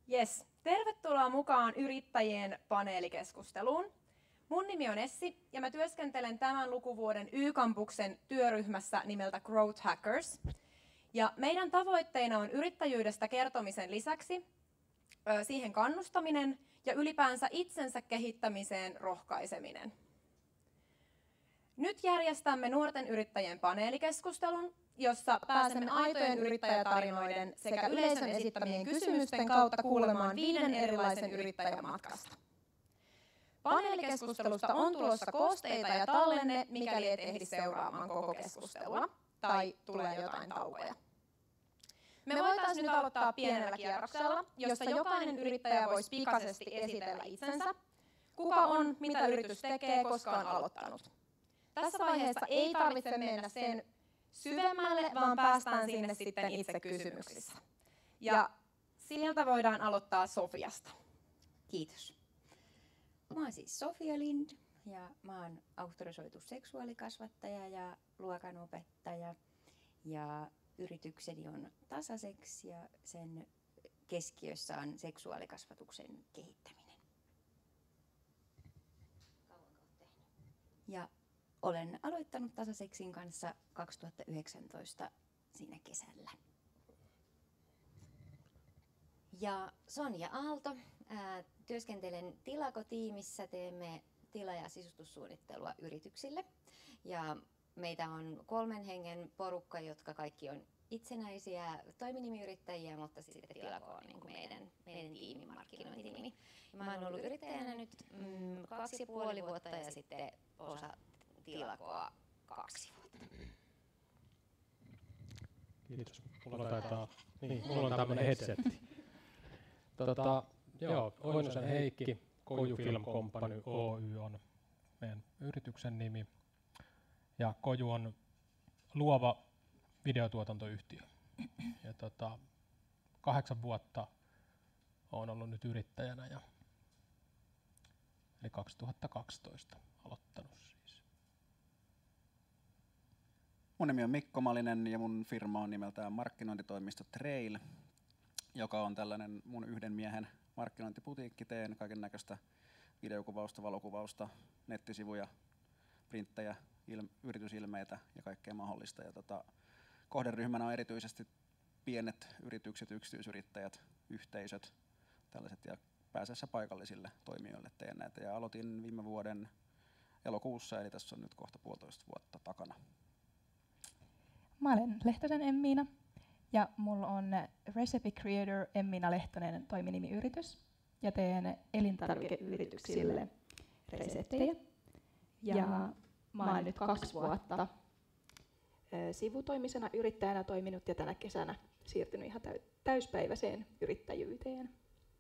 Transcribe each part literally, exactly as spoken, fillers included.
Yes, tervetuloa mukaan yrittäjien paneelikeskusteluun. Mun nimi on Essi ja mä työskentelen tämän lukuvuoden Y-kampuksen työryhmässä nimeltä Growth Hackers. Ja meidän tavoitteena on yrittäjyydestä kertomisen lisäksi siihen kannustaminen ja ylipäänsä itsensä kehittämiseen rohkaiseminen. Nyt järjestämme nuorten yrittäjien paneelikeskustelun, jossa pääsemme aitojen yrittäjätarinoiden sekä yleisön esittämien kysymysten kautta kuulemaan viiden erilaisen yrittäjän matkasta. Paneelikeskustelusta on tulossa koosteita ja tallenne, mikäli et ehdi seuraamaan koko keskustelua tai tulee jotain taukoja. Me voitaisiin nyt aloittaa pienellä kierroksella, jossa jokainen yrittäjä voisi pikaisesti esitellä itsensä, kuka on, mitä yritys tekee, koska on aloittanut. Tässä vaiheessa ei tarvitse mennä sen syvemmälle, vaan päästään sinne sitten itse kysymyksissä. Ja sieltä voidaan aloittaa Sofiasta. Kiitos. Mä oon siis Sofia Lind ja mä oon auktorisoitu seksuaalikasvattaja ja luokanopettaja. Ja yritykseni on Tasasex ja sen keskiössä on seksuaalikasvatuksen kehittäminen. Kauanko oot tehnyt? Ja olen aloittanut Tasasexin kanssa kaksituhattayhdeksäntoista siinä kesällä. Ja Sonja Aalto, ää, työskentelen Tilako-tiimissä, teemme tila- ja sisustussuunnittelua yrityksille. Ja meitä on kolmen hengen porukka, jotka kaikki on itsenäisiä toiminimiyrittäjiä, mutta sitten Tilako on niin kuin meidän, meidän tiimin markkinointitiimi. Mä oon ollut yrittäjänä nyt mm, kaksi ja puoli vuotta ja sitten osa Tilakoa kaksi vuotta. Kiitos. Mulla taitaa, niin, mulla on tämmönen headsetti. Tota, joo, Oinosen Heikki, Koju Film Company Oy on meidän yrityksen nimi. Ja Koju on luova videotuotantoyhtiö. Ja tota, kahdeksan vuotta olen ollut nyt yrittäjänä ja eli kaksituhattakaksitoista aloittanut siis. Mun nimi on Mikko Malinen ja mun firma on nimeltään markkinointitoimisto Trail, joka on tällainen mun yhden miehen markkinointiputiikki. Teen kaiken näköistä videokuvausta, valokuvausta, nettisivuja, printtejä, il- yritysilmeitä ja kaikkea mahdollista. Ja tota, kohderyhmänä on erityisesti pienet yritykset, yksityisyrittäjät, yhteisöt, tällaiset ja pääasiassa paikallisille toimijoille teen näitä. Ja aloitin viime vuoden elokuussa, eli tässä on nyt kohta puolitoista vuotta takana. Mä olen Lehtosen Emmiina ja mulla on Recipe Creator Emmiina Lehtonen toiminimiyritys ja teen elintarvikeyrityksille reseptejä. Ja mä oon nyt kaksi vuotta sivutoimisena yrittäjänä toiminut ja tänä kesänä siirtynyt ihan täyspäiväiseen yrittäjyyteen.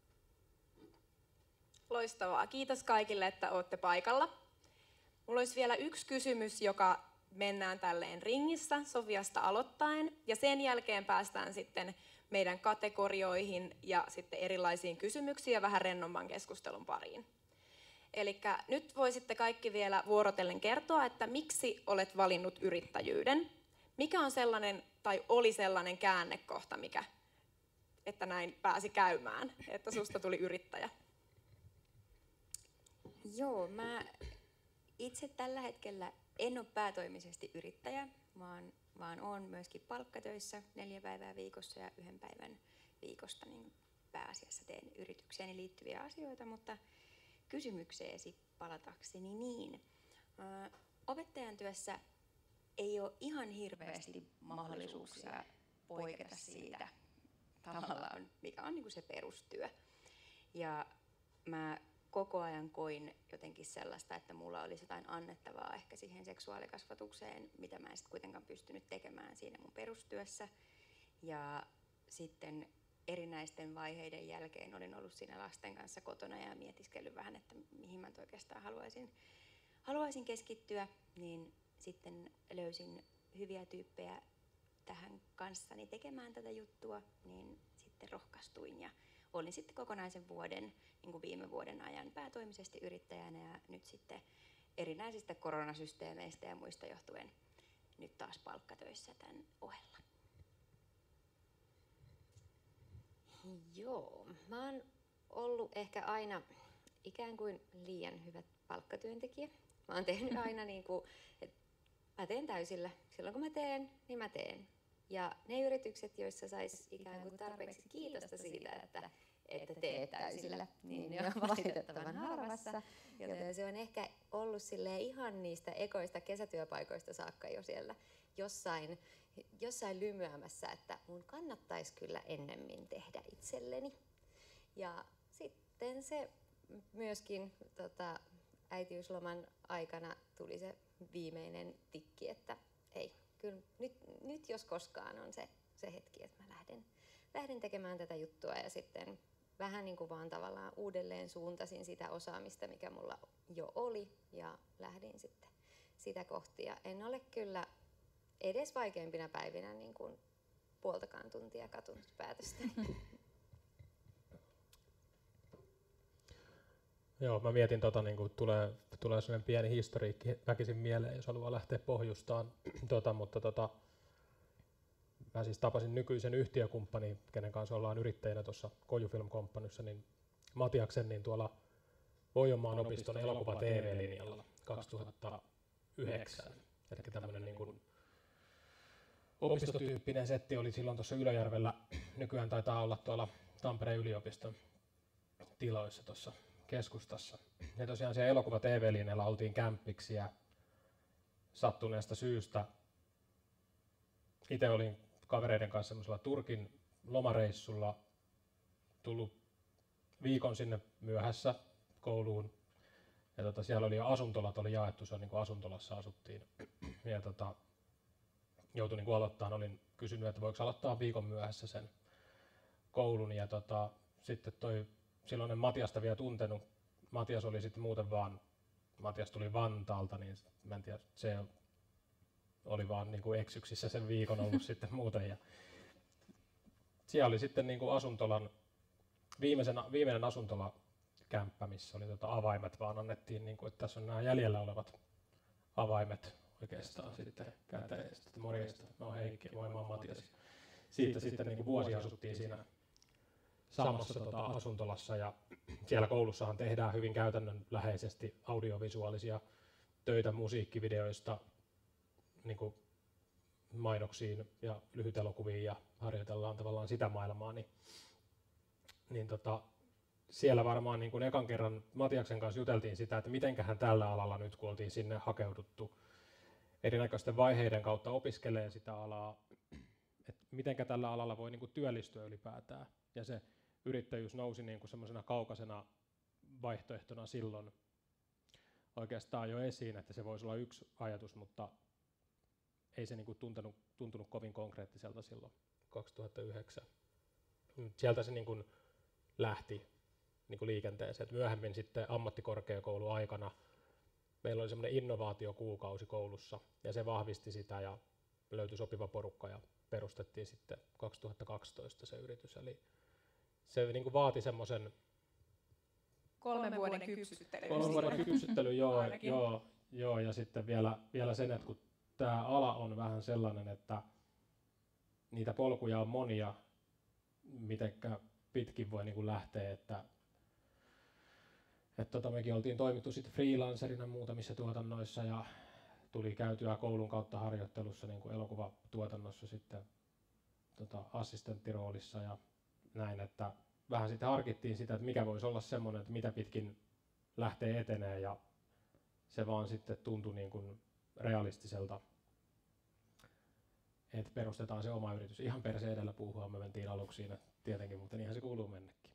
Loistavaa. Kiitos kaikille, että olette paikalla. Mulla olisi vielä yksi kysymys, joka mennään tälleen ringissä Sofiasta aloittaen ja sen jälkeen päästään sitten meidän kategorioihin ja sitten erilaisiin kysymyksiin ja vähän rennomman keskustelun pariin. Eli nyt voisitte kaikki vielä vuorotellen kertoa, että miksi olet valinnut yrittäjyyden. Mikä on sellainen tai oli sellainen käännekohta, mikä, että näin pääsi käymään, että susta tuli yrittäjä? Joo, mä itse tällä hetkellä en ole päätoimisesti yrittäjä, vaan, vaan olen myöskin palkkatöissä neljä päivää viikossa ja yhden päivän viikosta niin pääasiassa teen yritykseeni liittyviä asioita, mutta kysymykseesi palatakseni niin. Ö, opettajan työssä ei ole ihan hirveästi mahdollisuuksia poiketa siitä tavallaan, mikä on niin kuin se perustyö. Ja mä koko ajan koin jotenkin sellaista, että mulla olisi jotain annettavaa ehkä siihen seksuaalikasvatukseen, mitä mä en sitten kuitenkaan pystynyt tekemään siinä mun perustyössä. Ja sitten erinäisten vaiheiden jälkeen olin ollut siinä lasten kanssa kotona ja mietiskellyt vähän, että mihin mä oikeastaan haluaisin, haluaisin keskittyä, niin sitten löysin hyviä tyyppejä tähän kanssani tekemään tätä juttua, niin sitten rohkaistuin ja olin sitten kokonaisen vuoden, niin kuin viime vuoden ajan päätoimisesti yrittäjänä ja nyt sitten erinäisistä koronasysteemeistä ja muista johtuen nyt taas palkkatöissä tämän ohella. Joo, mä oon ollut ehkä aina ikään kuin liian hyvä palkkatyöntekijä. Mä oon tehnyt aina niin kuin, että mä teen täysillä. Silloin kun mä teen, niin mä teen. Ja ne yritykset, joissa sais ikään kuin tarpeeksi kiitosta siitä, että, että teet täysillä, niin ne on valitettavan harvassa. Joten se on ehkä ollut silleen ihan niistä ekoista kesätyöpaikoista saakka jo siellä jossain, jossain lymyämässä, että mun kannattaisi kyllä ennemmin tehdä itselleni. Ja sitten se myöskin tota, äitiysloman aikana tuli se viimeinen tikki, että ei, kyllä nyt, nyt jos koskaan on se, se hetki, että mä lähden, lähden tekemään tätä juttua ja sitten vähän niin kuin vaan tavallaan uudelleen suuntasin sitä osaamista, mikä mulla jo oli ja lähdin sitten sitä kohti. Ja en ole kyllä edes vaikeimpina päivinä niin kuin puoltakaan tuntia katunut päätöstä. Joo, mä mietin, tota, niin kuin tulee, tulee sellainen pieni historiikki väkisin mieleen, jos haluaa lähteä pohjustaan. tota, mutta tota, mä siis tapasin nykyisen yhtiökumppani, kenen kanssa ollaan yrittäjänä tuossa Koju Film Companyssa, niin Matiaksen niin tuolla Voijomaan opiston elokuva T V-linjalla kaksituhattayhdeksän. Eli tämmöinen niin kuin opistotyyppinen setti oli silloin tuossa Ylöjärvellä. Nykyään taitaa olla tuolla Tampereen yliopiston tiloissa tuossa keskustassa. Ja tosiaan siellä elokuva T V-linjalla oltiin kämppiksi ja sattuneesta syystä itse olin kavereiden kanssa semmoisella Turkin lomareissulla, tullut viikon sinne myöhässä kouluun. Ja tota, siellä oli jo asuntolat oli jaettu, se on niin kuin asuntolassa asuttiin. Ja tota, joutui niin kuin aloittamaan, olin kysynyt, että voiko aloittaa viikon myöhässä sen koulun. Ja tota, sitten toi silloinen Matiasta vielä tuntenut. Matias oli sitten muuten vaan, Matias tuli Vantaalta, niin mä en tiedä, se oli vaan niin kuin eksyksissä sen viikon ollut sitten muuten. Ja siellä oli sitten niin kuin asuntolan, viimeisen, viimeinen asuntolakämppä, missä oli tota avaimet, vaan annettiin, niin kuin, että tässä on nämä jäljellä olevat avaimet oikeastaan sitten käteen. Sitten morjesta, mä oon Heikki, moi mä oon Matias. Siitä sitten niin kuin vuosi asuttiin siinä samassa tota, asuntolassa ja siellä koulussahan tehdään hyvin käytännönläheisesti audiovisuaalisia töitä musiikkivideoista niin kuin mainoksiin ja lyhytelokuviin ja harjoitellaan tavallaan sitä maailmaa, niin, niin tota, siellä varmaan niin kuin ekan kerran Matiaksen kanssa juteltiin sitä, että mitenköhän tällä alalla nyt, kun oltiin sinne hakeuduttu erinäköisten vaiheiden kautta opiskelee sitä alaa, että mitenkä tällä alalla voi niin kuin työllistyä ylipäätään. Ja se yrittäjyys nousi niin kuin semmoisena kaukaisena vaihtoehtona silloin oikeastaan jo esiin, että se voisi olla yksi ajatus, mutta ei se niin kuin tuntunut, tuntunut kovin konkreettiselta silloin kaksituhattayhdeksän. Sieltä se niin kuin lähti niin kuin liikenteeseen. Et myöhemmin sitten ammattikorkeakouluaikana meillä oli semmoinen innovaatiokuukausi koulussa ja se vahvisti sitä ja löytyi sopiva porukka ja perustettiin sitten kaksituhattakaksitoista se yritys. Eli se niin kuin vaati semmoisen Kolmen vuoden kypsyttely. Kolmen vuoden kypsyttely, joo, joo, joo, ja sitten vielä, vielä sen, että kun tämä ala on vähän sellainen, että niitä polkuja on monia, mitenkä pitkin voi niin kuin lähteä, että et tota, mekin oltiin toimittu sitten freelancerina muutamissa tuotannoissa ja tuli käytyä koulun kautta harjoittelussa niin kuin elokuvatuotannossa sitten tota, assistenttiroolissa ja näin, että vähän sitten harkittiin sitä, että mikä voisi olla semmoinen, että mitä pitkin lähtee etenee ja se vaan sitten tuntui niin kuin realistiselta, että perustetaan se oma yritys. Ihan perse edellä puuhua me mentiin aluksi siinä tietenkin, mutta niinhän se kuuluu mennäkin.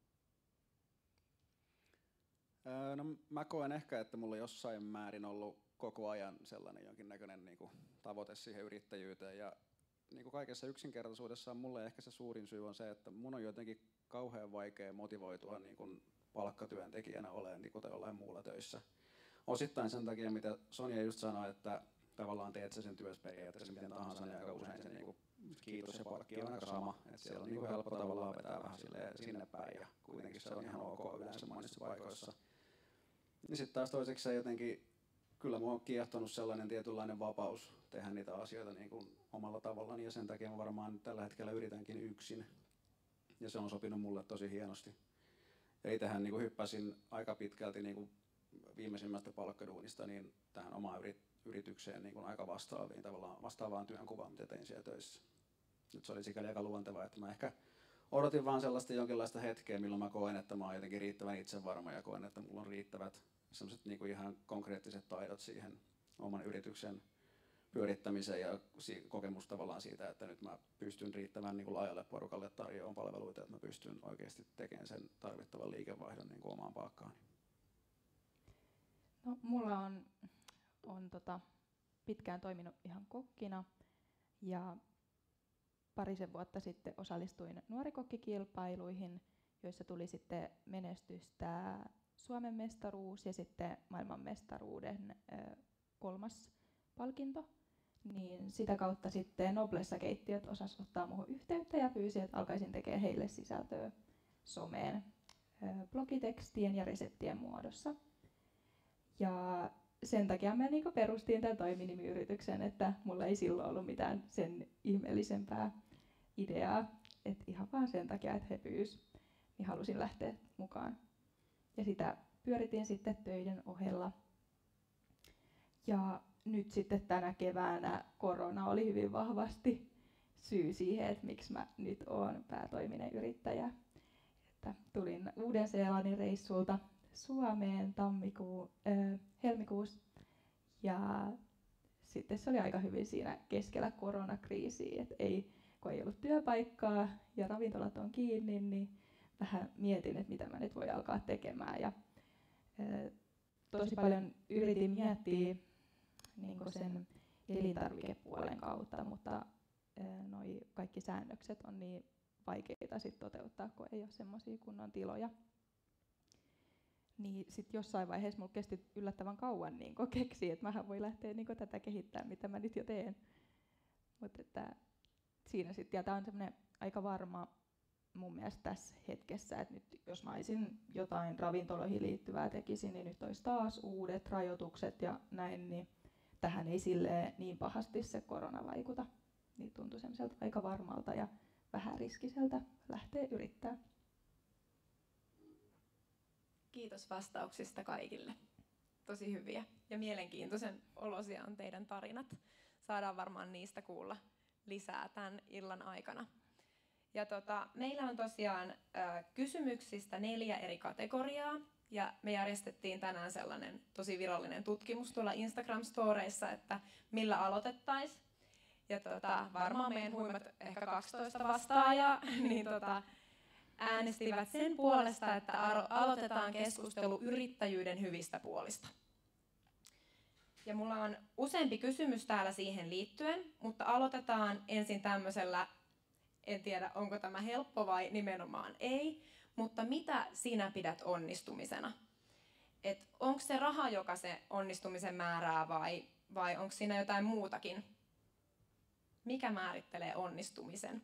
Öö, no mä koen ehkä, että mulla jossain määrin ollut koko ajan sellainen jonkinnäköinen niin kuin tavoite siihen yrittäjyyteen ja niin kuin kaikessa yksinkertaisuudessaan mulle ehkä se suurin syy on se, että mun on jotenkin kauhean vaikea motivoitua niin kuin palkkatyöntekijänä olemaan niin kuten jollain muulla töissä. Osittain sen takia, mitä Sonja just sanoi, että tavallaan teet sä sen työssä periaatteessa miten tahansa, niin aika usein se niin kuin kiitos ja palkki on aika sama. Että siellä on niin kuin helppo tavallaan vetää vähän sinne päin ja kuitenkin se on ihan ok yleensä monissa paikoissa. Niin sitten taas toiseksi se jotenkin, kyllä mua on kiehtonut sellainen tietynlainen vapaus tehdä niitä asioita niin kuin omalla tavallaan ja sen takia mä varmaan tällä hetkellä yritänkin yksin. ja se on sopinut mulle tosi hienosti. Ja itsehän niin kuin hyppäsin aika pitkälti niin kuin viimeisimmästä palkkaduunista niin tähän omaan yritykseen niin kuin aika vastaaviin, tavallaan vastaavaan työnkuvaan, mitä tein siellä töissä. Nyt se oli sikäli aika luontevaa, että mä ehkä odotin vaan sellaista jonkinlaista hetkeä, milloin mä koen, että mä oon jotenkin riittävän itsevarma ja koen, että mulla on riittävät sellaiset niin kuin ihan konkreettiset taidot siihen oman yrityksen pyörittämiseen ja kokemus tavallaan siitä, että nyt mä pystyn riittävän niin kuin laajalle porukalle tarjoamaan palveluita, että mä pystyn oikeasti tekemään sen tarvittavan liikevaihdon niin kuin omaan palkkaani. No, mulla on, on tota, pitkään toiminut ihan kokkina ja parisen vuotta sitten osallistuin nuorikokkikilpailuihin, joissa tuli sitten menestystä Suomen mestaruus ja sitten maailmanmestaruuden ö, kolmas palkinto. Niin sitä kautta sitten Noblessa-keittiöt osasi ottaa muuhun yhteyttä ja pyysi, että alkaisin tekemään heille sisältöä someen ö, blogitekstien ja reseptien muodossa. Ja sen takia mä niinku perustin tämän toiminimiyrityksen, että mulla ei silloin ollut mitään sen ihmeellisempää ideaa, että ihan vaan sen takia, että he pyysivät, niin halusin lähteä mukaan. Ja sitä pyöritin sitten töiden ohella. Ja nyt sitten tänä keväänä korona oli hyvin vahvasti syy siihen, että miksi mä nyt oon päätoiminen yrittäjä. Että tulin Uuden-Seelannin reissulta Suomeen tammikuu, äh, helmikuussa ja sitten se oli aika hyvin siinä keskellä koronakriisiä, että ei, kun ei ollut työpaikkaa ja ravintolat on kiinni, niin vähän mietin, että mitä mä nyt voi alkaa tekemään. Ja, äh, tosi paljon yritin miettiä niin kuin sen elintarvikepuolen kautta, mutta äh, noi kaikki säännökset on niin vaikeita sit toteuttaa, kun ei ole semmoisia kunnon tiloja. Niin sitten jossain vaiheessa mulla kesti yllättävän kauan niin keksiä, että mähän voi lähteä niin tätä kehittämään, mitä mä nyt jo teen. Mutta että siinä sitten, ja tämä on semmoinen aika varma mun mielestä tässä hetkessä, että nyt jos mä olisin jotain ravintoloihin liittyvää tekisin, niin nyt olisi taas uudet rajoitukset ja näin, niin tähän ei silleen niin pahasti se korona vaikuta. Niin tuntui semmoiselta aika varmalta ja vähän riskiseltä lähteä yrittämään. Kiitos vastauksista kaikille. Tosi hyviä ja mielenkiintoisen olosia on teidän tarinat. Saadaan varmaan niistä kuulla lisää tämän illan aikana. Ja tota, meillä on tosiaan äh, kysymyksistä neljä eri kategoriaa. Ja me järjestettiin tänään sellainen tosi virallinen tutkimus tuolla Instagram-storeissa, että millä aloitettaisiin. Ja tota, varmaan meidän huimat ehkä kaksitoista vastaajaa, niin tota, äänestivät sen puolesta, että aloitetaan keskustelu yrittäjyyden hyvistä puolista. Ja mulla on useampi kysymys täällä siihen liittyen, mutta aloitetaan ensin tämmöisellä, en tiedä onko tämä helppo vai nimenomaan ei, mutta mitä sinä pidät onnistumisena? Et onko se raha, joka se onnistumisen määrää vai, vai onko siinä jotain muutakin? Mikä määrittelee onnistumisen?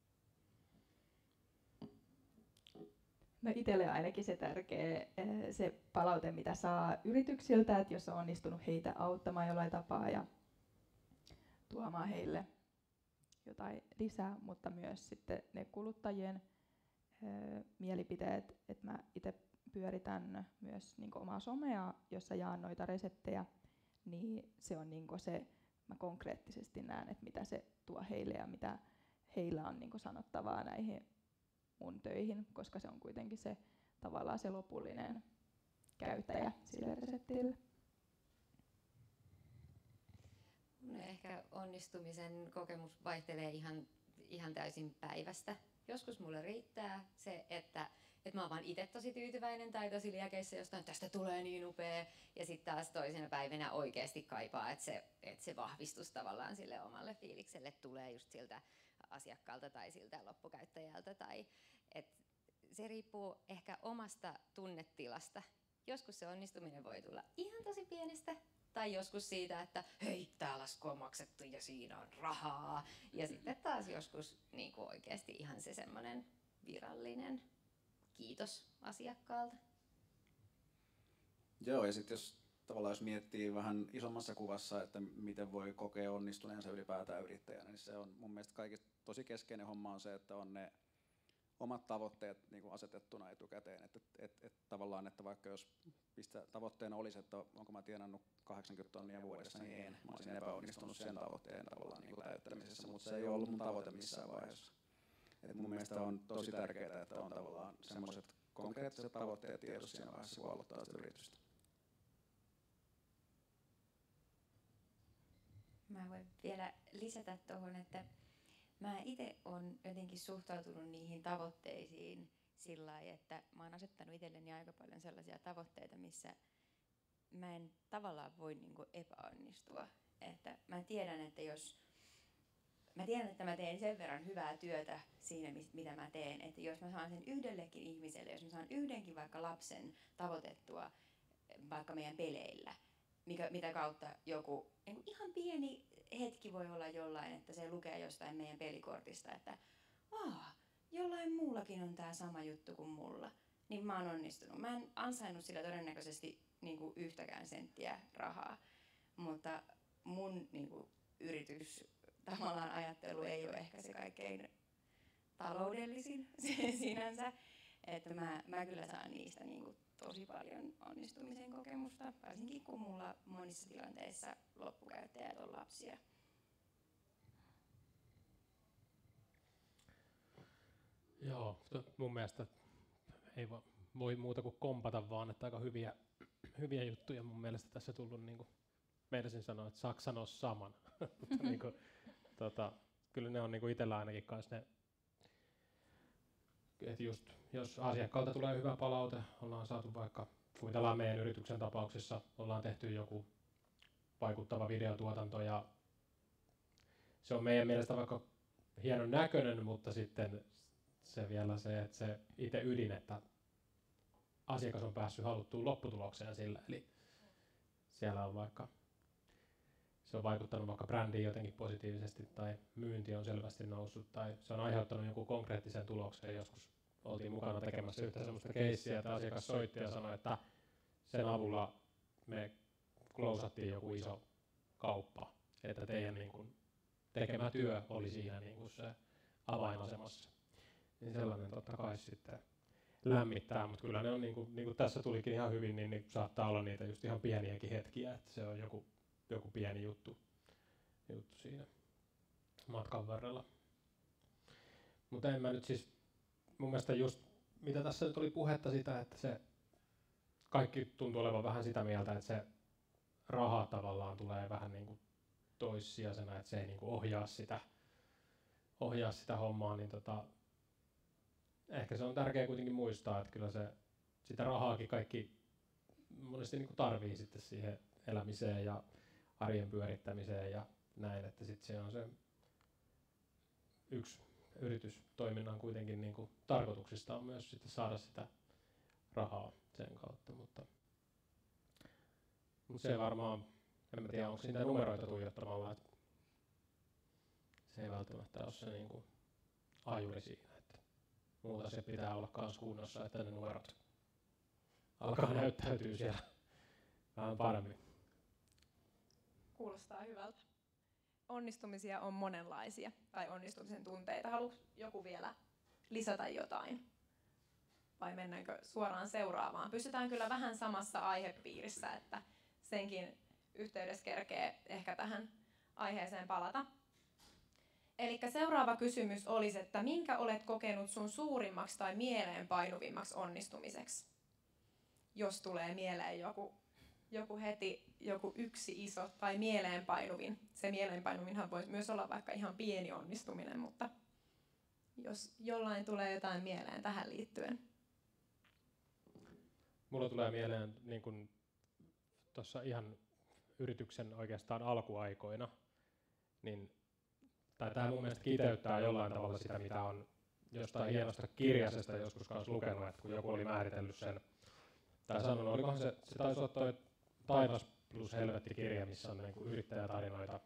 No itselle ainakin se tärkeä se palaute, mitä saa yrityksiltä, että jos on onnistunut heitä auttamaan jollain tapaa ja tuomaan heille jotain lisää, mutta myös sitten ne kuluttajien mielipiteet, että mä itse pyöritän myös niin kuin omaa somea, jossa jaan noita reseptejä, niin se on niin kuin se, mä konkreettisesti näen, että mitä se tuo heille ja mitä heillä on niin kuin sanottavaa näihin mun töihin, koska se on kuitenkin se tavallaan se lopullinen käyttäjä sille reseptille. Ehkä onnistumisen kokemus vaihtelee ihan, ihan täysin päivästä. Joskus mulle riittää se, että, että mä oon vaan itse tosi tyytyväinen tai tosi liekeissä jostain, että tästä tulee niin upea. Ja sitten taas toisena päivänä oikeasti kaipaa, että se, että se vahvistus tavallaan sille omalle fiilikselle tulee just siltä asiakkaalta tai siltä loppukäyttäjältä. Tai, et se riippuu ehkä omasta tunnetilasta. Joskus se onnistuminen voi tulla ihan tosi pienestä. Tai joskus siitä, että hei, tää lasku on maksettu ja siinä on rahaa. Ja sitten taas joskus niin kuin oikeasti ihan se semmoinen virallinen kiitos asiakkaalta. Joo, ja sitten jos tavallaan jos miettii vähän isommassa kuvassa, että miten voi kokea onnistuneensa ylipäätään yrittäjänä, niin se on mun mielestä kaikista tosi keskeinen homma on se, että on ne omat tavoitteet niin kuin asetettuna etukäteen. Että et, et, tavallaan, että vaikka jos pistä, tavoitteena olisi, että onko mä tienannut kahdeksankymmentä tonnia vuodessa, niin en. Mä olisin epäonnistunut sen tavoitteen tavallaan niin kuin täyttämisessä, mutta se ei ollut mun tavoite missään vaiheessa. Et mun mielestä on tosi tärkeää, että on tavallaan semmoiset konkreettiset tavoitteet tiedossa siinä vaiheessa, kun aloittaa sitä yritystä. Mä voin vielä lisätä tuohon, että mä itse olen jotenkin suhtautunut niihin tavoitteisiin sillä lailla, että mä oon asettanut itselleni aika paljon sellaisia tavoitteita, missä mä en tavallaan voi niinku epäonnistua. Että mä tiedän, että jos mä tiedän, että mä teen sen verran hyvää työtä siinä, mitä mä teen, että jos mä saan sen yhdellekin ihmiselle, jos mä saan yhdenkin vaikka lapsen tavoitettua vaikka meidän peleillä, mikä, mitä kautta joku niin kuin ihan pieni hetki voi olla jollain, että se lukee jostain meidän pelikortista, että aah, jollain muullakin on tää sama juttu kuin mulla, niin mä oon onnistunut. Mä en ansainnut sillä todennäköisesti niin kuin yhtäkään senttiä rahaa, mutta mun niin kuin, yritys tavallaan ajattelu ei ole ehkä se kaikkein taloudellisin sinänsä, että mä, mä kyllä saan niistä niin kuin, tosi paljon onnistumisen kokemusta, varsinkin kun mulla monissa tilanteissa loppukäyttäjät on lapsia. Joo, mun mielestä ei voi muuta kuin kompata vaan, että aika hyviä, hyviä juttuja mun mielestä tässä tullut, niin kuin meinasin sanoa, että saako sanoa saman. Mutta niin kuin, tota, kyllä ne on niin kuin itsellä ainakin kanssa ne, että just jos asiakkaalta tulee hyvä palaute, ollaan saatu vaikka, kuvitellaan meidän yrityksen tapauksessa, ollaan tehty joku vaikuttava videotuotanto ja se on meidän mielestä vaikka hienon näköinen, mutta sitten se vielä se, että se itse ydin, että asiakas on päässyt haluttuun lopputulokseen sillä, eli siellä on vaikka, se on vaikuttanut vaikka brändiin jotenkin positiivisesti tai myynti on selvästi noussut tai se on aiheuttanut joku konkreettisen tulokseen. Joskus oltiin mukana tekemässä yhtä sellaista keissiä, että asiakas soitti ja sanoi, että sen avulla me klousattiin joku iso kauppa, että teidän niin kuin tekemä työ oli siinä niin kuin se avainasemassa. Niin sellainen totta kai sitten lämmittää, mutta kyllä ne on, niin kuin, niin kuin tässä tulikin ihan hyvin, niin, niin saattaa olla niitä just ihan pieniäkin hetkiä, että se on joku, joku pieni juttu, juttu siinä matkan varrella. Mutta en mä nyt siis, mun mielestä just, mitä tässä nyt oli puhetta sitä, että se kaikki tuntuu olevan vähän sitä mieltä, että se raha tavallaan tulee vähän niin kuin toissijaisena, että se ei niin kuin ohjaa sitä, ohjaa sitä hommaa, niin tota, ehkä se on tärkeää kuitenkin muistaa, että kyllä se, sitä rahaakin kaikki monesti niin kuin tarvii sitten siihen elämiseen ja arjen pyörittämiseen ja näin, että sitten se on se yksi yritystoiminnan kuitenkin niin kuin tarkoituksista on myös sitten saada sitä rahaa sen kautta, mutta, mutta se varmaan, en mä tiedä onko niitä numeroita tuijottamalla, että se ei välttämättä ole se niin kuin ajuri siinä, että muuta se pitää olla kans kunnossa, että ne numerot alkaa näyttäytyä siellä vähän paremmin. Kuulostaa hyvältä. Onnistumisia on monenlaisia, tai onnistumisen tunteita. Haluatko joku vielä lisätä jotain? Vai mennäänkö suoraan seuraavaan? Pysytään kyllä vähän samassa aihepiirissä, että senkin yhteydessä kerkee ehkä tähän aiheeseen palata. Eli seuraava kysymys olisi, että minkä olet kokenut sun suurimmaksi tai mieleenpainuvimmaksi onnistumiseksi? Jos tulee mieleen joku, joku heti, joku yksi iso tai mieleenpainuvin. Se mieleenpainuvinhan voi myös olla vaikka ihan pieni onnistuminen, mutta jos jollain tulee jotain mieleen tähän liittyen. Mulla tulee mieleen niin kun tuossa ihan yrityksen oikeastaan alkuaikoina, niin tai tämä mun mielestä kiteyttää jollain tavalla sitä, mitä on jostain hienosta kirjasesta joskus kanssa lukenut, että kun joku oli määritellyt sen, tai sanonut, olikohan se, se taisi olla toi Taivas plus helvetti-kirja, missä on niin kuin yrittäjätarinoita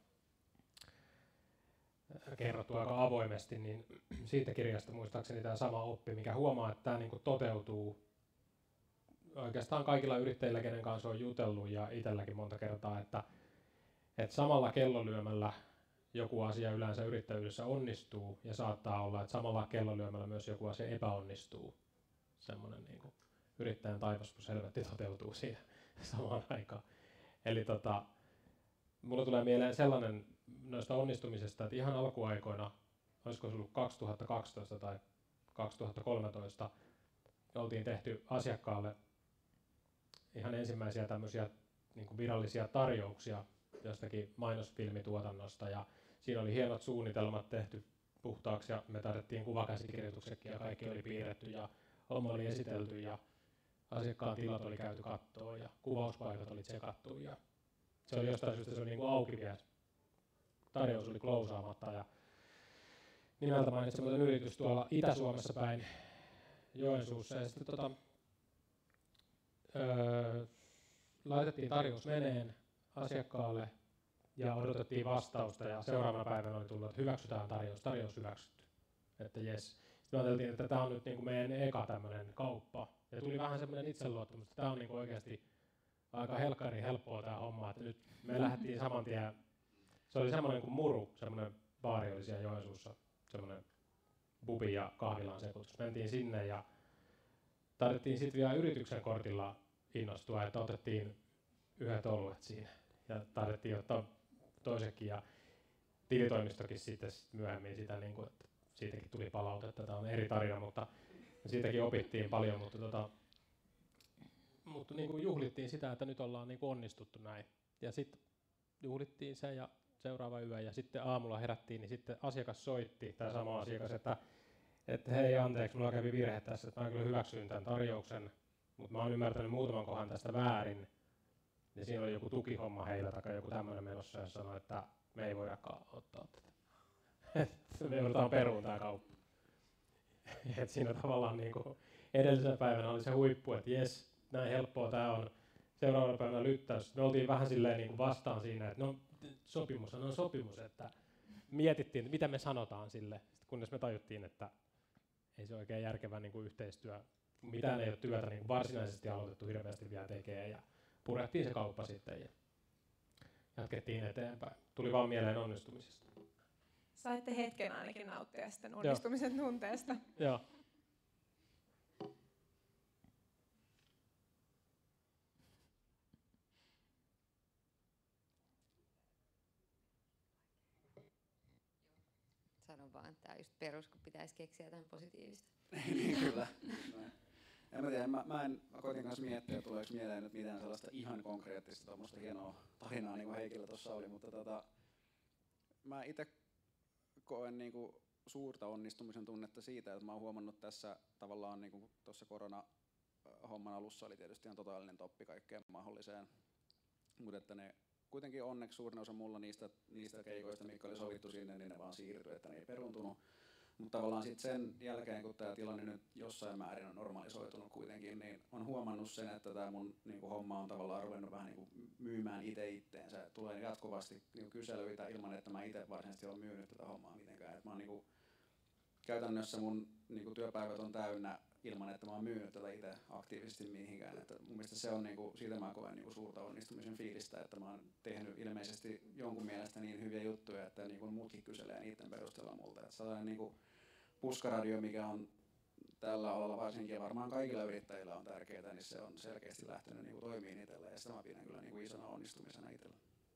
kerrottu aika avoimesti, niin siitä kirjasta muistaakseni tämä sama oppi, mikä huomaa, että tämä niin kuin toteutuu oikeastaan kaikilla yrittäjillä, kenen kanssa on jutellut ja itselläkin monta kertaa, että, että samalla kellonlyömällä joku asia yleensä yrittäjyydessä onnistuu ja saattaa olla, että samalla kellolyömällä myös joku asia epäonnistuu. Semmoinen niin kuin yrittäjän taivas helvetti toteutuu siinä samaan aikaan. Eli tota, mulla tulee mieleen sellainen noista onnistumisesta, että ihan alkuaikoina, olisiko se ollut kaksituhattakaksitoista tai kaksituhattakolmetoista, oltiin tehty asiakkaalle ihan ensimmäisiä tämmöisiä niin kuin virallisia tarjouksia jostakin mainosfilmituotannosta, ja siinä oli hienot suunnitelmat tehty puhtaaksi, ja me tarvittiin kuvakäsikirjoituksetkin, ja kaikki oli piirretty, ja homma oli esitelty, ja asiakkaan tilat oli käyty kattoon, ja kuvauspaikat oli tsekattu, ja se oli jostain syystä se oli niin kuin auki vielä. Tarjous oli klousaamatta, ja nimeltä mainitsematon yritys tuolla Itä-Suomessa päin Joensuussa, ja sitten tota, öö, laitettiin tarjous meneen asiakkaalle ja odotettiin vastausta, ja seuraavana päivänä oli tullut, että hyväksytään tarjous, tarjous hyväksytty, että jes. Sitten ajateltiin, että tämä on nyt niin kuin meidän eka tämmöinen kauppa, ja tuli vähän semmoinen itseluottamus, että tämä on niin kuin oikeasti aika helkkari helppoa tämä homma, että nyt me lähdettiin saman tien, se oli semmoinen kuin Muru, semmoinen baari oli siellä Joensuussa, semmoinen bubi ja kahvilan sekoitus. Mentiin sinne ja tarvittiin sitten vielä yrityksen kortilla innostua, että otettiin yhdet oluet siinä ja tarvittiin ottaa toisekin, ja tilitoimistokin sitten sit myöhemmin sitä, niin kuin, että siitäkin tuli palautetta, tämä on eri tarina, mutta siitäkin opittiin paljon, mutta, tota, mutta niin kuin juhlittiin sitä, että nyt ollaan niin kuin onnistuttu näin, ja sitten juhlittiin se ja seuraava yö, ja sitten aamulla herättiin, niin sitten asiakas soitti, tämä sama asiakas, että, että hei anteeksi, mulla kävi virhe tässä, että mä kyllä hyväksyin tämän tarjouksen, mutta mä oon ymmärtänyt muutaman kohan tästä väärin, ja siinä oli joku tukihomma heillä tai joku tämmöinen menossa, ja sanoi, että me ei voidakaan ottaa tätä. Me joudutaan peruun tämä kauppa. Et siinä tavallaan niin kuin edellisenä päivänä oli se huippu, että jes, näin helppoa tämä on. Seuraavana päivänä lyttäys. Me oltiin vähän silleen niin kuin vastaan siinä, että no sopimus on sopimus, että mietittiin, että mitä me sanotaan sille, sitten kunnes me tajuttiin, että ei se oikein järkevä niin kuin yhteistyö, mitään ei ole työtä niin varsinaisesti aloitettu hirveästi vielä tekee, ja purettiin se kauppa sitten ja jatkettiin eteenpäin. Tuli vaan mieleen onnistumisesta. Saitte hetken ainakin nauttia sitten onnistumisen Joo. tunteesta. Joo. Sanon vaan, että tämä on just perus, kun pitäisi keksiä jotain positiivista. Kyllä. En mä tiedä, mä, mä en mä koitin kanssa miettiä, että tuleeko mieleen nyt mitään sellaista ihan konkreettista tuommoista hienoa tarinaa, niin kuin Heikillä tuossa oli, mutta tota, mä itse koen niin kuin suurta onnistumisen tunnetta siitä, että mä oon huomannut tässä tavallaan niin kuin tuossa korona-homman alussa oli tietysti ihan totaalinen toppi kaikkeen mahdolliseen, mutta että ne kuitenkin onneksi suurin osa mulla niistä, niistä keikoista, mitkä oli sovittu sinne, niin ne vaan siirtyi, että ne ei peruuntunut. Mutta tavallaan sitten sen jälkeen, kun tämä tilanne nyt jossain määrin on normalisoitunut kuitenkin, niin on huomannut sen, että tämä mun niinku, homma on tavallaan ruvennut vähän niinku, myymään itse itteensä. Tulee jatkuvasti niinku, kyselyitä ilman, että mä itse varsinaisesti olen myynyt tätä hommaa mitenkään. Et mä oon, niinku, käytännössä mun niinku, työpäivät on täynnä ilman, että mä oon myynyt tätä itse aktiivisesti mihinkään. Että mun mielestä se on, niinku, siitä mä koen niinku, suurta onnistumisen fiilistä, että mä oon tehnyt ilmeisesti jonkun mielestä niin hyviä juttuja, että niinku, muutkin kyselee niiden perusteella multa. Et sellainen, niinku, puskaradio, mikä on tällä alalla varsinkin ja varmaan kaikilla yrittäjillä on tärkeää, niin se on selkeästi lähtenyt niin kuin toimiin itsellä, ja sitä mä pidän kyllä niin kuin isona onnistumisena itsellä.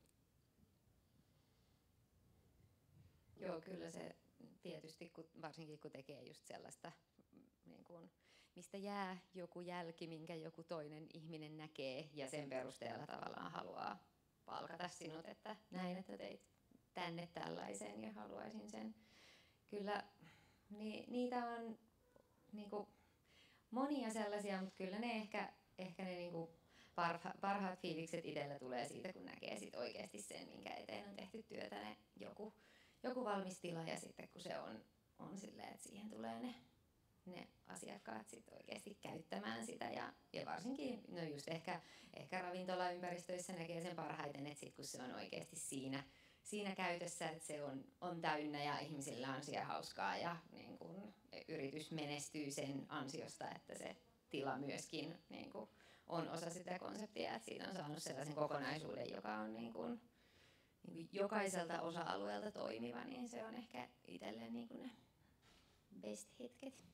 Joo, kyllä se tietysti, kun, varsinkin kun tekee just sellaista, niin kuin, mistä jää joku jälki, minkä joku toinen ihminen näkee, ja sen perusteella tavallaan haluaa palkata sinut, että näin, että teit tänne tällaisen ja haluaisin sen. Kyllä Ni, niitä on niinku, monia sellaisia, mutta kyllä ne ehkä, ehkä ne niinku, parha, parhaat fiilikset itsellä tulee siitä, kun näkee sit oikeasti sen, minkä eteen on tehty työtä, ne joku, joku valmis tila, ja sitten kun se on, on silleen, että siihen tulee ne, ne asiakkaat sit oikeasti käyttämään sitä, ja, ja varsinkin no just ehkä, ehkä ravintolaympäristöissä näkee sen parhaiten, että sit kun se on oikeasti siinä, siinä käytössä, että se on, on täynnä ja ihmisillä on siellä hauskaa ja niin kun, yritys menestyy sen ansiosta, että se tila myöskin niin kun, on osa sitä konseptia, että siitä on saanut sellaisen kokonaisuuden, joka on, niin kun, niin jokaiselta osa-alueelta toimiva, niin se on ehkä itselle niin ne best hetket.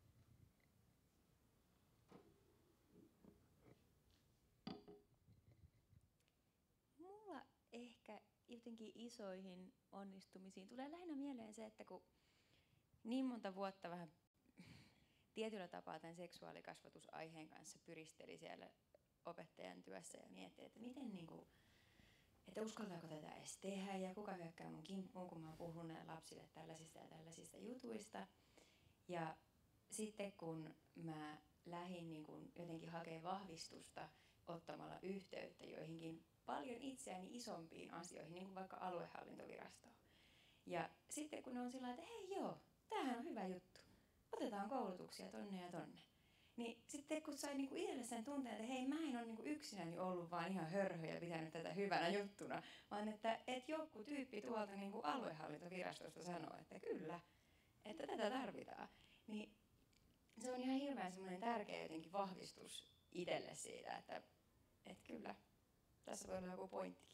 Mulla ehkä jotenkin isoihin onnistumisiin tulee lähinnä mieleen se, että kun niin monta vuotta vähän tietyllä tapaa tämän seksuaalikasvatusaiheen kanssa pyristeli siellä opettajan työssä ja mietti, että miten niinku, että uskaltaako tätä edes tehdä ja kuka hyökkää mun kimppuun, kun mä puhun näille lapsille tällaisista ja tällaisista jutuista. Ja sitten kun mä lähdin niin kun jotenkin hakemaan vahvistusta ottamalla yhteyttä joihinkin paljon itseäni isompiin asioihin, niin kuin vaikka aluehallintovirastoon. Ja sitten kun ne on sillä että hei joo, tämähän on hyvä juttu, otetaan koulutuksia tonne ja tonne. Niin sitten kun sai niinku itselle sen tunteen, että hei, mä en ole niinku yksinäni ollut vaan ihan hörhö ja pitänyt tätä hyvänä juttuna, vaan että et joku tyyppi tuolta niinku aluehallintovirastosta sanoo, että kyllä, että tätä tarvitaan. Niin se on ihan hirveän semmoinen tärkeä jotenkin vahvistus itselle siitä, että et kyllä, tässä voi olla joku pointtikin.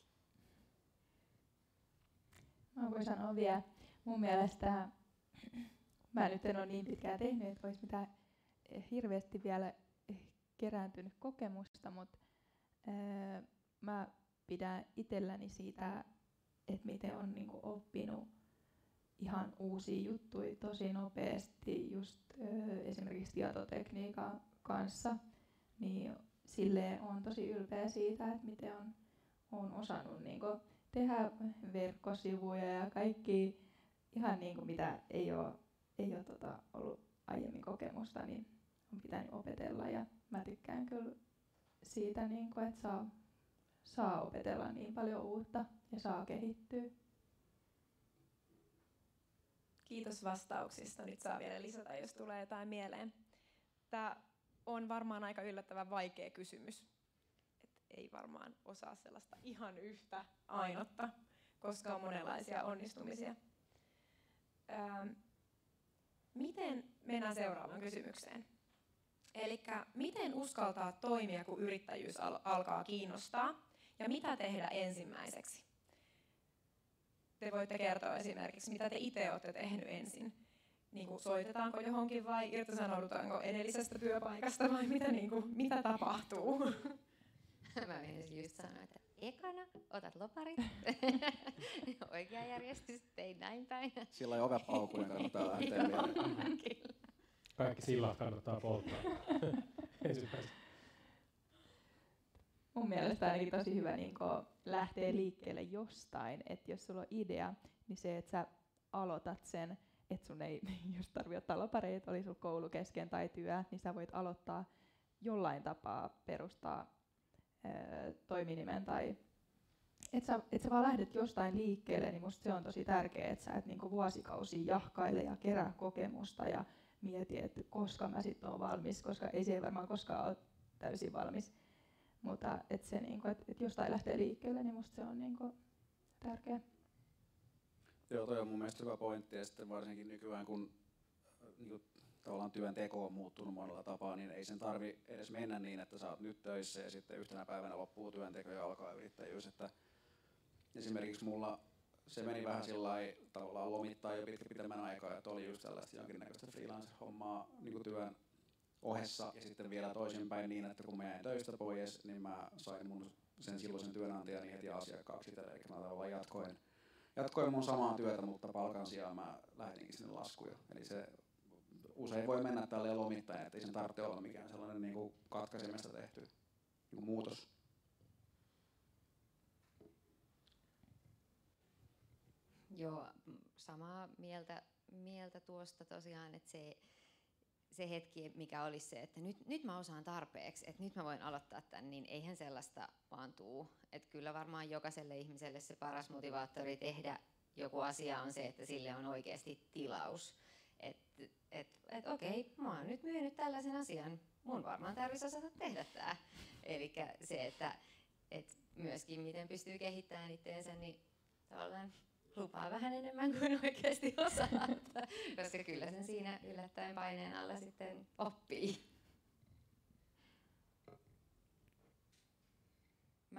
Mä voin sanoa vielä, mun mielestä mä nyt en ole niin pitkään tehnyt, että olisi mitään hirveästi vielä kerääntynyt kokemusta, mutta ää, mä pidän itselläni siitä, että miten on niinku oppinut ihan uusia juttuja tosi nopeasti just ää, esimerkiksi tietotekniikan kanssa, niin silleen on tosi ylpeä siitä, että miten on, on osannut niinku tehdä verkkosivuja ja kaikki ihan niinku mitä ei ole, ei ole tota ollut aiemmin kokemusta, niin on pitänyt opetella ja mä tykkään kyllä siitä, niin kuin, että saa, saa opetella niin paljon uutta ja saa kehittyä. Kiitos vastauksista. Nyt saa vielä lisätä, jos tulee jotain mieleen. Tämä on varmaan aika yllättävän vaikea kysymys. Et ei varmaan osaa sellaista ihan yhtä ainutta, koska on monenlaisia onnistumisia. Ähm, miten mennään seuraavaan kysymykseen? Elikkä miten uskaltaa toimia, kun yrittäjyys al- alkaa kiinnostaa, ja mitä tehdä ensimmäiseksi? Te voitte kertoa esimerkiksi, mitä te itse olette tehnyt ensin. Niin kuin soitetaanko johonkin vai irtisanoudutaanko edellisestä työpaikasta vai mitä, niin kuin, mitä tapahtuu? Mä menisin just sanoa, että ekana otat loparit, oikea järjestys, tein näin päin. Sillä ei ovet auki, niin kannattaa lähteä vielä. Kaikki sillat kannattaa polttaa. Ensimmäisenä. Mun mielestä ainakin tosi hyvä niin lähteä liikkeelle jostain, että jos sulla on idea, niin se, että sä aloitat sen, että sun ei just tarvitse ottaa lopareita, oli sulla koulu kesken tai työ, niin sä voit aloittaa jollain tapaa perustaa ää, toiminimen tai että sä, et sä vaan lähdet jostain liikkeelle, niin musta se on tosi tärkeää, että sä et niinku vuosikausia jahkaile ja kerää kokemusta ja mieti, että koska mä sitten oon valmis, koska ei se varmaan koskaan ole täysin valmis. Mutta että se niinku, et, et jostain lähtee liikkeelle, niin musta se on niinku tärkeää. Joo, toi on mun mielestä hyvä pointti, ja sitten varsinkin nykyään, kun niin tavallaan työnteko on muuttunut monella tapaa, niin ei sen tarvi edes mennä niin, että sä oot nyt töissä ja sitten yhtenä päivänä loppuu työnteko ja alkaa yrittäjyys. Että esimerkiksi mulla se meni vähän sillai tavallaan lomittaa jo pitkä pitemmän aikaa, että oli just tällaista jonkinnäköistä freelance-hommaa niin työn ohessa ja sitten vielä toisinpäin niin, että kun mä jäin töistä pois, niin mä sain mun sen silloisen työnantajani heti asiakkaaksi itselle, eli mä tavallaan jatkoin, jatkoin mun samaa työtä, mutta palkan sijaan mä lähetinkin sinne laskuja. Eli se usein voi mennä tälleen lomittain, ettei sen tarvitse olla mikään sellainen niin kuin katkaisemista tehty niin kuin muutos. Joo, samaa mieltä, mieltä tuosta tosiaan, että se, se hetki, mikä olisi se, että nyt, nyt mä osaan tarpeeksi, että nyt mä voin aloittaa tämän, niin eihän sellaista vaan tuu. Että kyllä varmaan jokaiselle ihmiselle se paras motivaattori tehdä joku asia on se, että sille on oikeasti tilaus. Että et, et, okei, mä oon nyt myynyt tällaisen asian, mun varmaan tarvitsisi osata tehdä tää. Eli se, että et myöskin miten pystyy kehittämään itteensä, niin tavallaan lupaa vähän enemmän kuin oikeasti osaa, koska kyllä sen siinä yllättäen paineen alla sitten oppii. Mä oon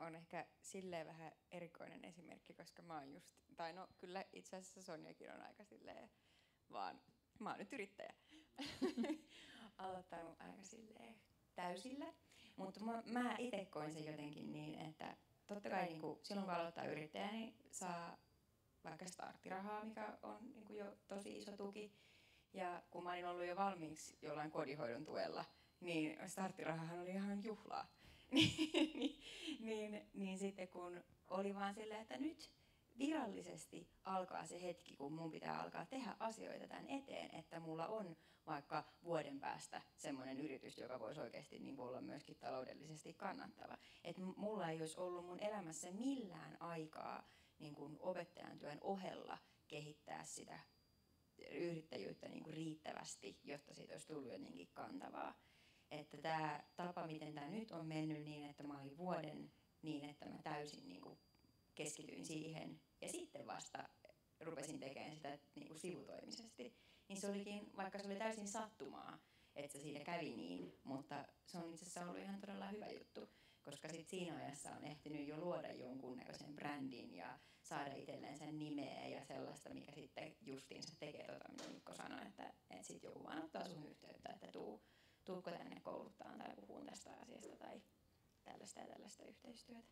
on ehkä silleen vähän erikoinen esimerkki, koska mä oon just, tai no kyllä itse asiassa Sonjakin on aika silleen, vaan mä oon nyt yrittäjä. Aloittanut aika silleen täysillä. Mutta mä, mä itse koin sen jotenkin niin, että totta kai niin kuin silloin kun aloittaa yrittäjä, niin saa vaikka starttirahaa, mikä on niin kuin jo tosi iso tuki. Ja kun mä olin ollut jo valmiiksi jollain kodinhoidon tuella, niin starttirahahan oli ihan juhlaa. niin, niin, niin sitten kun oli vaan silleen, että nyt virallisesti alkaa se hetki, kun mun pitää alkaa tehdä asioita tämän eteen, että mulla on vaikka vuoden päästä semmoinen yritys, joka voisi oikeasti niin kuin olla myöskin taloudellisesti kannattava. Että mulla ei olisi ollut mun elämässä millään aikaa niin kuin opettajan työn ohella kehittää sitä yrittäjyyttä niin kuin riittävästi, jotta siitä olisi tullut jotenkin kantavaa. Että tämä tapa, miten tämä nyt on mennyt niin, että mä olin vuoden niin, että mä täysin niin kuin keskityin siihen ja sitten vasta rupesin tekemään sitä niin kuin sivutoimisesti, niin se olikin, vaikka se oli täysin sattumaa, että se siinä kävi niin, mutta se on itse asiassa ollut ihan todella hyvä juttu, koska sit siinä ajassa on ehtinyt jo luoda jonkunnäköisen brändin ja saada itselleen sen nimeä ja sellaista, mikä sitten justiinsa tekee tuota, mitä Mikko sanoi, että, että sitten joku vaan ottaa sun yhteyttä, että tuu, tuutko tänne kouluttaan tai puhuun tästä asiasta tai tällaista ja tällaista yhteistyötä.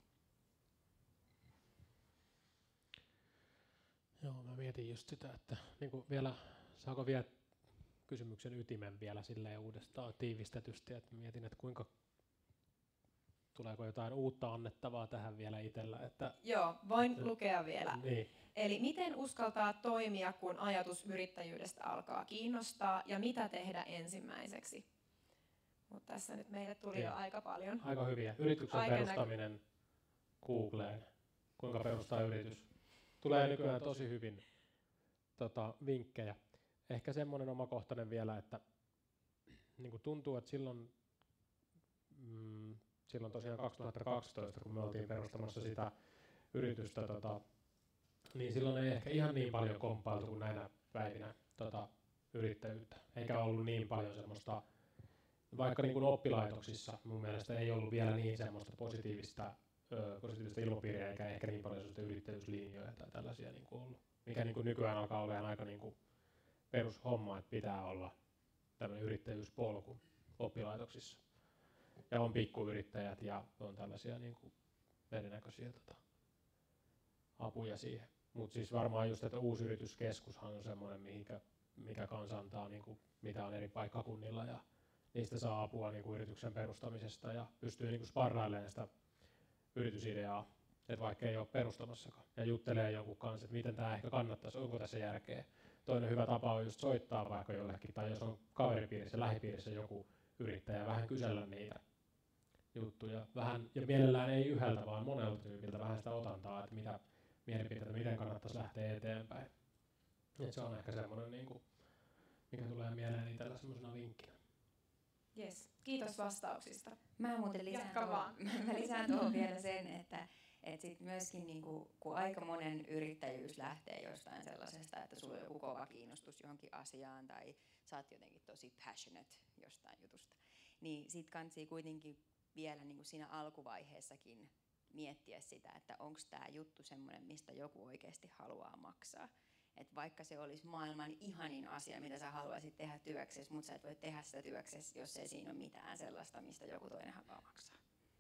Joo, mä mietin just sitä, että niin kuin vielä, saako vielä kysymyksen ytimen vielä silleen uudestaan tiivistetysti, että mietin, että kuinka, tuleeko jotain uutta annettavaa tähän vielä itsellä. Että, Joo, voin että, lukea vielä. Niin. Eli miten uskaltaa toimia, kun ajatus yrittäjyydestä alkaa kiinnostaa ja mitä tehdä ensimmäiseksi? Mutta tässä nyt meille tuli ja. jo aika paljon. Aika hyviä. Yrityksen aika perustaminen näky- Googleen. Kuinka perustaa yritys? Tulee nykyään tosi hyvin tota, vinkkejä. Ehkä semmoinen omakohtainen vielä, että niin kuin tuntuu, että silloin, mm, silloin tosiaan kaksituhattakaksitoista, kun me oltiin perustamassa sitä yritystä, tota, niin silloin ei ehkä ihan niin paljon komppailtu kuin näinä päivinä tota, yrittäjyyttä. Eikä ollut niin paljon semmoista, vaikka niin kuin oppilaitoksissa mun mielestä ei ollut vielä niin semmoista positiivista positiivista ilmapiiriä eikä ehkä niin paljon sellaista yrittäjyyslinjoja tai tällaisia niin kuin ollut. Mikä niin kuin nykyään alkaa olemaan aika niin kuin perushomma, että pitää olla tämmöinen yrittäjyyspolku oppilaitoksissa. Ja on pikkuyrittäjät ja on tällaisia niin kuin erinäköisiä tota, apuja siihen. Mutta siis varmaan just, että uusi yrityskeskushan on semmoinen, mihinkä, mikä kanssa antaa, niin kuin, mitä on eri paikkakunnilla ja niistä saa apua niin kuin yrityksen perustamisesta ja pystyy niin kuin sparrailemaan sitä yritysideaa, että vaikka ei ole perustamassakaan, ja juttelee jonkun kanssa, että miten tämä ehkä kannattaisi, onko tässä järkeä. Toinen hyvä tapa on just soittaa vaikka jollekin, tai jos on kaveripiirissä, lähipiirissä joku yrittäjä, vähän kysellä niitä juttuja. Vähän, ja mielellään ei yhdeltä, vaan monelta tyypiltä vähän sitä otantaa, että mitä mielipiteitä, miten kannattaisi lähteä eteenpäin. Et se on ehkä semmoinen, niin kuin, mikä tulee mieleen itsellä semmoisena vinkkinä. Yes. Kiitos vastauksista. Mä muuten lisään tuohon, mä lisään tuohon vielä sen, että et sit myöskin niinku, kun aika monen yrittäjyys lähtee jostain sellaisesta, että sulla on joku kova kiinnostus johonkin asiaan tai sä oot jotenkin tosi passionate jostain jutusta, niin sit kansi kuitenkin vielä niinku siinä alkuvaiheessakin miettiä sitä, että onko tämä juttu semmoinen, mistä joku oikeasti haluaa maksaa. Että vaikka se olisi maailman ihanin asia, mitä sä haluaisit tehdä työksesi, mutta sä et voi tehdä sitä työksesi, jos ei siinä ole mitään sellaista, mistä joku toinen haluaa maksaa.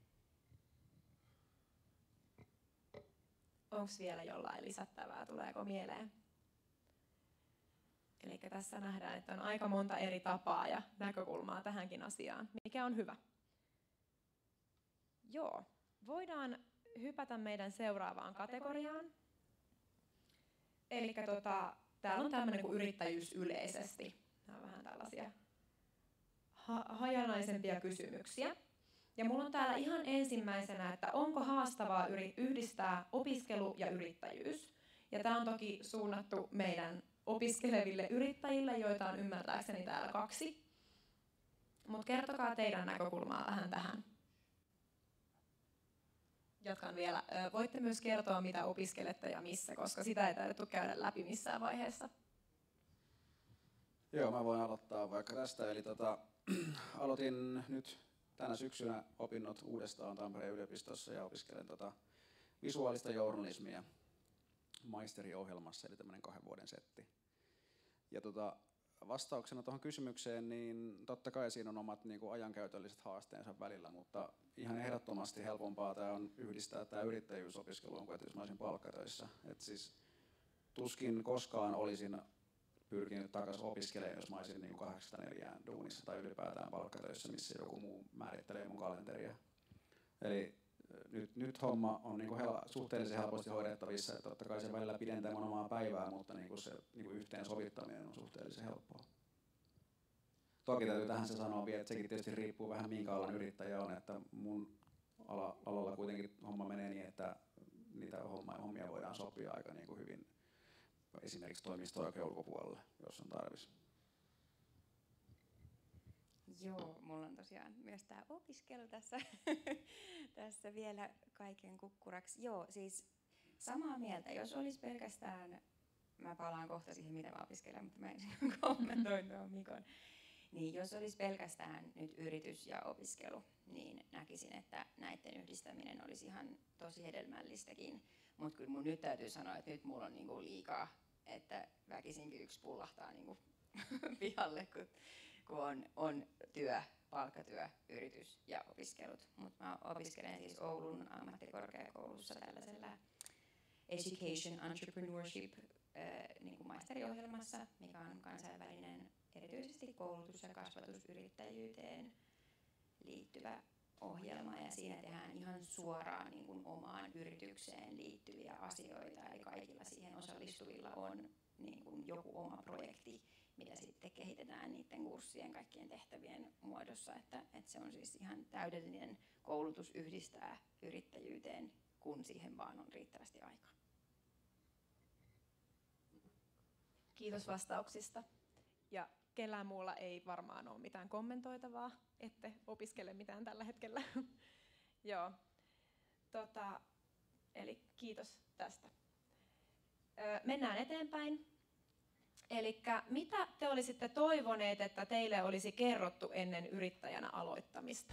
Onko vielä jollain lisättävää? Tuleeko mieleen? Eli tässä nähdään, että on aika monta eri tapaa ja näkökulmaa tähänkin asiaan, mikä on hyvä. Joo, voidaan hypätä meidän seuraavaan kategoriaan. Eli tota, täällä on tämmöinen kuin yrittäjyys yleisesti. Nämä on vähän tällaisia ha- hajanaisempia kysymyksiä. Ja mulla on täällä ihan ensimmäisenä, että onko haastavaa yri- yhdistää opiskelu ja yrittäjyys. Ja tämä on toki suunnattu meidän opiskeleville yrittäjille, joita on ymmärtääkseni täällä kaksi. Mutta kertokaa teidän näkökulmaa vähän tähän. Jatkan vielä. Voitte myös kertoa, mitä opiskelette ja missä, koska sitä ei taidettu käydä läpi missään vaiheessa. Joo, mä voin aloittaa vaikka tästä. Eli tota, aloitin nyt tänä syksynä opinnot uudestaan Tampereen yliopistossa ja opiskelen tota visuaalista journalismia maisteriohjelmassa, eli tämmöinen kahden vuoden setti. Ja tota, vastauksena tuohon kysymykseen, niin totta kai siinä on omat niin kuin ajankäytölliset haasteensa välillä, mutta ihan ehdottomasti helpompaa tämä on yhdistää tämä yrittäjyysopiskeluun kuin että jos mä olisin palkkatöissä. Et siis tuskin koskaan olisin pyrkinyt takaisin opiskelemaan, jos mä olisin niin kahdeksasta neljään duunissa tai ylipäätään palkkatöissä, missä joku muu määrittelee mun kalenteria. Eli nyt, nyt homma on niin kuin hel- suhteellisen helposti hoidettavissa, että totta kai se välillä pidentää mun omaa päivää, mutta niin kuin se niin kuin yhteensovittaminen on suhteellisen helppoa. Toki täytyy tähän se sanoa vielä, että sekin tietysti riippuu vähän minkä alan yrittäjä on, että mun ala, alalla kuitenkin homma menee niin, että niitä hommia voidaan sopia aika niin kuin hyvin esimerkiksi toimisto-oikeuden ulkopuolelle, jos on tarvis. Joo, mulla on tosiaan myös tämä opiskelu tässä, tässä vielä kaiken kukkuraksi. Joo, siis samaa mieltä. Jos olisi pelkästään, mä palaan kohta siihen, mitä mä opiskelen, mutta mä ensin kommentoin tuon Mikon. Niin jos olisi pelkästään nyt yritys ja opiskelu, niin näkisin, että näiden yhdistäminen olisi ihan tosi hedelmällistäkin. Mutta kyllä mun nyt täytyy sanoa, että nyt mulla on niinku liikaa, että väkisinkin yksi pullahtaa niinku pihalle, kun, kun on, on työ, palkkatyö, yritys ja opiskelut. Mutta mä opiskelen siis Oulun ammattikorkeakoulussa tällaisella Education Entrepreneurship äh, niin kuin maisteriohjelmassa, mikä on kansainvälinen erityisesti koulutus- ja kasvatusyrittäjyyteen liittyvä ohjelma, ja siinä tehdään ihan suoraan niin kuin omaan yritykseen liittyviä asioita, eli kaikilla siihen osallistuvilla on niin kuin joku oma projekti, mitä sitten kehitetään niiden kurssien kaikkien tehtävien muodossa, että, että se on siis ihan täydellinen koulutus yhdistää yrittäjyyteen, kun siihen vaan on riittävästi aikaa. Kiitos vastauksista. Ja kellään muulla ei varmaan ole mitään kommentoitavaa, ette opiskele mitään tällä hetkellä. Joo. Tota, eli kiitos tästä. Öö, mennään eteenpäin. Elikkä mitä te olisitte toivoneet, että teille olisi kerrottu ennen yrittäjänä aloittamista?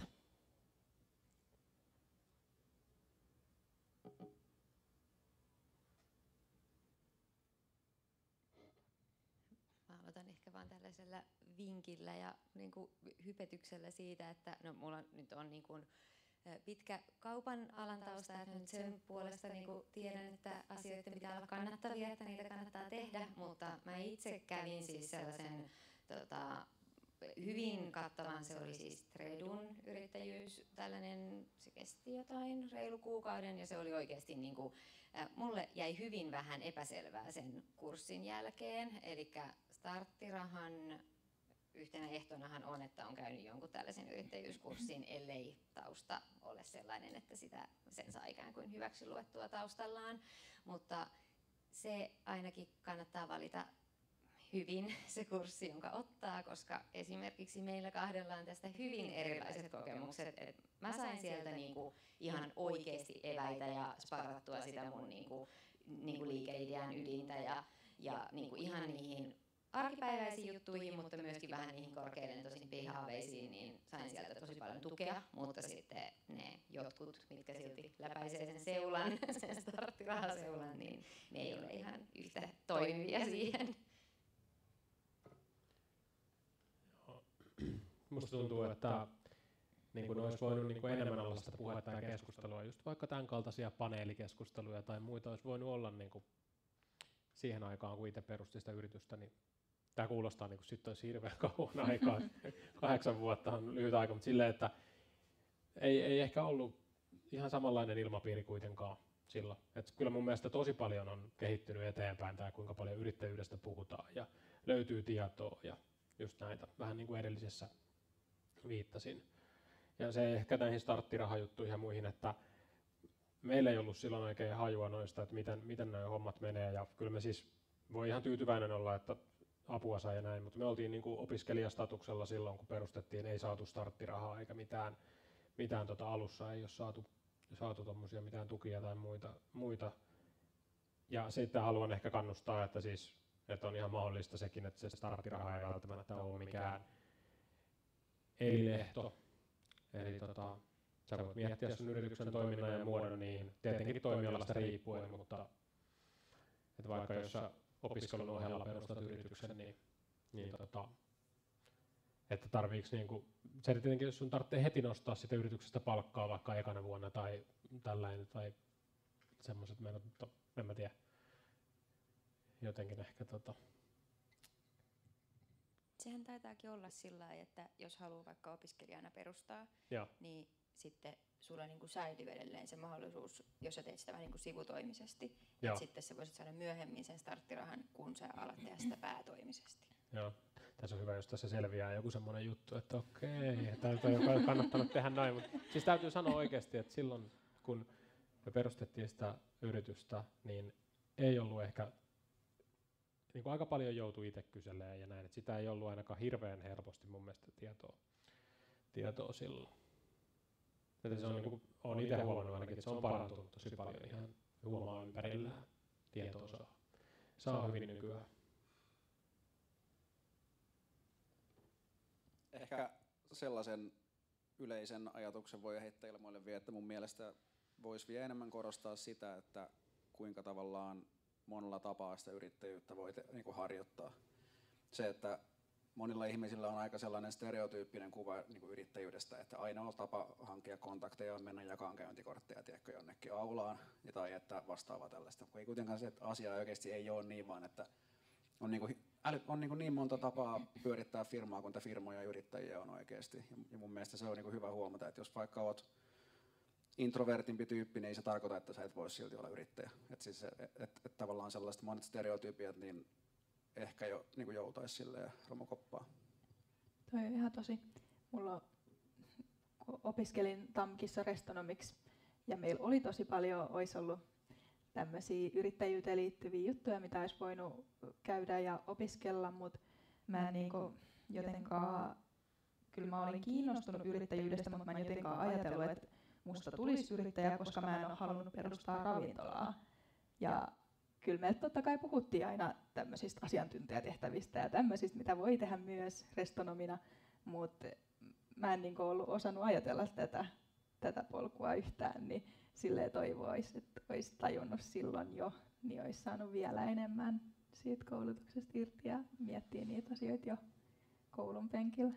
Aloitan ehkä vaan tällaisella vinkillä ja niin kuin hypetyksellä siitä, että no, mulla nyt on niin kuin pitkä kaupan alan tausta, että nyt sen puolesta niin kuin tiedän, että asioiden pitää olla kannattavia, että niitä kannattaa tehdä, mutta mä itse kävin siis sellaisen tota, hyvin kattavan, se oli siis Tredun yrittäjyys, tällainen, se kesti jotain reilu kuukauden ja se oli oikeasti niin kuin, äh, mulle jäi hyvin vähän epäselvää sen kurssin jälkeen, eli starttirahan yhtenä ehtonahan on, että on käynyt jonkun tällaisen yrittäjyyskurssin, ellei tausta ole sellainen, että sitä, sen saa ikään kuin hyväksi luettua taustallaan, mutta se ainakin kannattaa valita hyvin se kurssi, jonka ottaa, koska esimerkiksi meillä kahdella on tästä hyvin erilaiset kokemukset. Et mä sain sieltä niinku ihan oikeasti eväitä ja sparrattua sitä mun niinku, niinku liikeidean ydintä ja, ja niinku ihan niihin arkipäiväisiin juttuihin, mutta myöskin vähän niihin korkealentoisimpiin haaveisiin, niin sain sieltä tosi paljon tukea, mutta sitten ne jotkut, mitkä silti läpäisee sen seulan, sen starttirahaseulan, niin ne ei ole ihan yhtä toimivia siihen. Musta tuntuu, että niin kuin olisi voinut niin kuin enemmän olla sitä puhetta ja keskustelua, just vaikka tämän kaltaisia paneelikeskusteluja tai muita olisi voinut olla niin kuin siihen aikaan, kun itse perusti sitä yritystä, niin tämä kuulostaa niin kuin sitten olisi hirveän kauan aikaa, kahdeksan vuotta on lyhyt aika, mutta silleen, että ei, ei ehkä ollut ihan samanlainen ilmapiiri kuitenkaan silloin. Et kyllä mun mielestä tosi paljon on kehittynyt eteenpäin tämä, kuinka paljon yrittäjyydestä puhutaan ja löytyy tietoa ja just näitä, vähän niin kuin edellisessä viittasin. Ja se ehkä näihin starttirahajuttuihin ja muihin, että meillä ei ollut silloin oikein hajua noista, että miten, miten nämä hommat menee. Ja kyllä me siis voi ihan tyytyväinen olla, että apua sai ja näin, mutta me oltiin niin kuin opiskelijastatuksella silloin, kun perustettiin, ei saatu starttirahaa eikä mitään, mitään tota alussa, ei ole saatu, saatu tommosia mitään tukia tai muita, muita. Ja sitten haluan ehkä kannustaa, että siis että on ihan mahdollista sekin, että se starttiraha ei välttämättä ole mikään elinehto Eli tota, sä voit miettiä sun yrityksen toiminnan ja muodon niin tietenkin toimialasta riippuen, mutta että vaikka jos sä opiskelun ohella perustat yrityksen, niin, niin tota, että tarviiks niinku, se tietenkin jos sun tarvitsee heti nostaa sitä yrityksestä palkkaa vaikka ekana vuonna tai tällainen tai semmoiset menot, mutta en mä tiedä, jotenkin ehkä tota. Sehän taitaakin olla sillä lailla, että jos haluaa vaikka opiskelijana perustaa, Ja. niin sitten sulla niin kuin säilyy edelleen se mahdollisuus, jos sä teet sitä vähän niin kuin sivutoimisesti, että sitten sä voisit saada myöhemmin sen starttirahan, kun sä alat tehdä sitä päätoimisesti. Joo. Tässä on hyvä, jos tässä selviää joku semmoinen juttu, että okei, täältä on kannattanut tehdä näin. Mutta siis täytyy sanoa oikeasti, että silloin kun me perustettiin sitä yritystä, niin ei ollut ehkä, niin kuin aika paljon joutui itse kyselemään ja näin, että sitä ei ollut ainakaan hirveän helposti mun mielestä tietoa, tietoa silloin. Että se on, niin kuin, olen itse huomannut ainakin, että se on parantunut tosi paljon ihan huomaa ympärillään tietoa saa, saa hyvin nykyään. Ehkä sellaisen yleisen ajatuksen voi heittää ilmoille vielä, että mun mielestä voisi vielä enemmän korostaa sitä, että kuinka tavallaan monella tapaa sitä yrittäjyyttä voi te, niin kuin harjoittaa. Se, että monilla ihmisillä on aika sellainen stereotyyppinen kuva niin kuin yrittäjyydestä, että ainoa tapa hankkia kontakteja on mennä jakamaan käyntikortteja tiedätkö, jonnekin aulaan tai että vastaavaa tällaista. Kun ei kuitenkaan se, että asia oikeasti ei ole niin, vaan että on, niin, kuin, on niin, kuin niin monta tapaa pyörittää firmaa, kun firmoja ja yrittäjiä on oikeasti. Ja mun mielestä se on niin kuin hyvä huomata, että jos vaikka olet introvertimpi tyyppi, niin ei se tarkoita, että sä et voi silti olla yrittäjä. Että siis, et, et, et tavallaan sellaiset monet stereotyypiat, niin ehkä jo niin kuin joutaisi silleen romukoppaa. Toi on ihan tosi. Mulla on, kun opiskelin Tamkissa restonomiksi ja meillä oli tosi paljon, olisi ollut tämmöisiä yrittäjyyteen liittyviä juttuja, mitä olisi voinut käydä ja opiskella, mutta mä en niinku jotenkaan, kyllä mä olin kiinnostunut yrittäjyydestä, mutta mä en jotenkaan ajatellut, että musta tulisi yrittäjä, koska mä en ole halunnut perustaa ravintolaa. Ja kyllä meiltä totta kai puhuttiin aina tämmöisistä asiantuntijatehtävistä ja tämmöisistä, mitä voi tehdä myös restonomina, mutta mä en niinku ollut osannut ajatella tätä, tätä polkua yhtään, niin silleen toivoisi, että olisi tajunnut silloin jo, niin olisi saanut vielä enemmän siitä koulutuksesta irti ja miettiä niitä asioita jo koulun penkillä.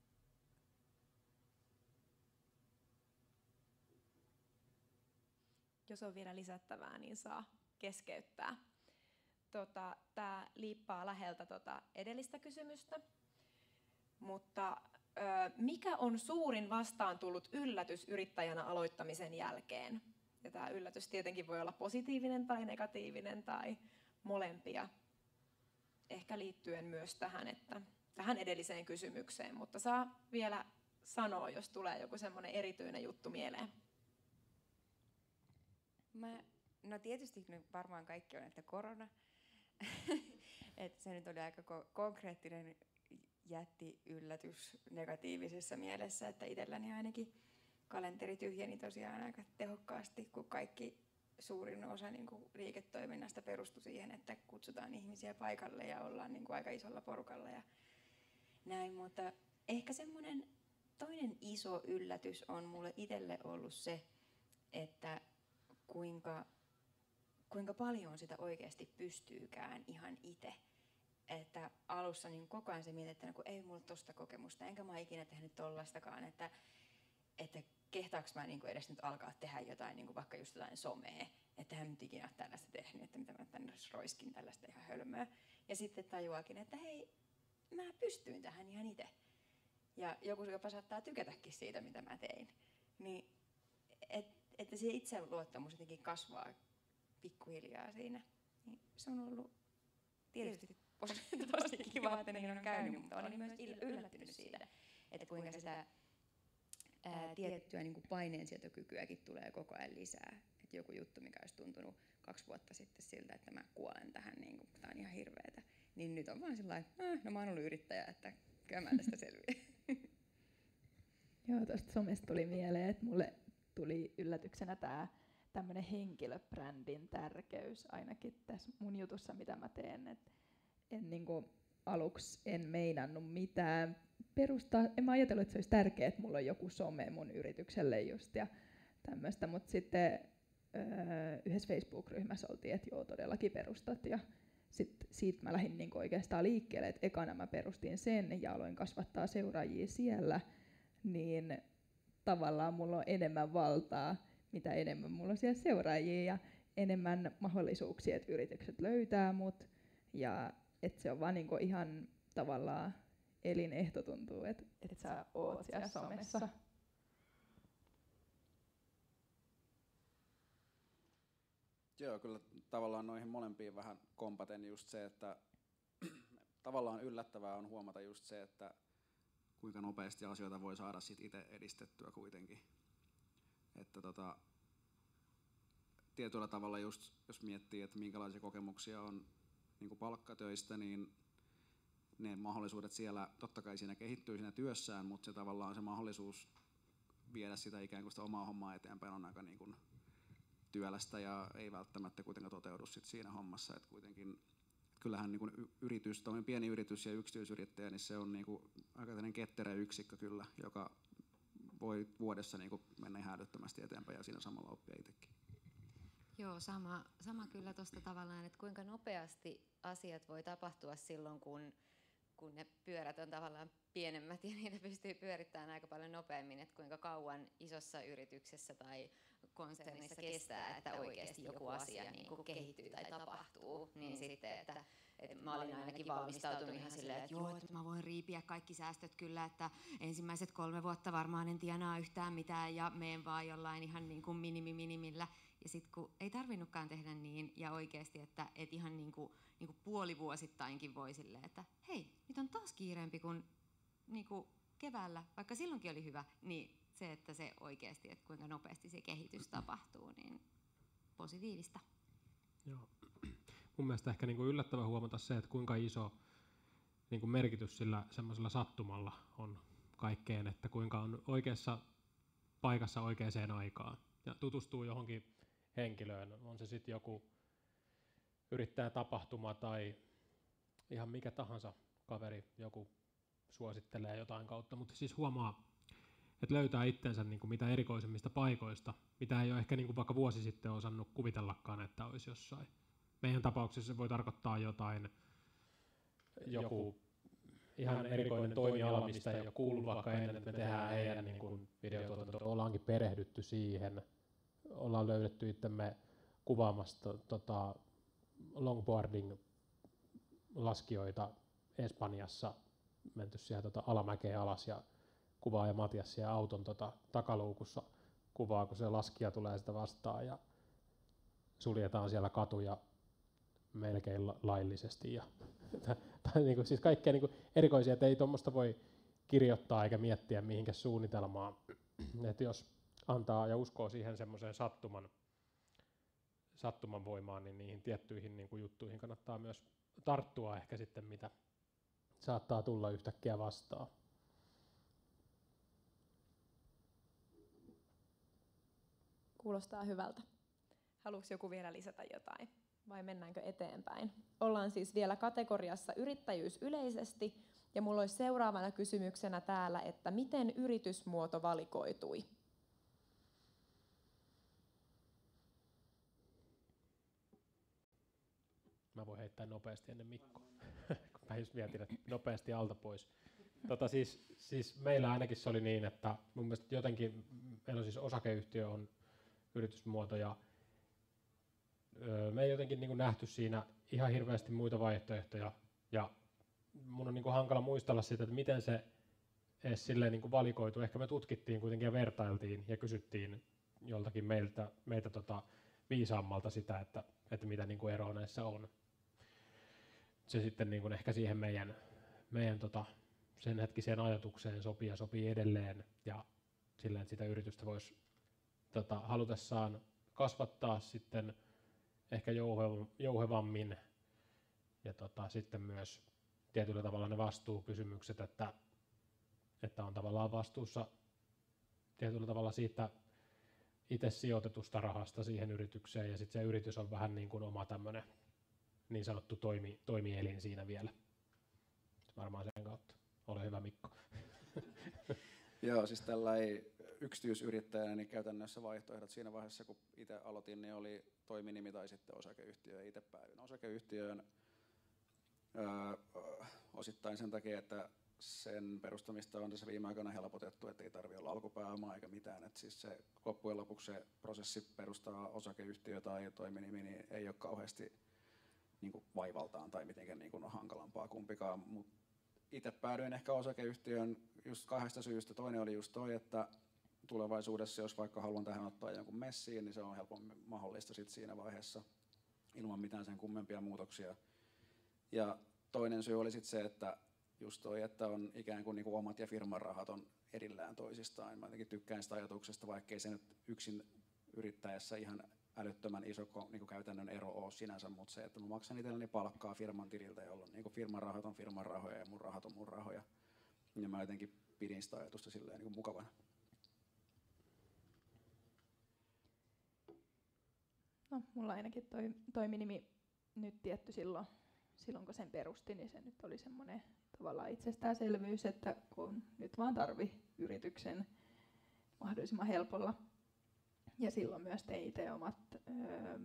Jos on vielä lisättävää, niin saa keskeyttää. Tota, Tämä liippaa läheltä tota edellistä kysymystä, mutta ö, mikä on suurin vastaan tullut yllätys yrittäjänä aloittamisen jälkeen? Ja tämä yllätys tietenkin voi olla positiivinen tai negatiivinen tai molempia. Ehkä liittyen myös tähän, että, tähän edelliseen kysymykseen, mutta saa vielä sanoa, jos tulee joku semmoinen erityinen juttu mieleen. Mä, no tietysti varmaan kaikki on, että korona. Et se nyt oli aika ko- konkreettinen jätti yllätys negatiivisessa mielessä, että itselläni ainakin kalenteri tyhjeni tosiaan aika tehokkaasti, kun kaikki suurin osa niin kuin liiketoiminnasta perustui siihen, että kutsutaan ihmisiä paikalle ja ollaan niin kuin aika isolla porukalla ja näin, mutta ehkä semmoinen toinen iso yllätys on mulle itselle ollut se, että kuinka, kuinka paljon sitä oikeasti pystyykään ihan itse. Että alussa niin koko ajan se mietit, että no, kun ei mulla tosta kokemusta, enkä mä oon ikinä tehnyt tollastakaan, että, että kehtaaks mä niin edes nyt alkaa tehdä jotain, niin vaikka just jotain somea, että hän nyt ikinä ole tällaista tehnyt, että mitä mä tänne roiskin tällaista ihan hölmöä. Ja sitten tajuakin, että hei, mä pystyin tähän ihan itse. Ja joku jopa saattaa tykätäkin siitä, mitä mä tein. Niin, et, että se itseluottamus jotenkin kasvaa pikkuhiljaa siinä. Niin se on ollut tietysti tosi kiva, että niin on käynyt, mutta olen myös yllättynyt siitä, että kuinka sitä ää, tiettyä niin kuin paineensietokykyäkin tulee koko ajan lisää. Että joku juttu, mikä olisi tuntunut kaksi vuotta sitten siltä, että mä kuolen tähän, niin kuin, tämä on ihan hirveetä, niin nyt on vaan sellainen, että no mä oon ollut yrittäjä, että kyllä mä tästä selviän. Joo, tuosta somesta tuli mieleen, että mulle tuli yllätyksenä tämä tämmöinen henkilöbrändin tärkeys ainakin tässä mun jutussa, mitä mä teen. Et, en niinku, aluksi en meinannut mitään perustaa. En mä ajatellut, että se olisi tärkeää, että mulla on joku some mun yritykselle just ja tämmöistä, mutta sitten öö, yhdessä Facebook-ryhmässä oltiin, että joo, todellakin perustat. Ja sitten siitä mä lähdin niinku oikeastaan liikkeelle, että ekana mä perustin sen ja aloin kasvattaa seuraajia siellä, niin tavallaan mulla on enemmän valtaa, mitä enemmän mulla on siellä seuraajia ja enemmän mahdollisuuksia, että yritykset löytää mut. Ja että se on vaan niinku ihan tavallaan elinehto tuntuu, että et sä oot siellä somessa. Joo, kyllä tavallaan noihin molempiin vähän kompaten just se, että tavallaan yllättävää on huomata just se, että kuinka nopeasti asioita voi saada sit itse edistettyä kuitenkin. Että tota, tietyllä tavalla just, jos miettii, että minkälaisia kokemuksia on niin kuin palkkatöistä, niin ne mahdollisuudet siellä, totta kai siinä kehittyy siinä työssään, mutta se tavallaan se mahdollisuus viedä sitä ikään kuin sitä omaa hommaa eteenpäin on aika niin kuin työlästä ja ei välttämättä kuitenkaan toteudu sit siinä hommassa, että kuitenkin kyllähän niin kuin yritys, tommoinen pieni yritys ja yksityisyrittäjä, niin se on niin kuin aika ketterä yksikkö kyllä, joka voi vuodessa niin kuin mennä ihan älyttömästi eteenpäin ja siinä samalla oppia itsekin. Joo, sama, sama kyllä tuosta tavallaan, että kuinka nopeasti asiat voi tapahtua silloin, kun, kun ne pyörät on tavallaan pienemmät ja niitä pystyy pyörittämään aika paljon nopeammin, että kuinka kauan isossa yrityksessä tai konsernissa kestää, että oikeasti joku asia niin kuin kehittyy tai tapahtuu, niin sitten, että et mä olin ainakin valmistautunut ihan silleen, että joo, että mä voin riipiä kaikki säästöt kyllä, että ensimmäiset kolme vuotta varmaan en tienaa yhtään mitään ja meen vaan jollain ihan niin kuin minimi-minimillä. Ja sitten kun ei tarvinnutkaan tehdä niin ja oikeasti, että et ihan niin kuin, niin kuin puolivuosittainkin voi silleen, että hei, nyt on taas kiireempi kuin, niin kuin keväällä, vaikka silloinkin oli hyvä, niin se, että se oikeasti, että kuinka nopeasti se kehitys tapahtuu, niin positiivista. Joo. Mun mielestä ehkä niin kuin yllättävän huomata se, että kuinka iso niin kuin merkitys sillä semmoisella sattumalla on kaikkeen, että kuinka on oikeassa paikassa oikeaan aikaan ja tutustuu johonkin henkilöön, on se sitten joku yrittää tapahtuma tai ihan mikä tahansa kaveri, joku suosittelee jotain kautta, mutta siis huomaa, että löytää itsensä niin kuin mitä erikoisemmista paikoista, mitä ei ole ehkä niin kuin vaikka vuosi sitten osannut kuvitellakaan, että olisi jossain. Meidän tapauksessa se voi tarkoittaa jotain, joku ihan erikoinen toimiala, mistä ei ole kuullut vaikka ennen, että me tehdään heidän niin kuin videotuotantoa. Ollaankin perehdytty siihen, ollaan löydetty itsemme kuvaamasta tota, longboarding-laskijoita Espanjassa, menty siellä tota, alamäkeen alas ja kuvaa ja Matias siellä auton tota, takaluukussa kuvaa, kun se laskija tulee sitä vastaan ja suljetaan siellä katuja melkein la- laillisesti. Ja, tai, niin kuin, siis kaikkea niin kuin erikoisia, että ei tuommoista voi kirjoittaa eikä miettiä mihinkä suunnitelmaan. Et jos antaa ja uskoo siihen semmoiseen sattuman, sattuman voimaan, niin niihin tiettyihin niin kuin juttuihin kannattaa myös tarttua ehkä sitten, mitä saattaa tulla yhtäkkiä vastaan. Kuulostaa hyvältä. Haluaisi joku vielä lisätä jotain vai mennäänkö eteenpäin? Ollaan siis vielä kategoriassa yrittäjyys yleisesti ja mulla olisi seuraavana kysymyksenä täällä, että miten yritysmuoto valikoitui? Mä voin heittää nopeasti ennen Mikko, kun mä just mietin, että nopeasti alta pois. Tota siis, siis meillä ainakin se oli niin, että mun mielestä jotenkin, meillä on siis osakeyhtiö on yritysmuoto ja öö, me ei jotenkin niin kuin nähty siinä ihan hirveästi muita vaihtoehtoja ja mun on niin kuin hankala muistella sitä, että miten se edes silleen niin kuin valikoitu. Ehkä me tutkittiin kuitenkin ja vertailtiin ja kysyttiin joltakin meiltä, meitä tota viisaammalta sitä, että, että mitä niin kuin eroa näissä on. Se sitten niin kuin ehkä siihen meidän, meidän tota, sen hetkiseen ajatukseen sopii ja sopii edelleen ja silleen, että sitä yritystä voisi tota, halutessaan kasvattaa sitten ehkä jouhevammin ja tota, sitten myös tietyllä tavalla ne vastuukysymykset, että, että on tavallaan vastuussa tietyllä tavalla siitä itse sijoitetusta rahasta siihen yritykseen ja sitten se yritys on vähän niin kuin oma tämmöinen niin sanottu toimi, toimielin siinä vielä. varmaan sen kautta. Ole hyvä, Mikko. Joo, siis tällä ei yksityisyrittäjänä niin käytännössä vaihtoehdot siinä vaiheessa, kun itse aloitin, niin oli toiminimi tai sitten osakeyhtiö. Itse päädyin osakeyhtiöön öö, osittain sen takia, että sen perustamista on tässä viime aikoina helpotettu, että ei tarvitse olla alkupääomaa eikä mitään. Et siis se, loppujen lopuksi se prosessi perustaa osakeyhtiö tai toiminimi niin ei ole kauheasti niin kuin vaivaltaan tai mitenkään niin kuin on hankalampaa kumpikaan. Mut itse päädyin ehkä osakeyhtiöön just kahdesta syystä. Toinen oli just toi, että tulevaisuudessa, jos vaikka haluan tähän ottaa jonkun messiin, niin se on helpommin mahdollista sit siinä vaiheessa ilman mitään sen kummempia muutoksia. Ja toinen syy oli sitten se, että just toi, että on ikään kuin niinku omat ja firman rahat on erillään toisistaan. Mä jotenkin tykkään sitä ajatuksesta, vaikkei se nyt yksin yrittäjässä ihan älyttömän iso niinku käytännön ero ole sinänsä, mutta se, että mä maksan itselleni palkkaa firman tililtä, jolloin niinku firman rahat on firman rahoja ja mun rahat on mun rahoja. Ja mä jotenkin pidin sitä ajatusta silleen niinku mukavana. No, mulla ainakin toi toiminimi nyt tietty silloin, silloin kun sen perusti, niin se nyt oli semmoinen tavallaan itsestäänselvyys, että kun nyt vaan tarvi yrityksen mahdollisimman helpolla. Ja silloin myös tein itse omat öö,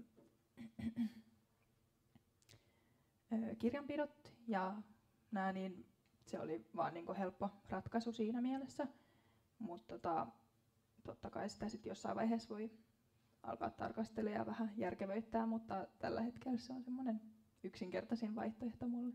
öö, kirjanpidot ja nää, niin se oli vaan niinku helppo ratkaisu siinä mielessä. Mutta tota, totta kai sitä sitten jossain vaiheessa voi alkaa tarkastella ja vähän järkevöittää, mutta tällä hetkellä se on semmoinen yksinkertaisin vaihtoehto mulle.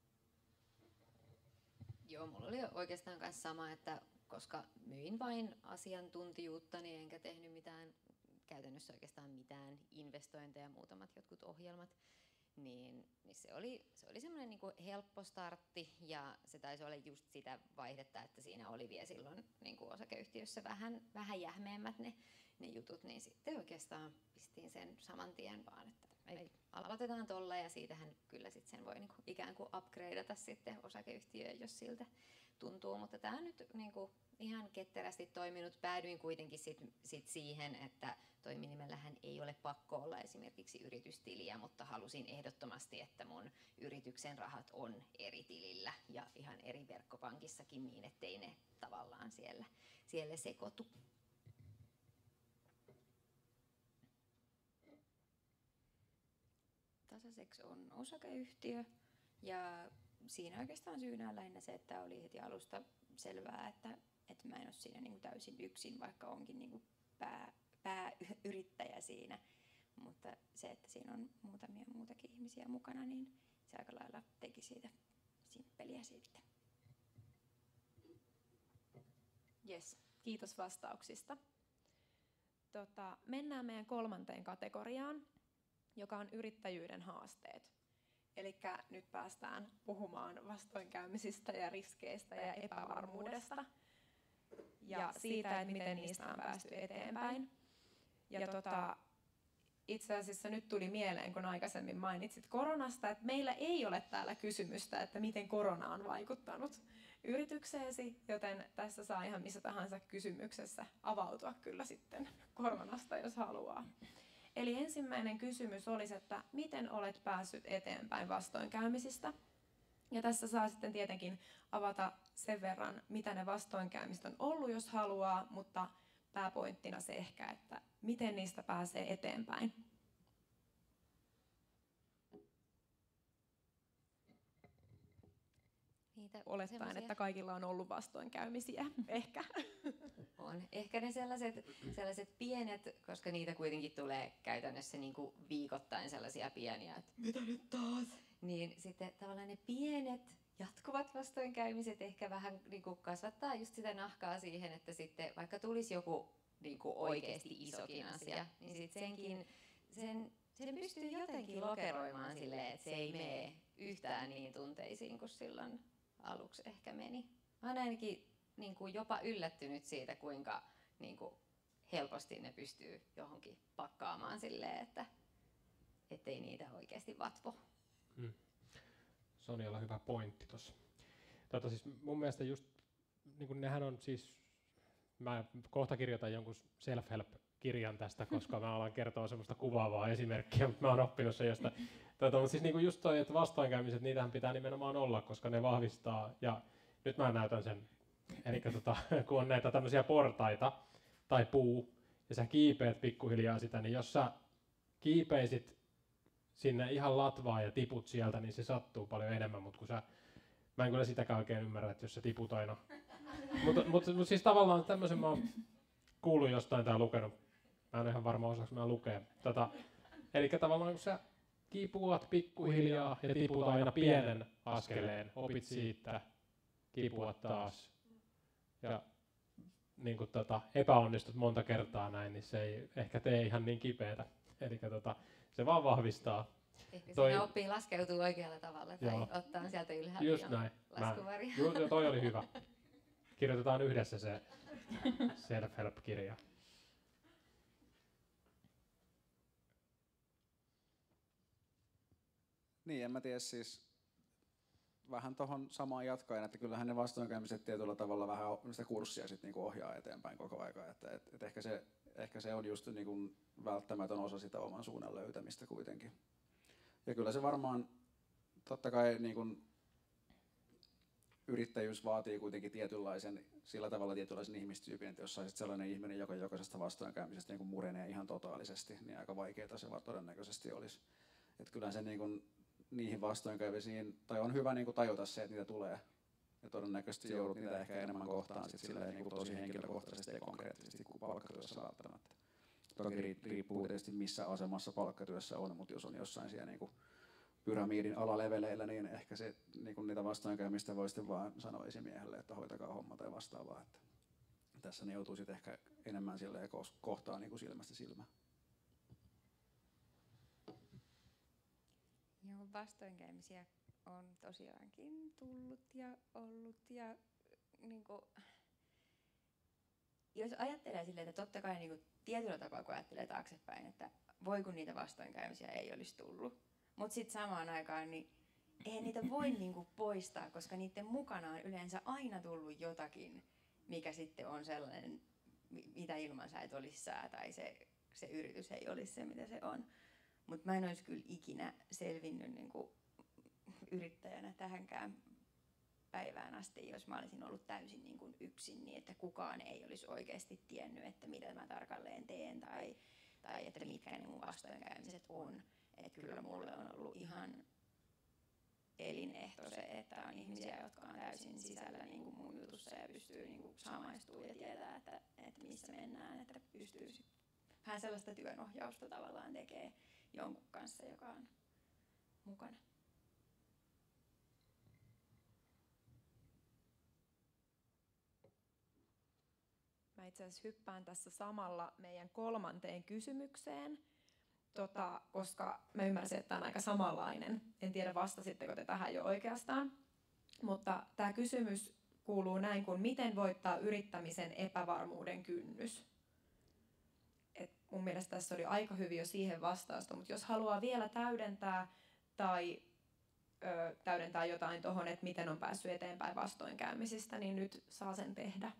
Joo, mulla oli oikeastaan myös sama, että koska myin vain asiantuntijuutta, niin enkä tehnyt mitään, käytännössä oikeastaan mitään investointeja, muutamat jotkut ohjelmat, niin, niin se oli, se oli semmoinen niin kuin helppo startti ja se taisi olla just sitä vaihdetta, että siinä oli vielä silloin niin kuin osakeyhtiössä vähän, vähän jähmeemmät ne, ne jutut, niin sitten oikeastaan pistiin sen saman tien vaan, että ei, aloitetaan tolla ja siitähän kyllä sit sen voi niin kuin ikään kuin upgradeata sitten osakeyhtiöön, jos siltä tuntuu, mutta tämä on nyt niin kuin ihan ketterästi toiminut. Päädyin kuitenkin sit, sit siihen, että toiminimellähän ei ole pakko olla esimerkiksi yritystiliä, mutta halusin ehdottomasti, että mun yrityksen rahat on eri tilillä ja ihan eri verkkopankissakin niin, ettei ne tavallaan siellä, siellä sekoitu. Tasaiseksi on osakeyhtiö ja siinä oikeastaan syynä on lähinnä se, että oli heti alusta selvää, että, että mä en ole siinä niin kuin täysin yksin, vaikka onkin niin kuin pää, pääyrittäjä siinä. Mutta se, että siinä on muutamia muutakin ihmisiä mukana, niin se aika lailla teki siitä simppeliä sitten. Yes, kiitos vastauksista. Tota, mennään meidän kolmanteen kategoriaan, joka on yrittäjyyden haasteet. Eli nyt päästään puhumaan vastoinkäymisistä ja riskeistä ja epävarmuudesta ja siitä, että miten niistä on päästy eteenpäin. Ja tota, itse asiassa nyt tuli mieleen, kun aikaisemmin mainitsit koronasta, että meillä ei ole täällä kysymystä, että miten korona on vaikuttanut yritykseesi, joten tässä saa ihan missä tahansa kysymyksessä avautua kyllä sitten koronasta, jos haluaa. Eli ensimmäinen kysymys olisi, että miten olet päässyt eteenpäin vastoinkäymisistä? Ja tässä saa sitten tietenkin avata sen verran, mitä ne vastoinkäymiset on ollut, jos haluaa, mutta pääpointtina se ehkä, että miten niistä pääsee eteenpäin. Niitä Olettaen, semmosia... että kaikilla on ollut vastoinkäymisiä, ehkä. On. Ehkä ne sellaiset, sellaiset pienet, koska niitä kuitenkin tulee käytännössä niin kuin viikoittain sellaisia pieniä, että mitä nyt taas? Niin sitten tavallaan ne pienet jatkuvat vastoinkäymiset ehkä vähän niin kuin kasvattaa just sitä nahkaa siihen, että sitten vaikka tulisi joku niin kuin oikeasti isokin asia, niin sitten senkin, sen, sen pystyy jotenkin lokeroimaan silleen, että se ei mene yhtään niin tunteisiin kuin silloin aluksi ehkä meni. Mä oon ainakin niin kuin jopa yllättynyt siitä, kuinka niin kuin helposti ne pystyy johonkin pakkaamaan silleen, että ettei niitä oikeasti vatvo. Hmm. Sonjalla hyvä pointti tuossa. Tota siis mun mielestä just, niin kuin nehän on siis, mä kohta kirjoitan jonkun self-help kirjan tästä, koska mä alan kertoa semmoista kuvaavaa esimerkkiä, mutta mä oon oppinut se josta. Tota, mutta siis niinku just toi, että vastoinkäymiset, niitähän pitää nimenomaan olla, koska ne vahvistaa. Ja nyt mä näytän sen. Eli tota, kun on näitä tämmöisiä portaita tai puu, ja sä kiipeät pikkuhiljaa sitä, niin jos sä kiipeisit sinne ihan latvaan ja tiput sieltä, niin se sattuu paljon enemmän, mutta kun sä, mä en kyllä sitäkään oikein ymmärrä, että jos sä tiput aina. Mutta mut, mut siis tavallaan tämmöisen mä oon kuullut jostain tai lukenut. Mä en ole ihan varma, osaanko mä lukea. Tota, eli tavallaan kun sä kipuat pikkuhiljaa ja tiput aina pienen askeleen, opit siitä, kipuat taas ja niin kun tota, epäonnistut monta kertaa näin, niin se ei ehkä tee ihan niin kipeätä. Eli tota, se vaan vahvistaa. Ehkä Toi- siinä oppii laskeutua oikealla tavalla tai Joo. ottaa sieltä ylhäältä Just jo näin. Mä, laskuvarjo. ju, toi oli hyvä. Kirjoitetaan yhdessä se self-help-kirja. Niin, en mä tiedä siis vähän tuohon samaan jatkaen, että kyllähän ne vastoinkäymiset tietyllä tavalla vähän sitä kurssia sit niinku ohjaa eteenpäin koko aika. Että et, et ehkä, se, ehkä se on just niinku välttämätön osa sitä oman suunnan löytämistä kuitenkin. Ja kyllä se varmaan, totta kai niinku yrittäjyys vaatii kuitenkin tietynlaisen, sillä tavalla tietynlaisen ihmistyypin, että jos saisit sellainen ihminen, joka jokaisesta vastoinkäymisestä niinku murenee ihan totaalisesti, niin aika vaikeaa se todennäköisesti olisi. Että kyllä se niinku niihin vastoinkäymisiin, tai on hyvä niinku tajuta se, että niitä tulee. Ja todennäköisesti joudut niitä ehkä enemmän kohtaan sit silleen niinku tosi henkilökohtaisesti ja konkreettisesti kuin palkkatyössä välttämättä. Toki riippuu tietysti missä asemassa palkkatyössä on, mutta jos on jossain siellä niinku pyramidin alaleveleillä, niin ehkä se, niinku niitä vastoinkäymistä voi sitten vaan sanoa esimiehelle, että hoitakaa homma tai vastaavaa. Että tässä ne joutuu sitten ehkä enemmän silleen kohtaan niinku silmästä silmään. Joo, vastoinkäymisiä on tosiaankin tullut ja ollut ja niin kuin, jos ajattelee silleen, että totta kai niin kuin, tietyllä tapaa kun ajattelee taaksepäin, että voi kun niitä vastoinkäymisiä ei olisi tullut, mutta sitten samaan aikaan niin eihän niitä voi niin kuin, poistaa, koska niiden mukana on yleensä aina tullut jotakin, mikä sitten on sellainen, mitä ilman sä et olisi sää tai se, se yritys ei olisi se, mitä se on. Mutta mä en olisi kyllä ikinä selvinnyt niin kuin yrittäjänä tähänkään päivään asti, jos mä olisin ollut täysin niin kuin yksin, niin että kukaan ei olisi oikeasti tiennyt, että mitä mä tarkalleen teen tai, tai että mitkä ne mun vastoinkäymiset on. Että kyllä mulle on ollut ihan elinehto se, että on ihmisiä, jotka on täysin sisällä niin kuin mun jutussa ja pystyy niin kuin samaistumaan ja tietää, että, että missä mennään, että pystyy vähän sellaista työnohjausta tavallaan tekee jonkun kanssa, joka on mukana. Mä itse asiassa hyppään tässä samalla meidän kolmanteen kysymykseen, tota, koska mä ymmärsin, että tämä on aika samanlainen. En tiedä, vastasitteko te tähän jo oikeastaan. Mutta tämä kysymys kuuluu näin kuin, miten voittaa yrittämisen epävarmuuden kynnys? Et mun mielestä tässä oli aika hyvin jo siihen vastausta, mutta jos haluaa vielä täydentää tai ö, täydentää jotain tuohon, että miten on päässyt eteenpäin vastoinkäymisistä, niin nyt saa sen tehdä.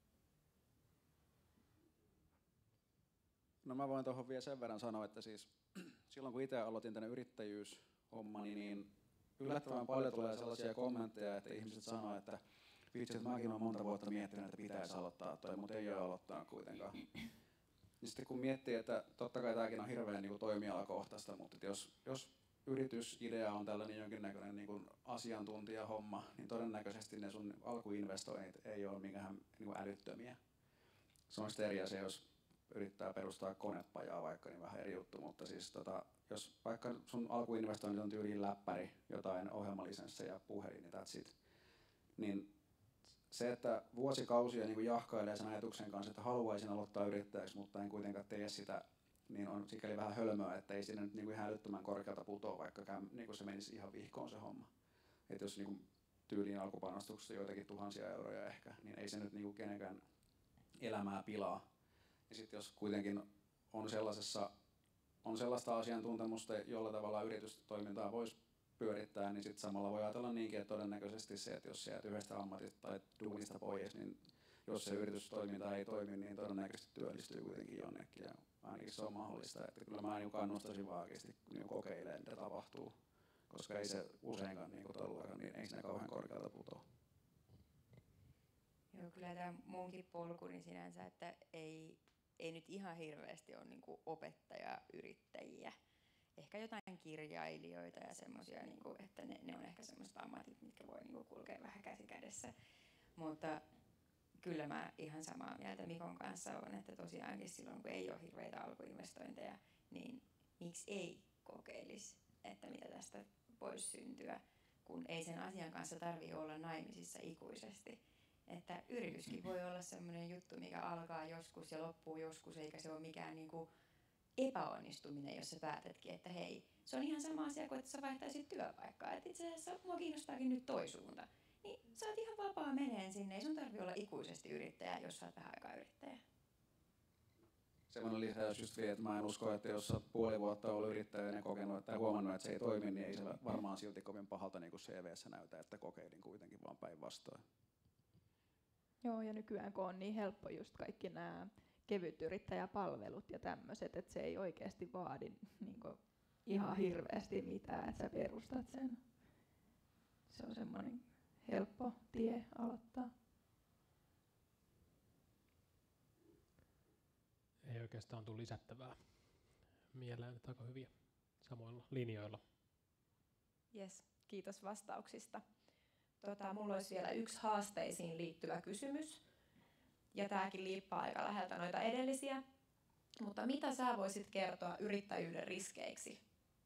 No mä voin tuohon vielä sen verran sanoa, että siis silloin kun itse aloitin tänne yrittäjyyshomman, niin yllättävän paljon tulee sellaisia kommentteja, että ihmiset sanoo, että vitsi, että mäkin olen monta vuotta miettinyt, että pitäisi aloittaa toi, mutta ei ole aloittanut kuitenkaan. Ja sitten kun miettii, että totta kai tämäkin on hirveän niin kuin toimialakohtaista, mutta jos, jos yritysidea on tällainen jonkinnäköinen niin kuin asiantuntijahomma, niin todennäköisesti ne sun alkuinvestoinnit ei ole minkään niin kuin älyttömiä. Se on sitten eri asia, jos yrittää perustaa konepajaa vaikka, niin vähän eri juttu, mutta siis tota, jos vaikka sun alkuinvestoinnit on tyyliin läppäri, jotain ohjelmalisenssejä, puhelin, niin that's it. Niin se, että vuosikausia niin kuin jahkailee sen ajatuksen kanssa, että haluaisin aloittaa yrittäjäksi, mutta en kuitenkaan tee sitä, niin on sikäli vähän hölmöä, että ei siinä nyt niin kuin ihan älyttömän korkealta putoa, vaikka niin kuin se menisi ihan vihkoon se homma. Että jos niin kuin tyyliin alkupanostuksessa joitakin tuhansia euroja ehkä, niin ei se nyt niin kuin kenenkään elämää pilaa. Ja sitten jos kuitenkin on, sellaisessa, on sellaista asiantuntemusta, jolla tavalla yritystoimintaa voisi pyörittää, niin sitten samalla voi ajatella niinkin, että todennäköisesti se, että jos sä jäät yhdestä ammatista tai duunista pois, niin jos se yritystoiminta ei toimi, niin todennäköisesti työllistyy kuitenkin jonnekin. Ja ainakin se on mahdollista, että kyllä mä niin kannustaisin vaan oikeasti niin kokeilemaan, mitä tapahtuu. Koska ei se useinkaan niin todellakaan, niin ei siinä kauhean korkealta putoa. Joo, kyllä tämä munkin polkuni sinänsä, että ei, ei nyt ihan hirveästi ole niin kuin opettajayrittäjiä. Ehkä jotain kirjailijoita ja semmoisia, niin kuin, että ne, ne on ehkä semmoiset ammatit, mitkä voi niin kuin kulkea vähän käsi kädessä. Mutta kyllä mä ihan samaa mieltä Mikon kanssa on, että tosiaankin silloin kun ei ole hirveitä alkuinvestointeja, niin miksi ei kokeilisi, että mitä tästä voisi syntyä, kun ei sen asian kanssa tarvitse olla naimisissa ikuisesti. Että yrityskin voi olla sellainen juttu, mikä alkaa joskus ja loppuu joskus, eikä se ole mikään niinku epäonnistuminen, jos sä päätätkin, että hei, se on ihan sama asia kuin, että sä vaihtaisit työpaikkaa. Että itse asiassa mua kiinnostaakin nyt toi suunta. Niin sä oot ihan vapaa meneen sinne, ei sun tarvitse olla ikuisesti yrittäjä, jos sä oot vähän aikaa yrittäjä. Semmoinen lisäys just vielä, että mä en usko, että jos olet puoli vuotta ollut yrittäjä ja kokenut, että huomannut, että se ei toimi, niin ei se varmaan silti kovin pahalta niin kuin C V:ssä näytä, että kokeilin kuitenkin vaan päinvastoin. Joo, ja nykyään kun on niin helppo just kaikki nämä kevytyrittäjäpalvelut ja tämmöiset, että se ei oikeasti vaadi niin kuin ihan hirveästi mitään, että sä perustat sen. Se on semmoinen helppo tie aloittaa. Ei oikeastaan tule lisättävää mieleen, että aika hyviä samoilla linjoilla. Yes, kiitos vastauksista. Tota, mulla olisi vielä yksi haasteisiin liittyvä kysymys. Ja tämäkin liippaa aika läheltä noita edellisiä. Mutta mitä sä voisit kertoa yrittäjyyden riskeiksi?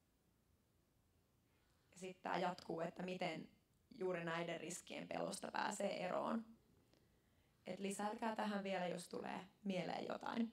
Ja sitten tämä jatkuu, että miten juuri näiden riskien pelosta pääsee eroon. Et lisätkää tähän vielä, jos tulee mieleen jotain.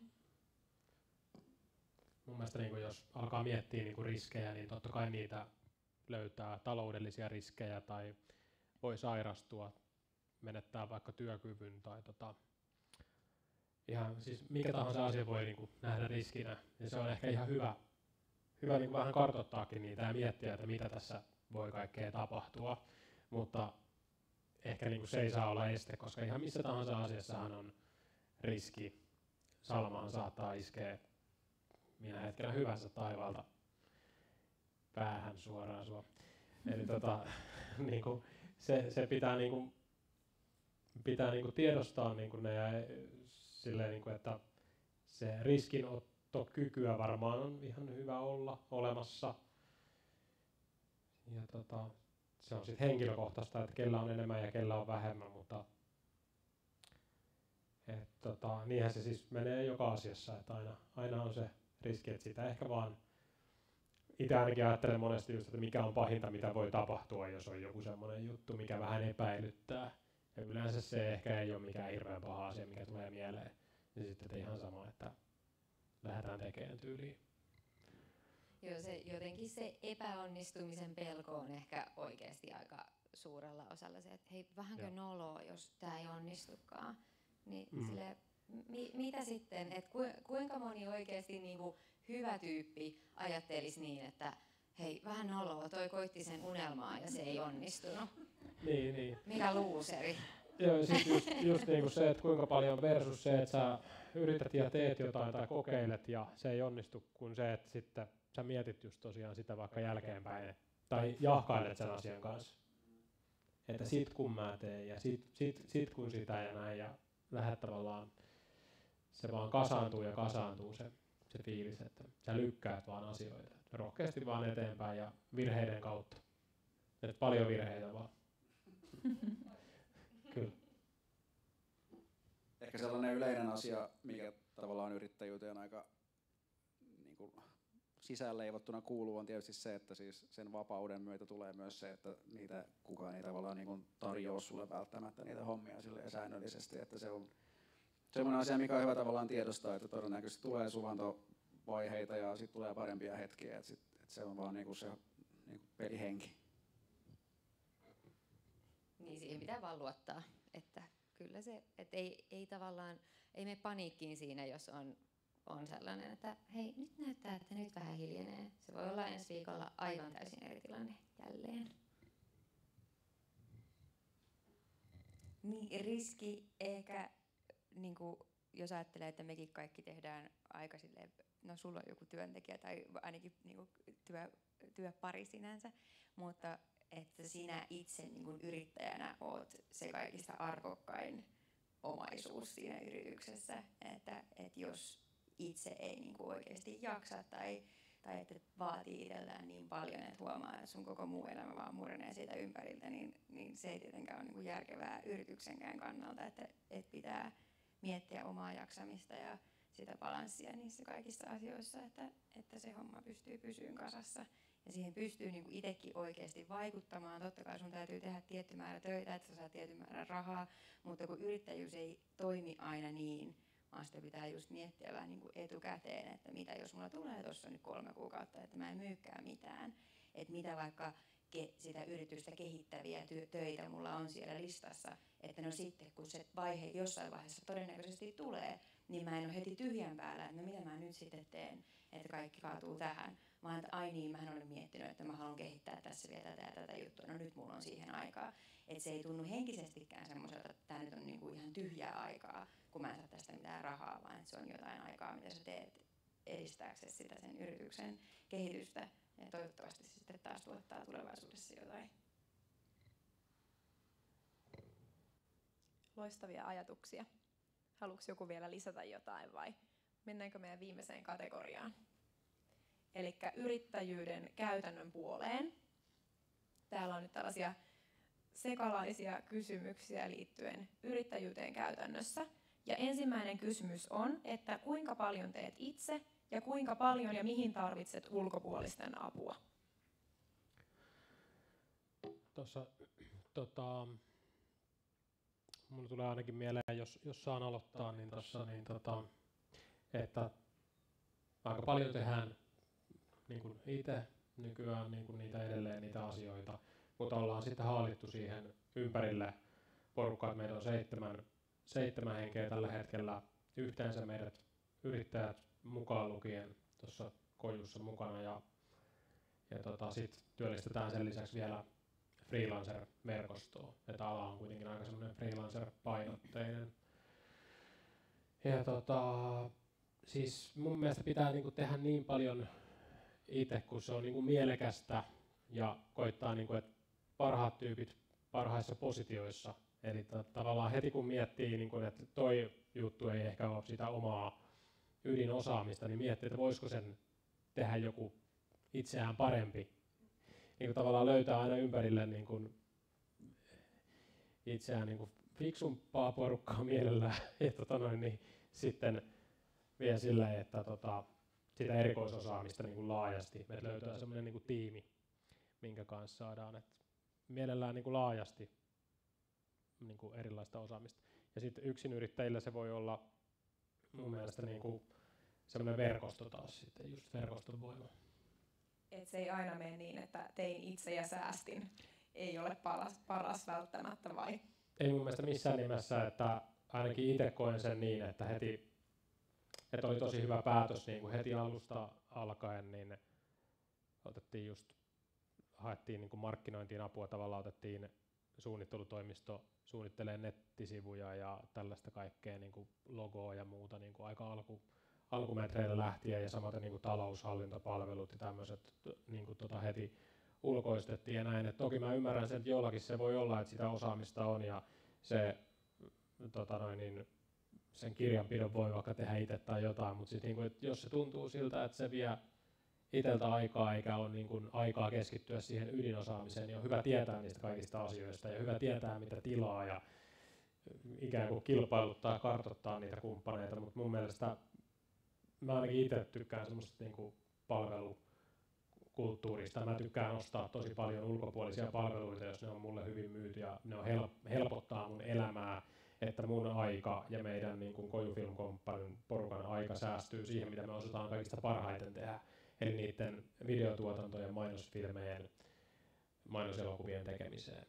Mun mielestä niin jos alkaa miettiä niin riskejä, niin totta kai niitä löytää taloudellisia riskejä tai voi sairastua, menettää vaikka työkyvyn tai tota, ihan siis mikä tahansa asia voi niin kuin nähdä riskinä. Ja se on ehkä ihan hyvä, hyvä niin kuin vähän kartoittaakin niitä ja miettiä, että mitä tässä voi kaikkea tapahtua. Mutta ehkä niin kuin se ei saa olla este, koska ihan missä tahansa asiassahan on riski. Salmahan saattaa iskeä minä hetkenä hyvänsä taivaalta päähän suoraan sua. Eli tota, niin kuin se, se pitää, niin kuin, pitää niin kuin tiedostaa niin kuin ne, ja silleen, niin kuin, että se riskinottokykyä varmaan on ihan hyvä olla olemassa. Ja tota, se on sitten henkilökohtaista, että kellä on enemmän ja kellä on vähemmän, mutta et, tota, niinhän se siis menee joka asiassa, että aina, aina on se riski, että sitä ehkä vaan itse ainakin ajattelen monesti just, että mikä on pahinta, mitä voi tapahtua, jos on joku semmoinen juttu, mikä vähän epäilyttää. Ja yleensä se ehkä ei ole mikään hirveän paha asia, mikä tulee mieleen. Ja sitten ihan sama, että lähdetään tekemään tyyliin. Joo, se, jotenkin se epäonnistumisen pelko on ehkä oikeasti aika suurella osalla se, että hei, vähänkö noloa, jos tämä ei onnistukaan. Niin mm. sille, mi, mitä sitten, että ku, kuinka moni oikeasti niinku hyvä tyyppi ajattelisi niin, että hei, vähän noloa, toi koitti sen unelmaa ja se ei onnistunut. Niin, niin. Mikä luuseri. Joo, ja sitten just, just niin kuin se, että kuinka paljon versus se, että sä yrität ja teet jotain tai kokeilet ja se ei onnistu, kun se, että sitten sä mietit just tosiaan sitä vaikka jälkeenpäin tai jahkailet sen asian kanssa. Että sit kun mä teen ja sit, sit, sit kun sitä ja näin ja lähdet tavallaan, se vaan kasaantuu ja kasaantuu se, se fiilis, että sä lykkäät vaan asioita. Rohkeasti vaan eteenpäin ja virheiden kautta. Et paljon virheitä vaan. Kyllä. Ehkä sellainen yleinen asia, mikä tavallaan yrittäjyyteen aika niin kuin sisäänleivottuna kuuluu, on tietysti se, että siis sen vapauden myötä tulee myös se, että niitä, kukaan ei tavallaan niin kuin tarjoa sulle välttämättä niitä hommia silleen säännöllisesti. Että se on sellainen asia, mikä on hyvä tavallaan tiedostaa, että todennäköisesti tulee suvantovaiheita ja sitten tulee parempia hetkiä. Että, sit, että se on vaan niin kuin se niin kuin pelihenki. Niin siihen pitää vaan luottaa, että kyllä se, että ei, ei tavallaan, ei mene paniikkiin siinä, jos on, on sellainen, että hei, nyt näyttää, että nyt vähän hiljenee. Se voi olla ensi viikolla aivan täysin eri tilanne jälleen. Niin, riski ehkä niin kuin, jos ajattelee, että mekin kaikki tehdään aika silleen, no sulla on joku työntekijä tai ainakin niin kuin työ, työpari sinänsä, mutta että sinä itse niin kuin yrittäjänä oot se kaikista arvokkain omaisuus siinä yrityksessä, että, että jos itse ei niin kuin oikeasti jaksa tai, tai että vaatii itsellään niin paljon, että huomaa, että sun koko muu elämä vaan murenee siitä ympäriltä, niin, niin se ei tietenkään ole niin kuin järkevää yrityksenkään kannalta, että, että pitää miettiä omaa jaksamista ja sitä balanssia niissä kaikissa asioissa, että, että se homma pystyy pysyyn kasassa. Ja siihen pystyy niin kuin itsekin oikeasti vaikuttamaan. Totta kai sun täytyy tehdä tietty määrä töitä, että sä saat tietyn määrän rahaa, mutta kun yrittäjyys ei toimi aina niin, vaan sitä pitää just miettiä vähän niin kuin etukäteen, että mitä jos mulla tulee tuossa nyt kolme kuukautta, että mä en myykään mitään. Että mitä vaikka ke- sitä yritystä kehittäviä ty- töitä mulla on siellä listassa, että no sitten kun se vaihe jossain vaiheessa todennäköisesti tulee, niin mä en ole heti tyhjän päällä, että no mitä mä nyt sitten teen, että kaikki kaatuu tähän. Vaan että ai niin, mähän olen miettinyt, että mä haluan kehittää tässä vielä tätä ja tätä juttua, no nyt mulla on siihen aikaa. Että se ei tunnu henkisestikään semmoiselta, että tämä nyt on niinku ihan tyhjää aikaa, kun mä en saa tästä mitään rahaa, vaan että se on jotain aikaa, mitä sä teet edistääksesi sitä sen yrityksen kehitystä. Ja toivottavasti se sitten taas tuottaa tulevaisuudessa jotain. Loistavia ajatuksia. Haluatko joku vielä lisätä jotain vai mennäänkö meidän viimeiseen kategoriaan? Eli yrittäjyyden käytännön puoleen. Täällä on nyt tällaisia sekalaisia kysymyksiä liittyen yrittäjyyteen käytännössä. Ja ensimmäinen kysymys on, että kuinka paljon teet itse ja kuinka paljon ja mihin tarvitset ulkopuolisten apua? Tuossa, tota, mulle tulee ainakin mieleen, jos, jos saan aloittaa, niin tuossa, niin tota, että aika paljon tehdään niin kuin itse nykyään niin kuin niitä edelleen niitä asioita, mutta ollaan sitten haalittu siihen ympärille porukkaa, meitä on seitsemän, seitsemän henkeä tällä hetkellä, yhteensä meidät yrittäjät mukaan lukien tuossa Kojussa mukana ja, ja tota, sitten työllistetään sen lisäksi vielä freelancer-verkostoa, että ala on kuitenkin aika semmoinen freelancer-painotteinen. Ja tota, siis mun mielestä pitää niinku tehdä niin paljon itse, kun se on niinku mielekästä ja koittaa, niinku, että parhaat tyypit parhaissa positioissa. Eli t- tavallaan heti kun miettii, niinku, että toi juttu ei ehkä ole sitä omaa ydinosaamista, niin miettii, että voisiko sen tehdä joku itseään parempi. Niin tavallaan löytää aina ympärille niin kuin itseään niin kuin fiksumpaa porukkaa mielellään ja tota noin, niin sitten vie silleen, että tota, sitä erikoisosaamista niin kuin laajasti. Meiltä löytää semmoinen niin kuin tiimi, minkä kanssa saadaan, että mielellään niin kuin laajasti niin kuin erilaista osaamista. Ja sitten yksinyrittäjillä se voi olla mun mielestä niin kuin semmoinen verkosto taas sitten, just verkoston voima. Et se ei aina mene niin, että tein itse ja säästin. Ei ole paras, paras välttämättä vai? Ei mun mielestä missään nimessä, että ainakin itse koen sen niin, että heti, että oli tosi hyvä päätös niin kuin heti alusta alkaen, niin otettiin just, haettiin niin kuin markkinointiin apua, tavallaan otettiin suunnittelutoimisto suunnittelee nettisivuja ja tällaista kaikkea, niin kuin logoa ja muuta niin kuin aika alku, alkumetreillä lähtien ja samaten niin kuin taloushallintapalvelut ja tämmöiset niin kuin tota heti ulkoistettiin ja näin. Et toki mä ymmärrän sen, että jollakin se voi olla, että sitä osaamista on ja se, tota noin, niin sen kirjanpidon voi vaikka tehdä itse tai jotain, mutta niin kuin, jos se tuntuu siltä, että se vie itseltä aikaa eikä ole niin kuin aikaa keskittyä siihen ydinosaamiseen, niin on hyvä tietää niistä kaikista asioista ja hyvä tietää mitä tilaa ja ikään kuin kilpailuttaa ja kartoittaa niitä kumppaneita, mutta mun mielestä mä ainakin itse tykkään semmoista niin kuin palvelukulttuurista. Mä tykkään ostaa tosi paljon ulkopuolisia palveluita, jos ne on mulle hyvin myyty ja ne on hel- helpottaa mun elämää, että mun aika ja meidän niin kuin Koju Film Companyn porukan aika säästyy siihen, mitä me osataan kaikista parhaiten tehdä. Eli niiden videotuotantojen, mainosfilmeen, mainoselokuvien tekemiseen.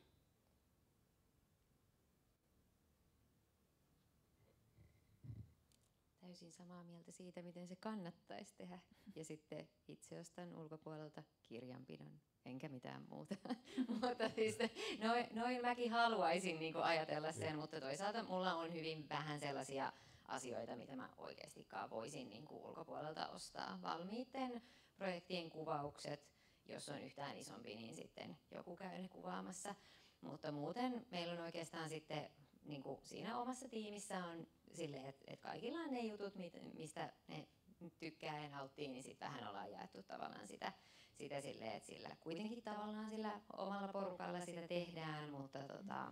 Täysin samaa mieltä siitä, miten se kannattaisi tehdä. Ja sitten itse ostan ulkopuolelta kirjanpidon enkä mitään muuta. Mutta siis noin, noin mäkin haluaisin niin kuin ajatella sen, mutta toisaalta mulla on hyvin vähän sellaisia asioita, mitä mä oikeastikaan voisin niin kuin ulkopuolelta ostaa. Valmiitten projektien kuvaukset, jos on yhtään isompi, niin sitten joku käy ne kuvaamassa. Mutta muuten meillä on oikeastaan sitten niin kuin siinä omassa tiimissä on silleen, että, että kaikilla on ne jutut, mistä ne tykkää ja nauttii, niin sitten vähän ollaan jaettu tavallaan sitä, sitä silleen, että sillä kuitenkin tavallaan sillä omalla porukalla sitä tehdään, mutta tota,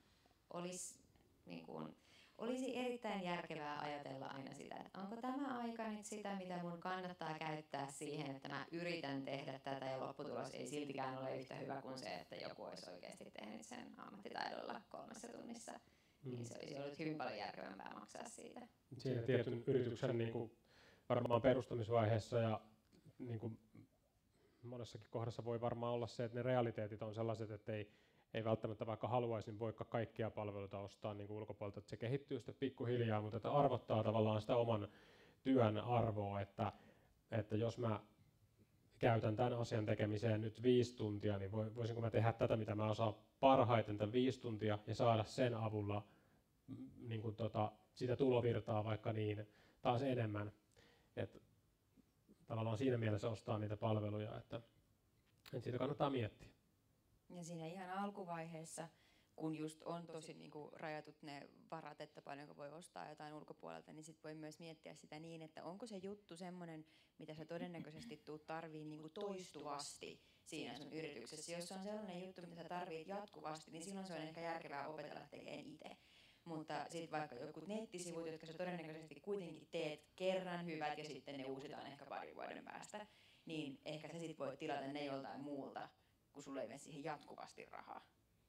olisi, niin kuin, olisi erittäin järkevää ajatella aina sitä, että onko tämä aika nyt sitä, mitä mun kannattaa käyttää siihen, että mä yritän tehdä tätä ja lopputulos ei siltikään ole yhtä hyvä kuin se, että joku olisi oikeasti tehnyt sen ammattitaidolla kolmessa tunnissa. Mm. Niin se olisi ollut hyvin paljon järkevämpää maksaa siitä. Siinä tietyn yrityksen niin kuin varmaan perustamisvaiheessa ja niin kuin monessakin kohdassa voi varmaan olla se, että ne realiteetit on sellaiset, että ei, ei välttämättä vaikka haluaisin voikka kaikkia palveluita ostaa niin kuin ulkopuolelta, että se kehittyy sitten pikkuhiljaa, mutta että arvottaa tavallaan sitä oman työn arvoa, että, että jos mä käytän tämän asian tekemiseen nyt viisi tuntia, niin voisinko mä tehdä tätä, mitä mä osaan parhaiten tämän viisi tuntia ja saada sen avulla niin kuin tota, sitä tulovirtaa vaikka niin taas enemmän. Et tavallaan siinä mielessä ostaa niitä palveluja, että, että siitä kannattaa miettiä. Ja siinä ihan alkuvaiheessa, kun just on tosi niin kuin rajatut ne varat, että paljonko voi ostaa jotain ulkopuolelta, niin sit voi myös miettiä sitä niin, että onko se juttu semmoinen, mitä sä todennäköisesti tuut tarvii niin kuin toistuvasti siinä sun yrityksessä. Jos se on sellainen juttu, mitä sä tarvit jatkuvasti, niin silloin se on ehkä järkevää opetella tekemään itse. Mutta sitten vaikka jotkut nettisivut, jotka sä todennäköisesti kuitenkin teet kerran hyvät ja sitten ne uusitaan ehkä parin vuoden päästä, niin ehkä sä sit voit tilata ne joltain muulta, kun sulla ei mene siihen jatkuvasti rahaa.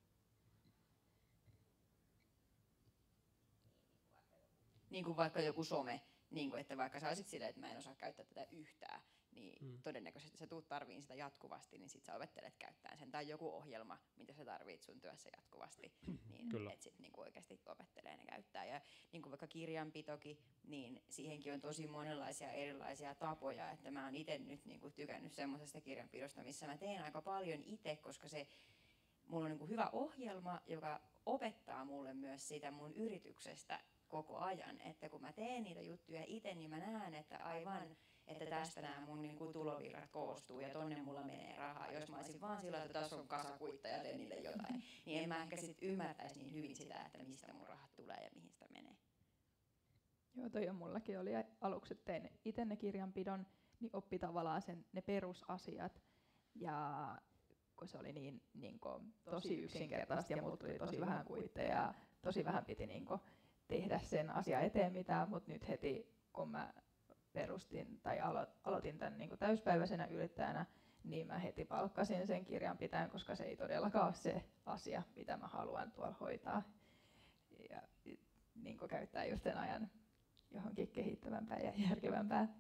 Niin kuin vaikka joku some, niin kuin että vaikka sä olisit silleen, että mä en osaa käyttää tätä yhtään, niin mm. todennäköisesti sä tuut tarviin sitä jatkuvasti, niin sit sä opettelet käyttää sen. Tai joku ohjelma, mitä sä tarvit sun työssä jatkuvasti, niin et sit niinku oikeasti opettelee ne käyttää. Ja niin kuin vaikka kirjanpitokin, niin siihenkin on tosi monenlaisia erilaisia tapoja, että mä oon itse nyt niinku tykännyt semmoisesta kirjanpidosta, missä mä teen aika paljon itse, koska se mulla on niinku hyvä ohjelma, joka opettaa mulle myös siitä mun yrityksestä koko ajan, että kun mä teen niitä juttuja itse, niin mä näen, että aivan, että tästä nämä mun niin kuin tulovirrat koostuu ja tonne mulla menee rahaa. Jos mä olisin vaan sillä, että tässä on kasakuitta ja teen niille jotain, niin en mä ehkä sit ymmärtäisi niin hyvin sitä, että mistä mun rahat tulee ja mihin sitä menee. Joo, toi on mullakin oli aluksi, että tein itse ne kirjanpidon, niin oppi tavallaan sen, ne perusasiat. Ja kun se oli niin, niin kuin, tosi yksinkertaisesti ja mulla tuli tosi vähän kuitteja ja tosi vähän piti niin kuin, tehdä sen asian eteen mitään, mutta nyt heti kun mä perustin tai alo- aloitin tämän niin kuin täyspäiväisenä yrittäjänä, niin mä heti palkkasin sen kirjanpitäjän, koska se ei todellakaan ole se asia, mitä mä haluan tuolla hoitaa. Ja niin kuin käyttää just sen ajan johonkin kehittävämpään ja järkevämpään.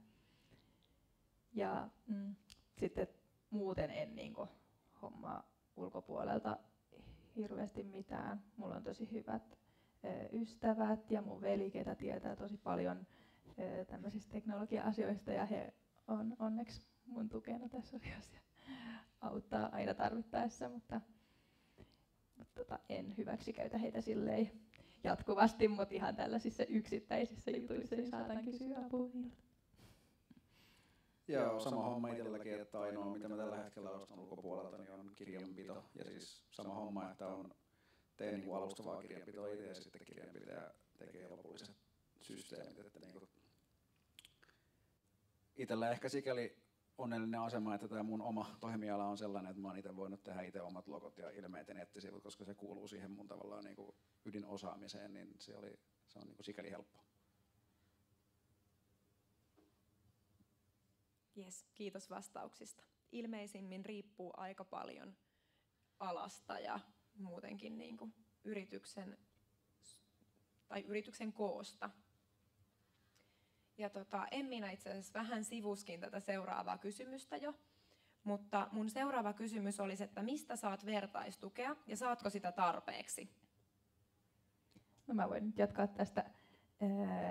Ja mm, sitten muuten en niin kuin hommaa ulkopuolelta hirveästi mitään. Mulla on tosi hyvät ystävät ja mun veli, ketä tietää tosi paljon tämmöisistä teknologia-asioista ja he on onneksi mun tukena tässä asiassa ja auttaa aina tarvittaessa, mutta, mutta tota, en hyväksikäytä heitä silleen jatkuvasti, mutta ihan tällaisissa yksittäisissä jutuissa niin saatan kysyä apua niiltä. Joo, sama homma itselläkin, että ainoa mitä mä tällä hetkellä ostan ulkopuolelta niin on kirjanpito ja siis sama homma, että on teen niin kuin alustavaa kirjanpitoa itse ja sitten kirjanpitäjä tekee lopulliset systeemit. Että niin kuin itsellä ehkä sikäli onnellinen asema, että tämä mun oma toimiala on sellainen, että mä oon itse voinut tehdä itse omat logot ja ilmeet ja nettisivut, koska se kuuluu siihen mun tavallaan niin kuin ydinosaamiseen, niin se, oli, se on niin kuin sikäli helppoa. Yes, kiitos vastauksista. Ilmeisimmin riippuu aika paljon alasta ja muutenkin niin kuin yrityksen, tai yrityksen koosta. Ja tota, Emmiina itse asiassa vähän sivuskin tätä seuraavaa kysymystä jo, mutta mun seuraava kysymys olisi, että mistä saat vertaistukea ja saatko sitä tarpeeksi? No mä voin nyt jatkaa tästä.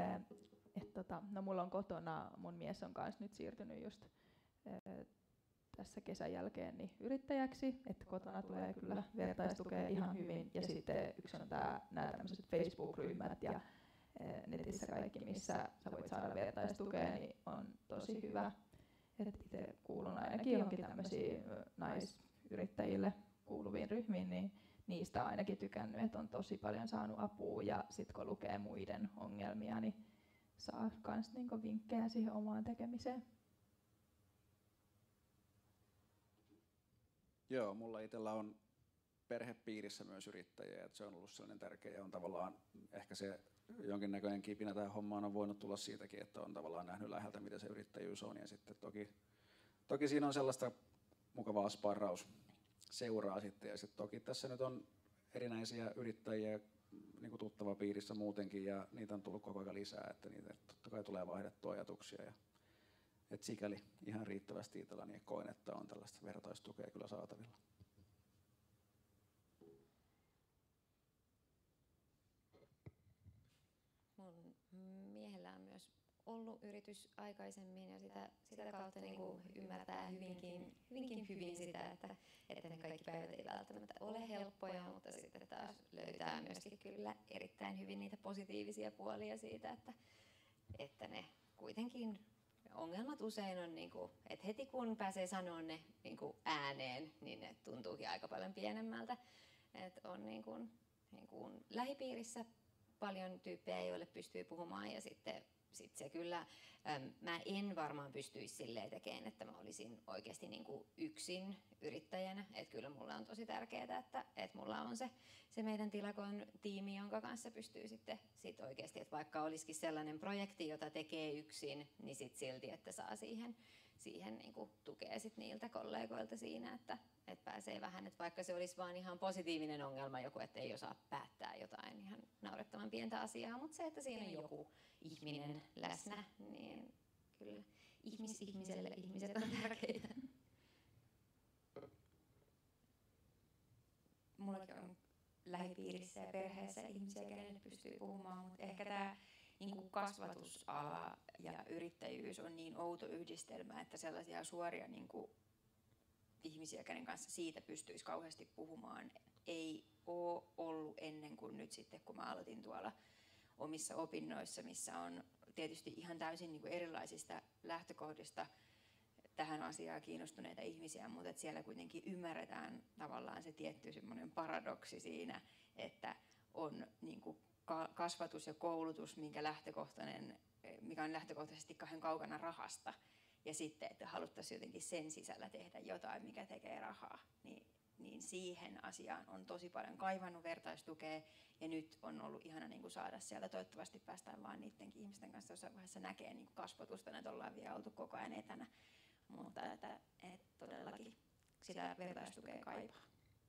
Et tota, no mulla on kotona, mun mies on kanssa nyt siirtynyt just tässä kesän jälkeen niin yrittäjäksi, että kotona tulee kyllä vertaistukea ihan hyvin. Ja sitten yksi on tää, nämä tämmöiset Facebook-ryhmät ja netissä kaikki, missä sä voit saada vertaistukea, niin on tosi hyvä. Itse kuulun ainakin johonkin tämmöisiin naisyrittäjille kuuluviin ryhmiin, niin niistä on ainakin tykännyt, että on tosi paljon saanut apua. Ja sitten kun lukee muiden ongelmia, niin saa myös niinku vinkkejä siihen omaan tekemiseen. Joo, mulla itsellä on perhepiirissä myös yrittäjiä, että se on ollut sellainen tärkeä ja on tavallaan ehkä se jonkinnäköinen kipinä tähän hommaan on voinut tulla siitäkin, että on tavallaan nähnyt läheltä, mitä se yrittäjyys on, ja sitten toki, toki siinä on sellaista mukavaa sparraus seuraa sitten, ja sitten toki tässä nyt on erinäisiä yrittäjiä niin kuin tuttava piirissä muutenkin, ja niitä on tullut koko ajan lisää, että niitä totta kai tulee vaihdettua ajatuksia, ja et sikäli ihan riittävästi itselläni niin koen, että on tällaista vertaistukea kyllä saatavilla. Mun miehellä on myös ollut yritys aikaisemmin ja sitä, sitä kautta niin kuin ymmärtää hyvinkin, hyvinkin hyvin sitä, että, että ne kaikki päivät ei välttämättä ole helppoja, mutta sitten taas löytää myöskin kyllä erittäin hyvin niitä positiivisia puolia siitä, että, että ne kuitenkin ongelmat usein on, niin kuin, että heti kun pääsee sanoa ne niin kuin ääneen, niin ne tuntuukin aika paljon pienemmältä. Että on niin kuin, niin kuin lähipiirissä paljon tyyppejä, joille pystyy puhumaan ja sitten sit se kyllä, äm, mä en varmaan pystyisi silleen tekemään, että mä olisin oikeasti niin kuin yksin yrittäjänä. Että kyllä mulle on tosi tärkeää, että, että mulla on se, se meidän Tilakon tiimi, jonka kanssa pystyy sitten sit oikeasti, että vaikka olisikin sellainen projekti, jota tekee yksin, niin sit silti, että saa siihen, siihen niin kuin tukea sit niiltä kollegoilta siinä, että, että pääsee vähän, että vaikka se olisi vaan ihan positiivinen ongelma joku, että ei osaa päättää jotain ihan naurettavan pientä asiaa, mutta se, että siinä on joku ihminen läsnä, niin kyllä ihmis ihmiselle ihmiset on tärkeitä. Mullakin on lähipiirissä ja perheessä ihmisiä, kenelle pystyy puhumaan, mutta ehkä tämä niin kasvatusala ja yrittäjyys on niin outo yhdistelmä, että sellaisia suoria niin kuin ihmisiä, kenen kanssa siitä pystyisi kauheasti puhumaan, ei ole ollut ennen kuin nyt sitten, kun mä aloitin tuolla omissa opinnoissa, missä on tietysti ihan täysin niin kuin erilaisista lähtökohdista tähän asiaan kiinnostuneita ihmisiä, mutta että siellä kuitenkin ymmärretään tavallaan se tietty semmoinen paradoksi siinä, että on niin kuin kasvatus ja koulutus, minkä lähtökohtainen, mikä on lähtökohtaisesti kauhean kaukana rahasta, ja sitten, että haluttaisiin jotenkin sen sisällä tehdä jotain, mikä tekee rahaa, niin, niin siihen asiaan on tosi paljon kaivannut vertaistukea, ja nyt on ollut ihana niin kuin saada sieltä, toivottavasti päästään vaan niidenkin ihmisten kanssa jossain vaiheessa näkee niin kuin kasvatusta, että ollaan vielä oltu koko ajan etänä, mutta että, että todellakin sitä vertaistukea kaipaa.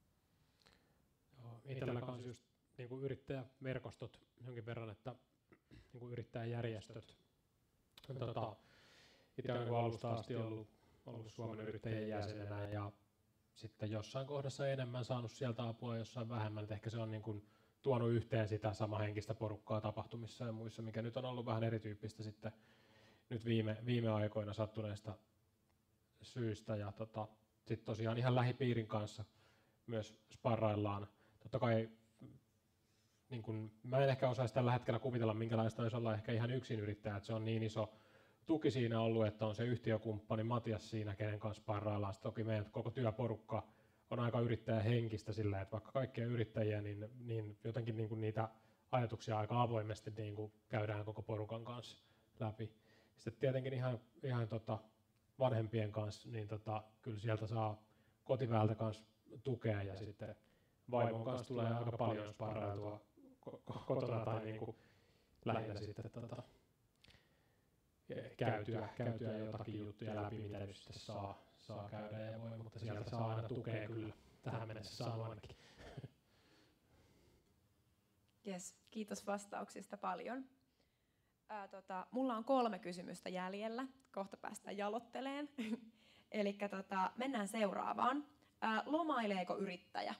Joo, itsellä kanssa just niin kuin yrittäjäverkostot jonkin verran, että niin kuin yrittäjäjärjestöt. Tota, itse olen alusta asti ollut, ollut Suomen yrittäjien jäsenenä ja sitten jossain kohdassa enemmän saanut sieltä apua, jossain vähemmän. Et ehkä se on niin kuin tuonut yhteen sitä samahenkistä porukkaa tapahtumissa ja muissa, mikä nyt on ollut vähän erityyppistä sitten nyt viime, viime aikoina sattuneista syistä. Ja tota, sitten tosiaan ihan lähipiirin kanssa myös sparraillaan. Totta kai niin kun, mä en ehkä osaisi tällä hetkellä kuvitella, minkälaista olisi olla ehkä ihan yksin yrittäjä, että se on niin iso tuki siinä ollut, että on se yhtiökumppani Matias siinä, kenen kanssa sparraillaan. Sitten toki meidän koko työporukka on aika yrittäjähenkistä sillä, että vaikka kaikkia yrittäjiä, niin, niin jotenkin niin kuin niitä ajatuksia aika avoimesti niin kuin käydään koko porukan kanssa läpi. Sitten tietenkin ihan, ihan tota vanhempien kanssa, niin tota, kyllä sieltä saa kotiväeltä kanssa tukea ja sitten vaimon kanssa tulee aika paljon sparrailtua kotona tai niin kuin lähinnä sitten tota, käytyä, käytyä jotakin juttuja läpi, mitä nyt sitten saa, saa käydä ja voi, mutta sieltä saa aina tukea kyllä. Tähän mennessä saa ainakin. Yes, kiitos vastauksista paljon. Ää, tota, mulla on kolme kysymystä jäljellä. Kohta päästään jaloitteleen. Eli tota, mennään seuraavaan. Ää, lomaileeko yrittäjä?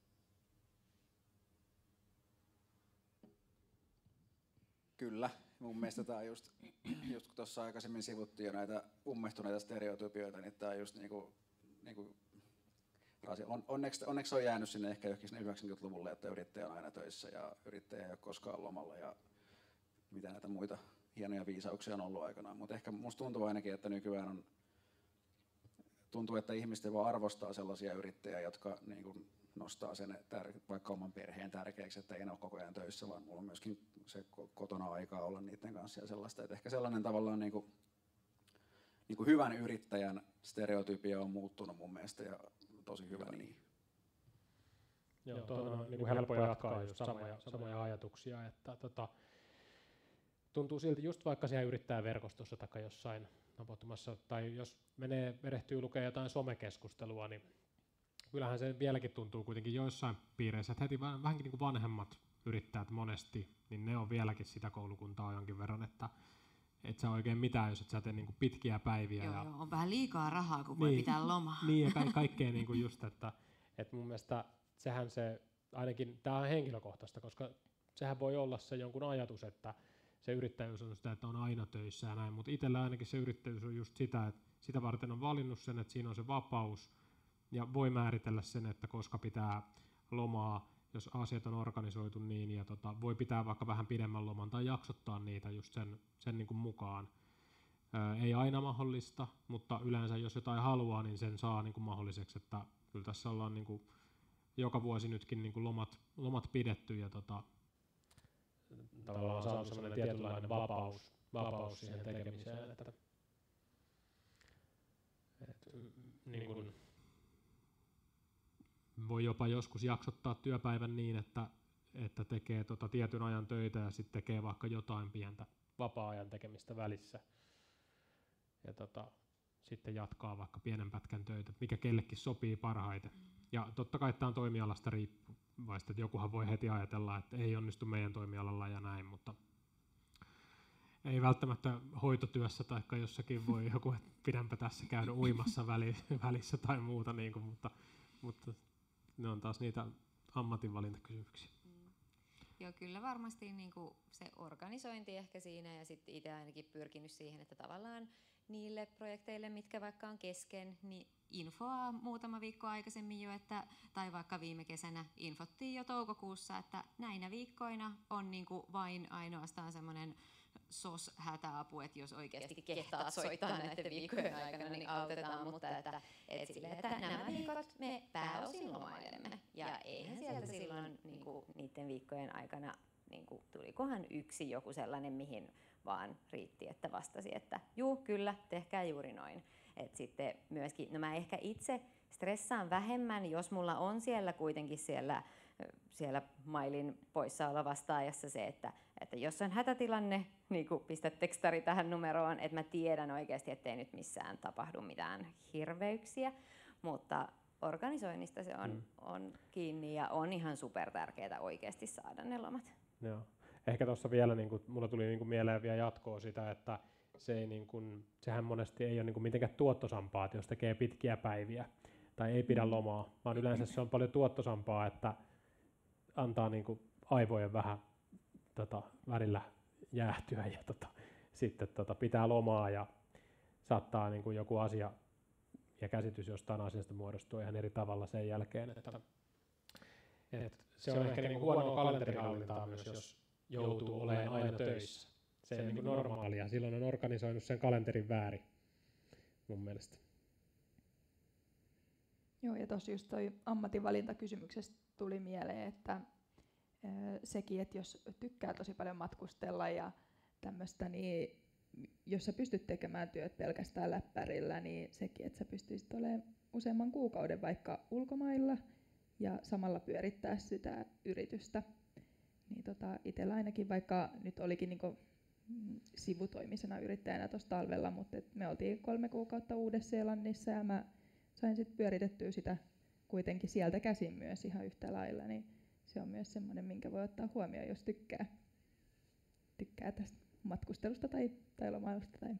Kyllä. Mun mielestä tämä on just, just kun tuossa aikaisemmin sivuttiin jo näitä ummehtuneita stereotypioita, niin tämä on just niinku niin kuin, on, onneksi, onneksi on jäänyt sinne ehkä johonkin sinne yhdeksänkymmentäluvulle, että yrittäjä on aina töissä ja yrittäjä ei ole koskaan lomalla ja mitä näitä muita hienoja viisauksia on ollut aikanaan. Mutta ehkä musta tuntuu ainakin, että nykyään on, tuntuu, että ihmiset vaan arvostaa sellaisia yrittäjiä, jotka niin kuin nostaa sen tär- vaikka oman perheen tärkeäksi, että ei ole koko ajan töissä, vaan mulla on myöskin se kotona aikaa olla niiden kanssa ja sellaista. Että ehkä sellainen tavallaan niin kuin, niin kuin hyvän yrittäjän stereotypia on muuttunut mun mielestä ja tosi hyvä niin. Joo, tuohon on niin kuin helppo jatkaa just samoja, samoja ajatuksia, että tota, tuntuu silti just vaikka siellä yrittäjäverkostossa tai jossain tapahtumassa, tai jos menee, erehtyy lukea jotain somekeskustelua, niin kyllähän se vieläkin tuntuu kuitenkin joissain piireissä, että heti vähänkin niin kuin vanhemmat yrittäjät monesti, niin ne on vieläkin sitä koulukuntaa jonkin verran, että et sä oikein mitään, jos et sä tee niin kuin pitkiä päiviä. Joo, ja joo, on vähän liikaa rahaa, kun voi niin, pitää lomaa. Niin, ja ka- kaikkea niin kuin just, että et mun mielestä sehän se, ainakin tämä on henkilökohtaista, koska sehän voi olla se jonkun ajatus, että se yrittäjyys on sitä, että on aina töissä ja näin, mutta itsellä ainakin se yrittäjyys on just sitä, että sitä varten on valinnut sen, että siinä on se vapaus ja voi määritellä sen, että koska pitää lomaa, jos asiat on organisoitu niin, ja tota, voi pitää vaikka vähän pidemmän loman tai jaksottaa niitä just sen, sen niin kuin mukaan. Ää, ei aina mahdollista, mutta yleensä jos jotain haluaa, niin sen saa niin kuin mahdolliseksi, että kyllä tässä ollaan niin kuin joka vuosi nytkin niin kuin lomat, lomat pidetty ja tota, tavallaan on saanut sellainen tietynlainen vapaus, vapaus siihen tekemiseen, että et, niin kuin voi jopa joskus jaksottaa työpäivän niin, että, että tekee tota tietyn ajan töitä ja sitten tekee vaikka jotain pientä vapaa-ajan tekemistä välissä. Ja tota, sitten jatkaa vaikka pienen pätkän töitä, mikä kellekin sopii parhaiten. Ja totta kai tämä on toimialasta riippuvaista, että jokuhan voi heti ajatella, että ei onnistu meidän toimialalla ja näin, mutta ei välttämättä hoitotyössä tai jossakin voi joku, että pidänpä tässä käydä uimassa välissä tai muuta, niin kuin, mutta, mutta ne on taas niitä ammatinvalintakysymyksiä. Mm. Joo, kyllä varmasti niin kuin se organisointi ehkä siinä ja sitten itse ainakin pyrkinyt siihen, että tavallaan niille projekteille, mitkä vaikka on kesken, niin infoa muutama viikko aikaisemmin jo, että, tai vaikka viime kesänä infottiin jo toukokuussa, että näinä viikkoina on niin kuin vain ainoastaan semmoinen S O S-hätäapu, että jos oikeasti kehtaa soittaa näiden viikkojen aikana, niin autetaan, mutta että, et sille, että nämä viikot me pääosin lomailemme. Ja eihän sieltä silloin niin kuin, niiden viikkojen aikana, niin kuin, tulikohan yksi joku sellainen, mihin vaan riitti, että vastasi, että juu, kyllä, tehkää juuri noin. Et sitten myöskin, no mä ehkä itse stressaan vähemmän, jos mulla on siellä kuitenkin siellä, siellä mailin poissaolo vastaajassa se, että, että jos on hätätilanne, niin kuin pistä tekstari tähän numeroon, että mä tiedän oikeasti, ettei nyt missään tapahdu mitään hirveyksiä, mutta organisoinnista se on, mm. on kiinni ja on ihan super tärkeää oikeasti saada ne lomat. Joo. Ehkä tuossa vielä, niin kuin, mulla tuli niin kuin mieleen vielä jatkoa sitä, että se ei, niin kuin, sehän monesti ei ole niin kuin mitenkään tuottosampaa, että jos tekee pitkiä päiviä tai ei pidä lomaa, vaan yleensä se on paljon tuottosampaa, että antaa niin kuin aivojen vähän tota, välillä jäähtyä ja tota, sitten tota, pitää lomaa ja saattaa niin kuin joku asia ja käsitys jostain asiasta muodostua ihan eri tavalla sen jälkeen. Että, et se on ehkä niin kuin huonoa kalenterihallintaa myös, jos joutuu olemaan aina töissä. Se on niin kuin normaalia. Silloin on organisoinut sen kalenterin väärin, mun mielestä. Joo, ja tuossa just toi ammatinvalintakysymyksestä tuli mieleen, että sekin, että jos tykkää tosi paljon matkustella ja tämmöistä, niin jos sä pystyt tekemään työt pelkästään läppärillä, niin sekin, että sä pystyisit olemaan useamman kuukauden vaikka ulkomailla ja samalla pyörittää sitä yritystä. Niin tota, itsellä ainakin, vaikka nyt olikin niinku sivutoimisena yrittäjänä tuossa talvella, mutta et me oltiin kolme kuukautta Uudessa-Seelannissa ja mä sain sitten pyöritettyä sitä kuitenkin sieltä käsin myös ihan yhtä lailla, niin se on myös semmoinen, minkä voi ottaa huomioon, jos tykkää, tykkää tästä matkustelusta tai, tai lomailusta tai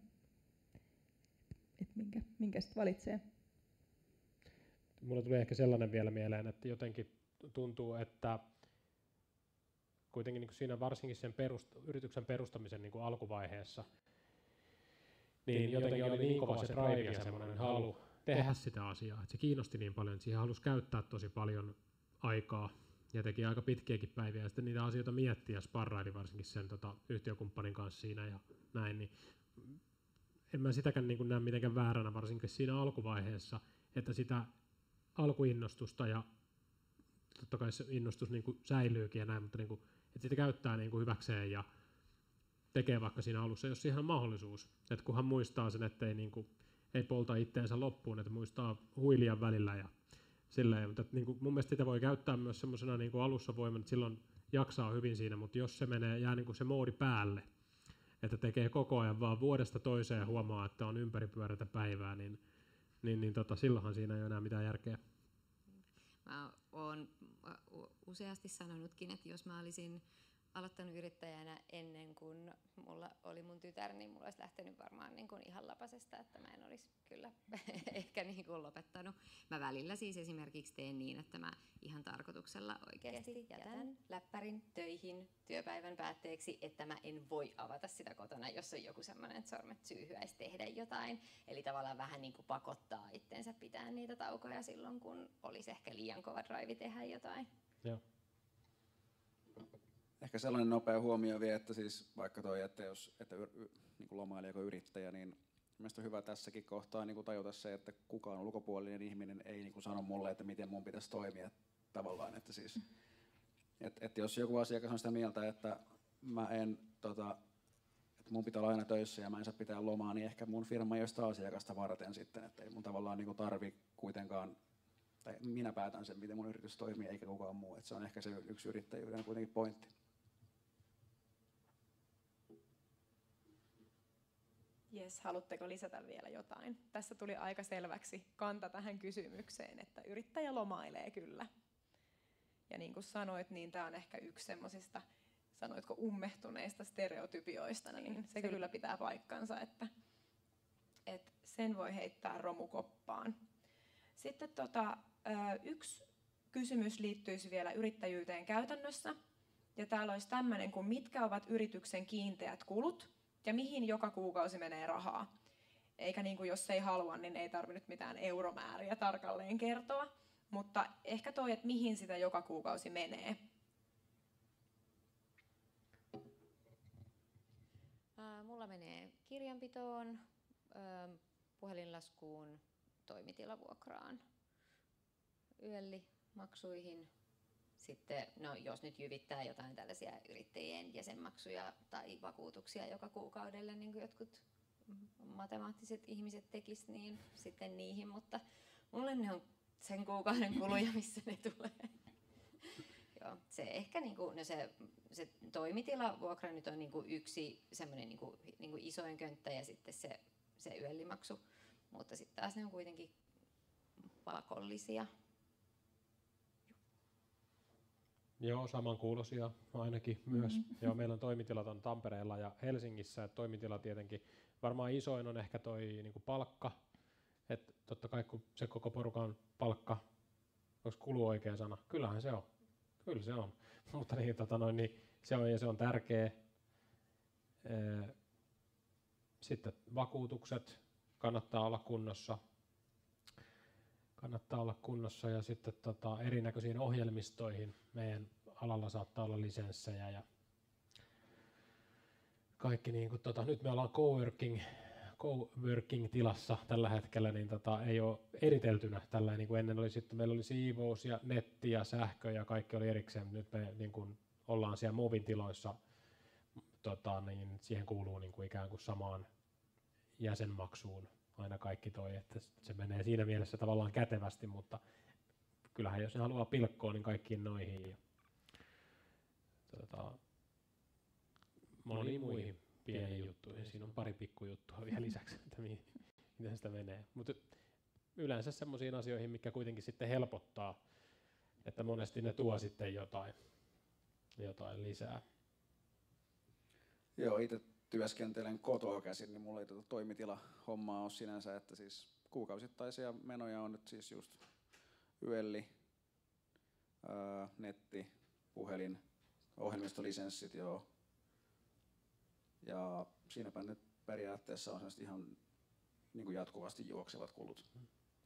et minkä, minkä sitten valitsee. Mulla tuli ehkä sellainen vielä mieleen, että jotenkin tuntuu, että kuitenkin niin kuin siinä varsinkin sen perust, yrityksen perustamisen niin kuin alkuvaiheessa, niin jotenkin oli niin kova se drive ja semmoinen halu tehdä sitä asiaa. Et se kiinnosti niin paljon, että siihen halusi käyttää tosi paljon aikaa ja teki aika pitkiäkin päiviä ja sitten niitä asioita miettiä ja sparraili varsinkin sen tota, yhtiökumppanin kanssa siinä ja näin. Niin en mä sitäkään niin kuin näe mitenkään vääränä varsinkin siinä alkuvaiheessa, että sitä alkuinnostusta ja totta kai se innostus niin kuin säilyykin ja näin, mutta niin kuin, että sitä käyttää niin kuin hyväkseen ja tekee vaikka siinä alussa, jos siihen on mahdollisuus. Että kunhan muistaa sen, että ei, niin kuin, ei polta itteensä loppuun, että muistaa huilia välillä ja silleen. Mutta niin kuin, mun mielestä sitä voi käyttää myös semmoisena niin kuin alussa voimana, että silloin jaksaa hyvin siinä, mutta jos se menee, jää niin kuin se moodi päälle, että tekee koko ajan vaan vuodesta toiseen ja huomaa, että on ympäripyörätä päivää, niin, niin, niin tota, silloinhan siinä ei ole enää mitään järkeä. Mä oon useasti sanonutkin, että jos mä olisin aloittanut yrittäjänä ennen kuin mulla oli mun tytär, niin mulla olisi lähtenyt varmaan niin kuin ihan lapasesta, että mä en olisi kyllä ehkä niin kuin lopettanut. Mä välillä siis esimerkiksi teen niin, että mä ihan tarkoituksella oikeasti jätän läppärin töihin työpäivän päätteeksi, että mä en voi avata sitä kotona, jos on joku semmoinen, että sormet syyhyäisi tehdä jotain. Eli tavallaan vähän niin kuin pakottaa itsensä pitää niitä taukoja silloin, kun olisi ehkä liian kova drive tehdä jotain. Joo. Ehkä sellainen nopea huomio vielä, että siis vaikka toi, että jos että y, y, niin kuin lomailijako yrittäjä, niin mielestäni on hyvä tässäkin kohtaa niin kuin tajuta se, että kukaan ulkopuolinen ihminen ei niin kuin sano mulle, että miten mun pitäisi toimia tavallaan. Että siis, et, et jos joku asiakas on sitä mieltä, että mä en, tota, että mun pitää olla aina töissä ja mä en saa pitää lomaa, niin ehkä mun firma ei ole sitä asiakasta varten sitten, että ei mun tavallaan niin kuin tarvi kuitenkaan, tai minä päätän sen, miten mun yritys toimii, eikä kukaan muu. Että se on ehkä se yksi yrittäjyyden kuitenkin pointti. Jes, haluatteko lisätä vielä jotain? Tässä tuli aika selväksi kanta tähän kysymykseen, että yrittäjä lomailee kyllä. Ja niin kuin sanoit, niin tämä on ehkä yksi semmoisista, sanoitko ummehtuneista stereotypioista, niin se kyllä pitää paikkansa, että, että sen voi heittää romukoppaan. Sitten tota, yksi kysymys liittyisi vielä yrittäjyyteen käytännössä. Ja täällä olisi tämmöinen kuin mitkä ovat yrityksen kiinteät kulut ja mihin joka kuukausi menee rahaa. Eikä niin kuin jos ei halua, niin ei tarvitse nyt mitään euromääriä tarkalleen kertoa. Mutta ehkä toi, että mihin sitä joka kuukausi menee. Mulla menee kirjanpitoon, puhelinlaskuun, toimitilavuokraan, yöllimaksuihin. Sitten, no, jos nyt jyvittää jotain tällaisia yrittäjien jäsenmaksuja tai vakuutuksia joka kuukaudelle, niin kuin jotkut matemaattiset ihmiset tekis, niin sitten niihin, mutta mulle ne on sen kuukauden kuluja, missä ne tulee. Joo, se ehkä niinku, no se, se toimitilavuokra nyt on niinku yksi semmoinen niinku, niinku isoin könttä ja sitten se, se yöllimaksu, mutta sitten taas ne on kuitenkin pakollisia. Joo, samankuuloisia ainakin myös. Mm-hmm. Joo, meillä on toimitilat on Tampereella ja Helsingissä. Et toimitila tietenkin, varmaan isoin on ehkä toi niinku palkka. Et totta kai kun se koko porukan palkka, onko kulu oikea sana? Kyllähän se on. Kyllä se on. Mutta niin, tota noin, niin se on ja se on tärkeä. Sitten vakuutukset kannattaa olla kunnossa. Kannattaa olla kunnossa ja sitten tota, erinäköisiin ohjelmistoihin. Meidän alalla saattaa olla lisenssejä ja kaikki niin kuin, tota, nyt me ollaan coworking, coworking tilassa tällä hetkellä, niin tota, ei ole eriteltynä tällä niin kuin ennen oli sitten meillä oli siivous ja netti ja sähkö ja kaikki oli erikseen. Nyt me niin kuin, ollaan siellä Movin tiloissa, tota, niin siihen kuuluu niin kuin, ikään kuin samaan jäsenmaksuun aina kaikki toi, että se menee siinä mielessä tavallaan kätevästi, mutta kyllähän jos ne haluaa pilkkoa, niin kaikkiin noihin ja tota, moniin muihin pieniin juttuihin. Siinä on pari pikkujuttua vielä lisäksi, että miten sitä menee. Mutta yleensä semmoisiin asioihin, mikä kuitenkin sitten helpottaa, että monesti ne tuo sitten jotain, jotain lisää. Joo, itse työskentelen kotoa käsin, niin mulla ei tuota toimitila-hommaa ole sinänsä, että siis kuukausittaisia menoja on nyt siis just yölli, ää, netti, puhelin, ohjelmistolisenssit, joo. Ja siinäpä nyt periaatteessa on ihan niin kuin jatkuvasti juoksevat kulut.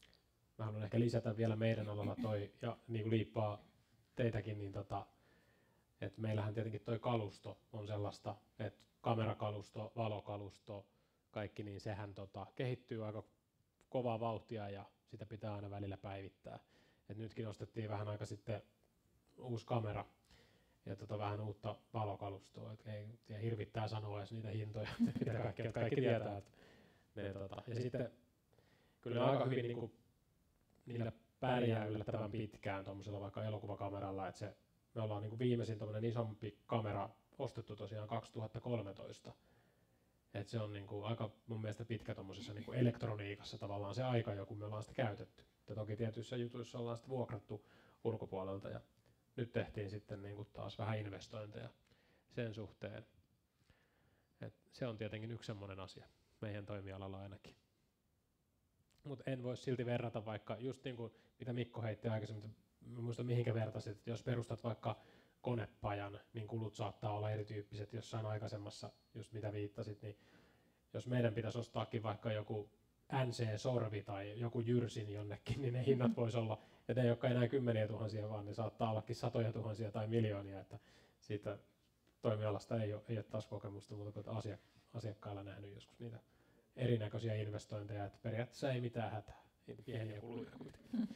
mä haluan ehkä lisätä vielä meidän alalla toi, ja niin kuin liippaa teitäkin, niin tota, että meillähän tietenkin toi kalusto on sellaista, että kamerakalusto, valokalusto, kaikki, niin sehän tota, kehittyy aika kovaa vauhtia ja sitä pitää aina välillä päivittää. Et nytkin ostettiin vähän aika sitten uusi kamera ja tota, vähän uutta valokalustoa. Et ei, ei hirvittää sanoa edes niitä hintoja, mitä kaikki, että kaikki tietää. Että ne, tota, ja sitten kyllä ne aika hyvin niin kuin, niillä pärjää yllättävän pitkään tuommoisella vaikka elokuvakameralla. Että se, me ollaan niin kuin viimeisin tuommoinen isompi kamera ostettu tosiaan kaksituhattakolmetoista. Et se on niinku aika mun mielestä pitkä tuommoisessa niinku elektroniikassa tavallaan se aika jo, kun me ollaan sitä käytetty. Ja toki tietyissä jutuissa ollaan sitä vuokrattu ulkopuolelta ja nyt tehtiin sitten niinku taas vähän investointeja sen suhteen. Et se on tietenkin yksi semmoinen asia meidän toimialalla ainakin. Mutta en voi silti verrata vaikka just niin kuin mitä Mikko heitti aikaisemmin, mä muistan mihinkä vertasit, että jos perustat vaikka konepajan, niin kulut saattaa olla erityyppiset jossain aikaisemmassa, just mitä viittasit, niin jos meidän pitäisi ostaakin vaikka joku N C-sorvi tai joku Jyrsin jonnekin, niin ne hinnat voisi olla, ja ne ei olekaan enää kymmeniä tuhansia, vaan ne saattaa ollakin satoja tuhansia tai miljoonia, että siitä toimialasta ei ole, ei ole taas kokemusta, mutta kuin asia, asiakkailla nähnyt joskus niitä erinäköisiä investointeja, että periaatteessa ei mitään hätää, pieniä kuluja kuitenkin.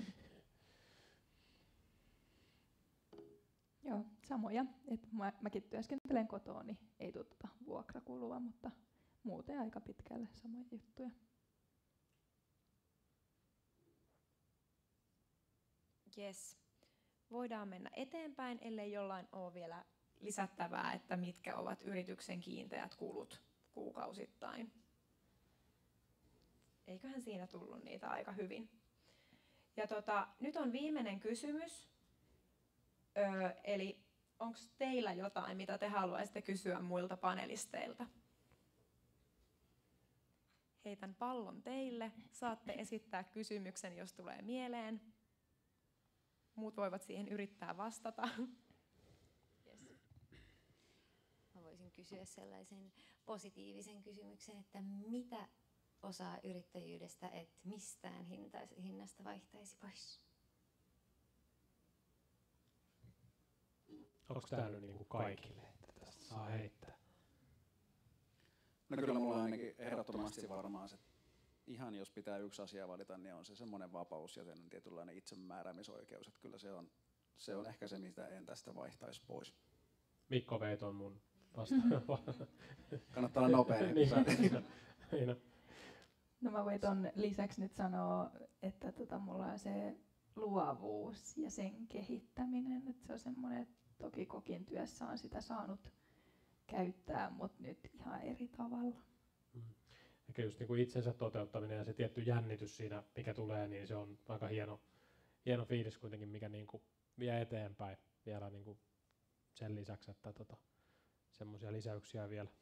Joo, samoja. Et mä, mäkin työskentelen kotoa, niin ei tule tuota vuokrakulua, mutta muuten aika pitkälle samoja juttuja. Yes. Voidaan mennä eteenpäin, ellei jollain ole vielä lisättävää, että mitkä ovat yrityksen kiinteät kulut kuukausittain. Eiköhän siinä tullut niitä aika hyvin. Ja tota, nyt on viimeinen kysymys. Öö, eli onko teillä jotain, mitä te haluaisitte kysyä muilta panelisteilta? Heitän pallon teille. Saatte esittää kysymyksen, jos tulee mieleen. Muut voivat siihen yrittää vastata. Yes. Mä voisin kysyä sellaisen positiivisen kysymyksen, että mitä osaa yrittäjyydestä et mistään hinnasta vaihtaisi pois? Onko tämä nyt niin kuin kaikille, että tästä saa heittää? No kyllä mulla on ainakin ehdottomasti varmaan se, ihan jos pitää yksi asia valita, niin on se semmoinen vapaus ja sen tietynlainen itsemääräämisoikeus, että kyllä se on, se on ehkä se, mitä en tästä vaihtaisi pois. Mikko vei ton mun vastaan. Kannattaa olla nopea. niin, no mä voin ton lisäksi nyt sanoa, että tota, mulla on se luovuus ja sen kehittäminen, että se on semmoinen, että toki kokin työssä on sitä saanut käyttää, mutta nyt ihan eri tavalla. Mm. Ehkä just niin kuin itsensä toteuttaminen ja se tietty jännitys siinä, mikä tulee, niin se on aika hieno, hieno fiilis kuitenkin, mikä niin kuin vie eteenpäin vielä niin kuin sen lisäksi, että tota, semmoisia lisäyksiä vielä.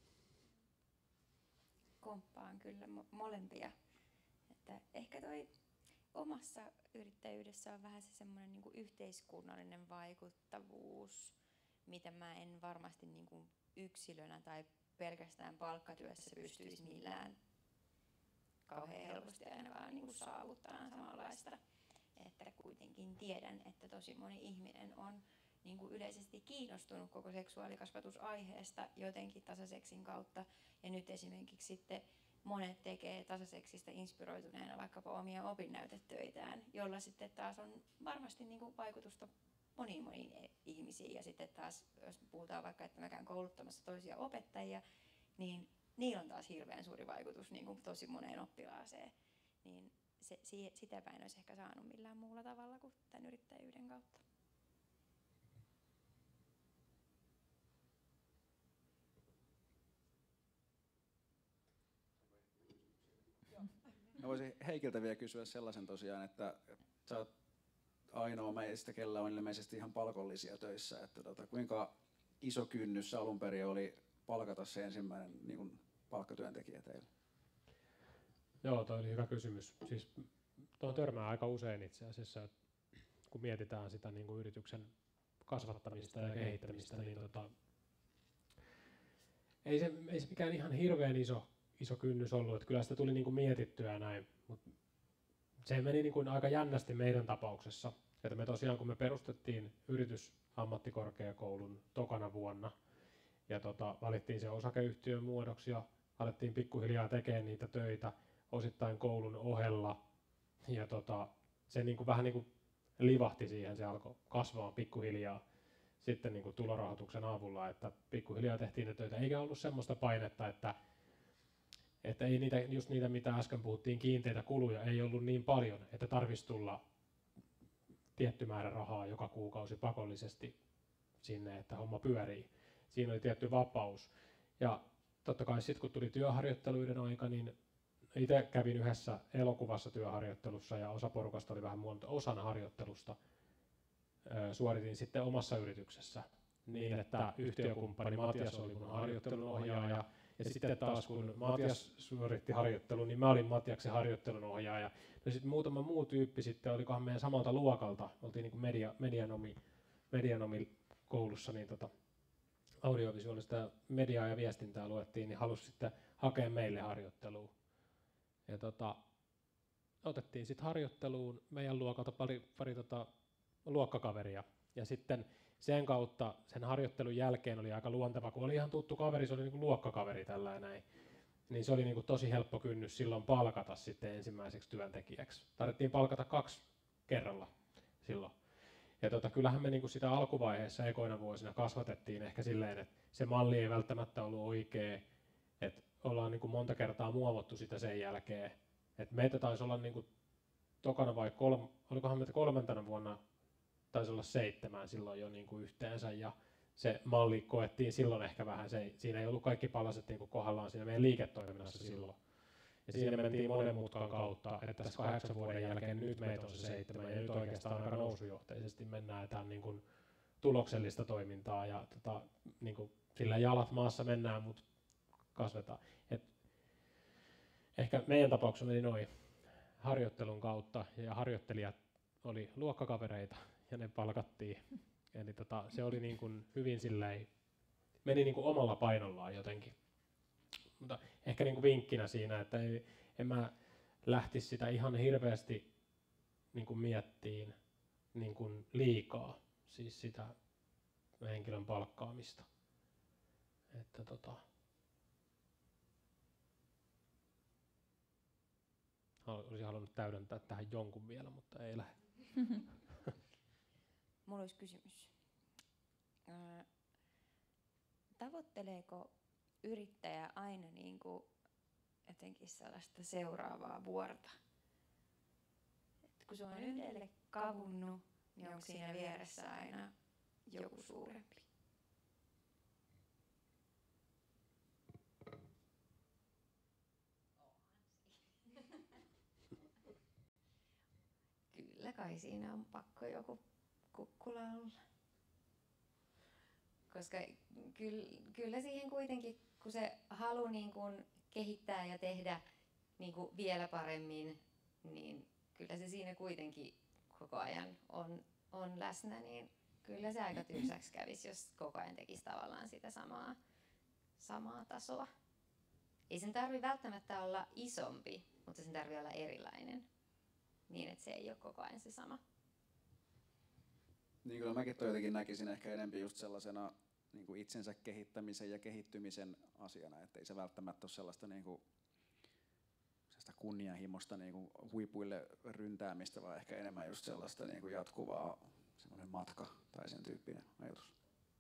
Komppaan kyllä mo- molempia. Että ehkä toi omassa yrittäjyydessä on vähän se semmoinen niin kuin yhteiskunnallinen vaikuttavuus, mitä mä en varmasti niin kuin yksilönä tai pelkästään palkkatyössä pystyisi millään kauhean helposti aina vaan niin kuin saavuttaa samanlaista. Että kuitenkin tiedän, että tosi moni ihminen on niin kuin yleisesti kiinnostunut koko seksuaalikasvatusaiheesta jotenkin tasaseksin kautta. Ja nyt esimerkiksi sitten monet tekee tasaseksistä inspiroituneena vaikkapa omia opinnäytetöitään, jolla sitten taas on varmasti niin kuin vaikutusta moniin moniin ihmisiin. Ja sitten taas, jos puhutaan vaikka, että mä käyn kouluttamassa toisia opettajia, niin niillä on taas hirveän suuri vaikutus niin kuin tosi moneen oppilaaseen. Niin se, sitä mä en olisi ehkä saanut millään muulla tavalla kuin tämän yrittäjyyden kautta. Mä voisin Heikiltä vielä kysyä sellaisen tosiaan, että sä oot ainoa meistä, kellä on ilmeisesti ihan palkollisia töissä, että tota, kuinka iso kynnys alun perin oli palkata se ensimmäinen niin kuin palkkatyöntekijä teille? Joo, toi oli hyvä kysymys. Siis tuohon törmää aika usein itse asiassa, kun mietitään sitä niin kuin yrityksen kasvattamista ja kehittämistä, niin tota, ei, se, ei se mikään ihan hirveän iso, iso kynnys ollut, että kyllä sitä tuli niin kuin mietittyä näin, mutta se meni niin kuin aika jännästi meidän tapauksessa, että me tosiaan kun me perustettiin yritys ammattikorkeakoulun tokana vuonna ja tota, valittiin se osakeyhtiön muodoksi ja alettiin pikkuhiljaa tekemään niitä töitä osittain koulun ohella ja tota, se niin kuin vähän niin kuin livahti siihen, se alkoi kasvaa pikkuhiljaa sitten niin kuin tulorahoituksen avulla, että pikkuhiljaa tehtiin ne töitä, eikä ollut semmoista painetta, että, että ei niitä, just niitä, mitä äsken puhuttiin, kiinteitä kuluja ei ollut niin paljon, että tarvitsisi tulla tietty määrä rahaa joka kuukausi pakollisesti sinne, että homma pyörii. Siinä oli tietty vapaus. Ja totta kai sitten kun tuli työharjoitteluiden aika, niin itse kävin yhdessä elokuvassa työharjoittelussa ja osa porukasta oli vähän muuta. Osan harjoittelusta ö, suoritin sitten omassa yrityksessä niin, että yhtiökumppani Matias oli mun harjoittelun ohjaaja. Ja sitten taas kun Matias suoritti harjoittelun, niin mä olin Matiaksen harjoittelun ohjaaja. No sitten muutama muu tyyppi sitten, olikohan meidän samalta luokalta, oltiin niin kuin media, medianomi, medianomi koulussa, niin tota, audiovisuaalista mediaa ja viestintää luettiin, niin halusi sitten hakea meille harjoitteluun. Ja tota, otettiin sitten harjoitteluun meidän luokalta pari, pari tota, luokkakaveria. Ja sitten sen kautta sen harjoittelun jälkeen oli aika luonteva, kun oli ihan tuttu kaveri, se oli niin kuin luokkakaveri tällä näin. Niin se oli niin kuin tosi helppo kynnys silloin palkata sitten ensimmäiseksi työntekijäksi. Tarvittiin palkata kaksi kerralla silloin. Ja tota, kyllähän me niin kuin sitä alkuvaiheessa ekoina vuosina kasvatettiin ehkä silleen, että se malli ei välttämättä ollut oikea, että ollaan niin kuin monta kertaa muovottu sitä sen jälkeen. Et meitä taisi olla niin kuin tokana vai kolm, olikohan meitä kolmantena vuonna, taisi olla seitsemän silloin jo niin kuin yhteensä, ja se malli koettiin silloin ehkä vähän, se, siinä ei ollut kaikki palaset niin kuin kohdallaan siinä meidän liiketoiminnassa silloin. Ja siinä mentiin monen mutkan kautta, että tässä kahdeksan vuoden jälkeen nyt meitä on se seitsemän, ja nyt oikeastaan aika nousujohteisesti mennään, että on niin kuin tuloksellista toimintaa, ja tota, niin kuin sillä jalat maassa mennään, mutta kasvetaan. Et ehkä meidän tapauksessa meni noin harjoittelun kautta, ja harjoittelijat oli luokkakavereita, ja ne palkattiin. Eli tota, se oli niin kuin hyvin silleen, meni niin kuin omalla painollaan jotenkin. Mutta ehkä niin kuin vinkkinä siinä, että ei, en mä lähtisi sitä ihan hirveästi niin kuin miettiin niin kuin liikaa, siis sitä henkilön palkkaamista. Että tota, olisin halunnut täydentää tähän jonkun vielä, mutta ei lähde. Mulla olisi kysymys. Tavoitteleeko yrittäjä aina niin kuin jotenkin sellaista seuraavaa vuorta? Et kun se on yhdelle kavunnut, niin onko siinä vieressä aina joku suurempi? Kyllä kai siinä on pakko joku kukkula olla. Koska kyllä, kyllä siihen kuitenkin, kun se halu niin kuin kehittää ja tehdä niin kuin vielä paremmin, niin kyllä se siinä kuitenkin koko ajan on, on läsnä, niin kyllä se aika tylsäksi kävisi, jos koko ajan tekisi tavallaan sitä samaa, samaa tasoa. Ei sen tarvitse välttämättä olla isompi, mutta sen tarvitsee olla erilainen, niin että se ei ole koko ajan se sama. Niin kyllä mäkin toi jotenkin näkisin ehkä enemmän just sellaisena niin kuin itsensä kehittämisen ja kehittymisen asiana, että ei se välttämättä ole sellaista, niin kuin, sellaista kunnianhimosta niin kuin huipuille ryntäämistä, vaan ehkä enemmän just sellaista niin kuin jatkuvaa semmoinen matka tai sen tyyppinen ajatus.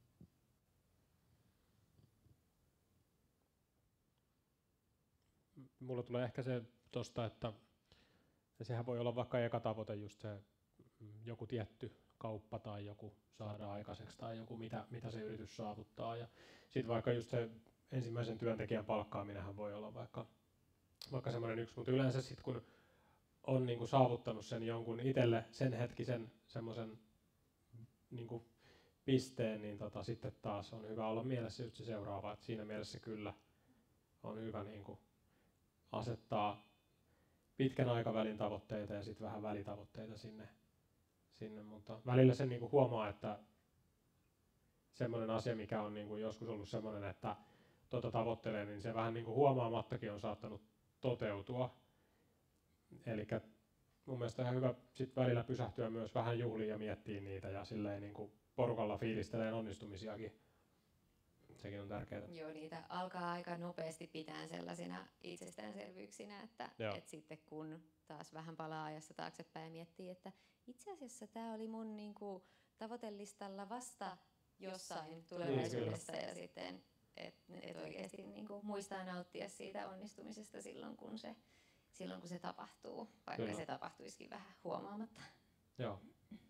Mulla tulee ehkä se tosta, että sehän voi olla vaikka eka tavoite just se joku tietty kauppa tai joku saada aikaiseksi tai joku mitä, mitä se yritys saavuttaa. Ja sitten vaikka just se ensimmäisen työntekijän palkkaaminenhan voi olla vaikka, vaikka semmoinen yksi, mutta yleensä sitten kun on niinku saavuttanut sen jonkun itselle sen hetkisen semmoisen niinku pisteen, niin tota, sitten taas on hyvä olla mielessä just se seuraava, että siinä mielessä kyllä on hyvä niinku asettaa pitkän aikavälin tavoitteita ja sitten vähän välitavoitteita sinne. Sinne, mutta välillä se niinku huomaa, että semmoinen asia, mikä on niinku joskus ollut semmoinen, että tota tavoittelee, niin se vähän niinku huomaamattakin on saattanut toteutua. Eli mun mielestä ihan hyvä sit välillä pysähtyä myös vähän juhliin ja miettiä niitä ja silleen niin kuin porukalla fiilistelee onnistumisiakin. Sekin on tärkeää. Joo, niitä alkaa aika nopeasti pitää sellaisina itsestäänselvyyksinä, että et sitten kun taas vähän palaa ajassa taaksepäin ja miettii, että itse asiassa tämä oli mun niinku tavoitelistalla vasta jossain tulevaisuudessa niin, ja sitten että et oikeasti niinku muistaa nauttia siitä onnistumisesta silloin, kun se, silloin, kun se tapahtuu, vaikka kyllä. se tapahtuisikin vähän huomaamatta. Joo.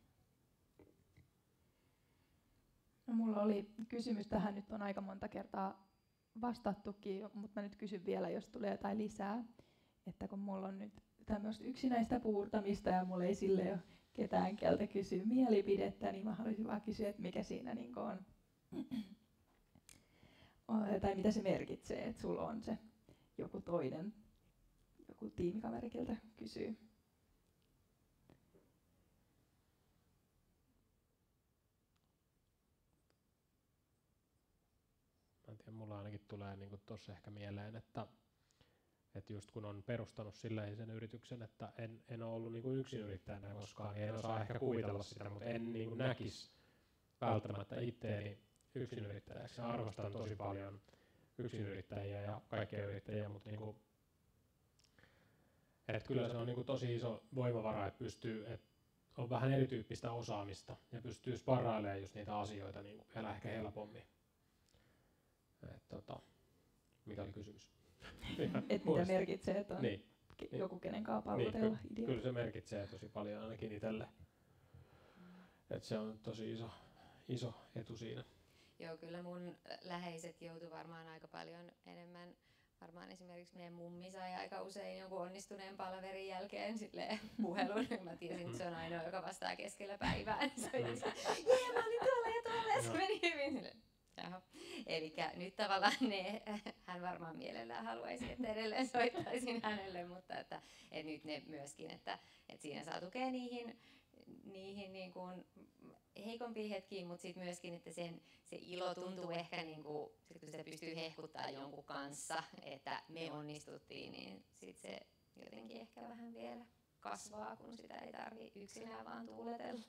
No, mulla oli kysymys tähän, nyt on aika monta kertaa vastattukin, mutta mä nyt kysyn vielä, jos tulee jotain lisää. Että kun mulla on nyt tämmöistä yksinäistä puurtamista ja mulla ei sille ole ketään, keltä kysyä mielipidettä, niin mä haluaisin vaan kysyä, että mikä siinä niin on, tai mitä se merkitsee, että sulla on se joku toinen, joku tiimikaveri, keltä kysyy. Mä en tiedä, mulla ainakin tulee niin tuossa ehkä mieleen, että, että just kun on perustanut silleen sen yrityksen, että en, en ole ollut niin yksin yrittäjänä koskaan, niin en osaa ehkä kuvitella sitä, mutta en niin näkisi välttämättä itteeni yksin yrittäjäksi. Arvostan tosi paljon yksin yrittäjiä ja kaikkia yrittäjiä, mutta niin kuin, että kyllä se on niin tosi iso voimavara, että pystyy, että on vähän erityyppistä osaamista ja pystyy sparrailemaan just niitä asioita niin vielä ehkä helpommin. Et, tota, mikä oli kysymys? Et mitä merkitsee, että on niin. joku kenen kanssa palvotella niin, idea? Kyllä se merkitsee tosi paljon ainakin itselle. Et se on tosi iso, iso etu siinä. Joo, kyllä mun läheiset joutu varmaan aika paljon enemmän. Varmaan esimerkiksi meidän mummi sai aika usein jonkun onnistuneen palaverin jälkeen puhelun. Mä tiesin, että se on ainoa, joka vastaa keskellä päivää. Niin se oli se, jee, mä olin tuolla ja tuolla ja se meni hyvin. Jaha. Elikkä nyt tavallaan ne, hän varmaan mielellään haluaisi, että edelleen soittaisin hänelle, mutta että, että nyt ne myöskin, että, että siinä saa tukea niihin, niihin niin kuin heikompiin hetkiin, mutta sitten myöskin, että sen, se ilo tuntuu ehkä, niin kuin, sit kun sitä pystyy hehkuttaa jonkun kanssa, että me onnistuttiin, niin sitten se jotenkin ehkä vähän vielä kasvaa, kun sitä ei tarvitse yksinään vaan tuuletella.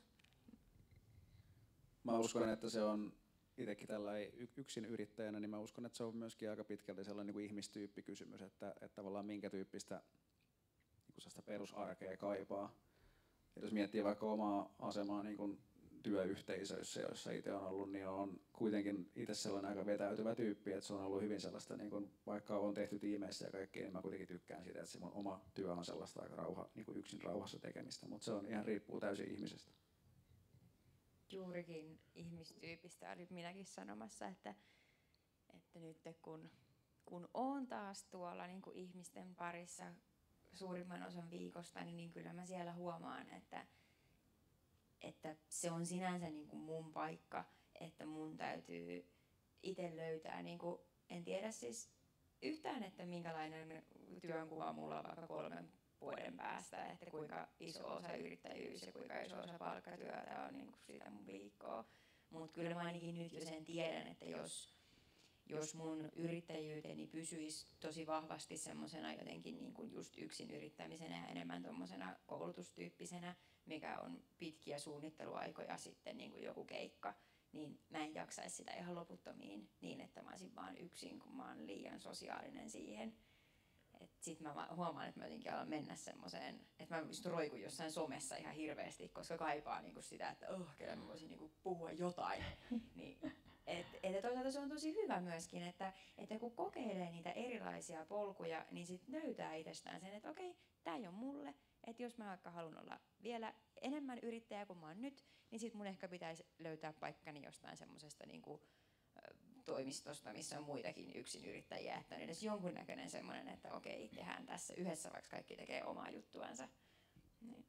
Mä uskon, että se on itsekin tällä yksin yrittäjänä, niin mä uskon, että se on myöskin aika pitkälti sellainen niin kuin ihmistyyppikysymys, että, että tavallaan minkä tyyppistä niin perusarkea kaipaa. Et jos miettii vaikka omaa asemaa niin kuin työyhteisöissä, joissa itse on ollut, niin on kuitenkin itse sellainen aika vetäytyvä tyyppi, että se on ollut hyvin sellaista, niin kuin, vaikka on tehty tiimeissä ja kaikkea, niin mä kuitenkin tykkään siitä, että se mun oma työ on sellaista aika rauha, niin kuin yksin rauhassa tekemistä, mutta se on ihan riippuu täysin ihmisestä. Juurikin ihmistyypistä olin minäkin sanomassa, että, että nyt kun, kun olen taas tuolla niin kuin ihmisten parissa suurimman osan viikosta, niin, niin kyllä mä siellä huomaan, että, että se on sinänsä niin kuin mun paikka, että mun täytyy itse löytää, niin kuin, en tiedä siis yhtään, että minkälainen työnkuva mulla on vaikka kolmen vuoden päästä, että kuinka iso osa yrittäjyys ja kuinka iso osa palkkatyötä on niin kuin sitä mun viikkoa. Mutta kyllä mä ainakin nyt jo sen tiedän, että jos, jos mun yrittäjyyteni pysyisi tosi vahvasti semmosena jotenkin niin kuin just yksin yrittämisenä ja enemmän tommosena koulutustyyppisenä, mikä on pitkiä suunnitteluaikoja sitten niin kuin joku keikka, niin mä en jaksaisi sitä ihan loputtomiin niin, että mä olisin vaan yksin, kun mä oon liian sosiaalinen siihen. Sitten mä huomaan, että mä jotenkin alan mennä semmoiseen, että mä just roikun jossain somessa ihan hirveästi, koska kaipaa niinku sitä, että oh, kyllä mä voisin niinku puhua jotain. Niin, et, et toisaalta se on tosi hyvä myöskin, että, että kun kokeilee niitä erilaisia polkuja, niin sitten löytää itsestään sen, että okei, tää ei ole mulle. Että jos mä vaikka haluan olla vielä enemmän yrittäjä kuin mä oon nyt, niin sitten mun ehkä pitäisi löytää paikkani jostain semmoisesta niinku toimistosta, missä on muitakin yksinyrittäjiä, että on edes jonkunnäköinen semmoinen, että okei, tehdään tässä yhdessä, vaikka kaikki tekee omaa juttuansa. Niin.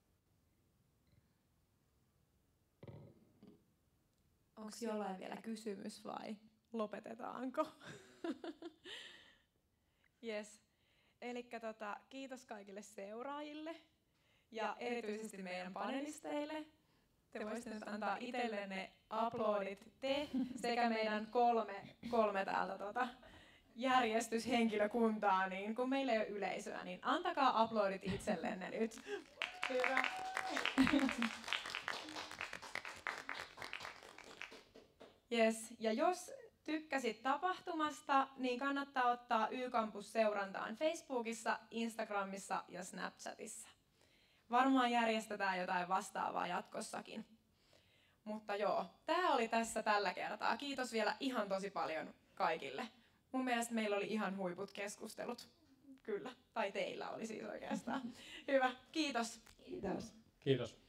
Onko jollain vielä kysymys vai lopetetaanko? Yes. Elikkä tota, kiitos kaikille seuraajille ja erityisesti meidän panelisteille. Te voisitte nyt antaa itsellenne aplodit te sekä meidän kolme, kolme täältä tota, järjestyshenkilökuntaa, niin kun meillä ei ole yleisöä, niin antakaa aplodit itsellenne nyt. Hyvä. Yes. Ja jos tykkäsit tapahtumasta, niin kannattaa ottaa Y-Campus seurantaan Facebookissa, Instagramissa ja Snapchatissa. Varmaan järjestetään jotain vastaavaa jatkossakin. Mutta joo, tämä oli tässä tällä kertaa. Kiitos vielä ihan tosi paljon kaikille. Mun mielestä meillä oli ihan huiput keskustelut. Kyllä, tai teillä oli siis oikeastaan. Hyvä, kiitos. Kiitos. Kiitos.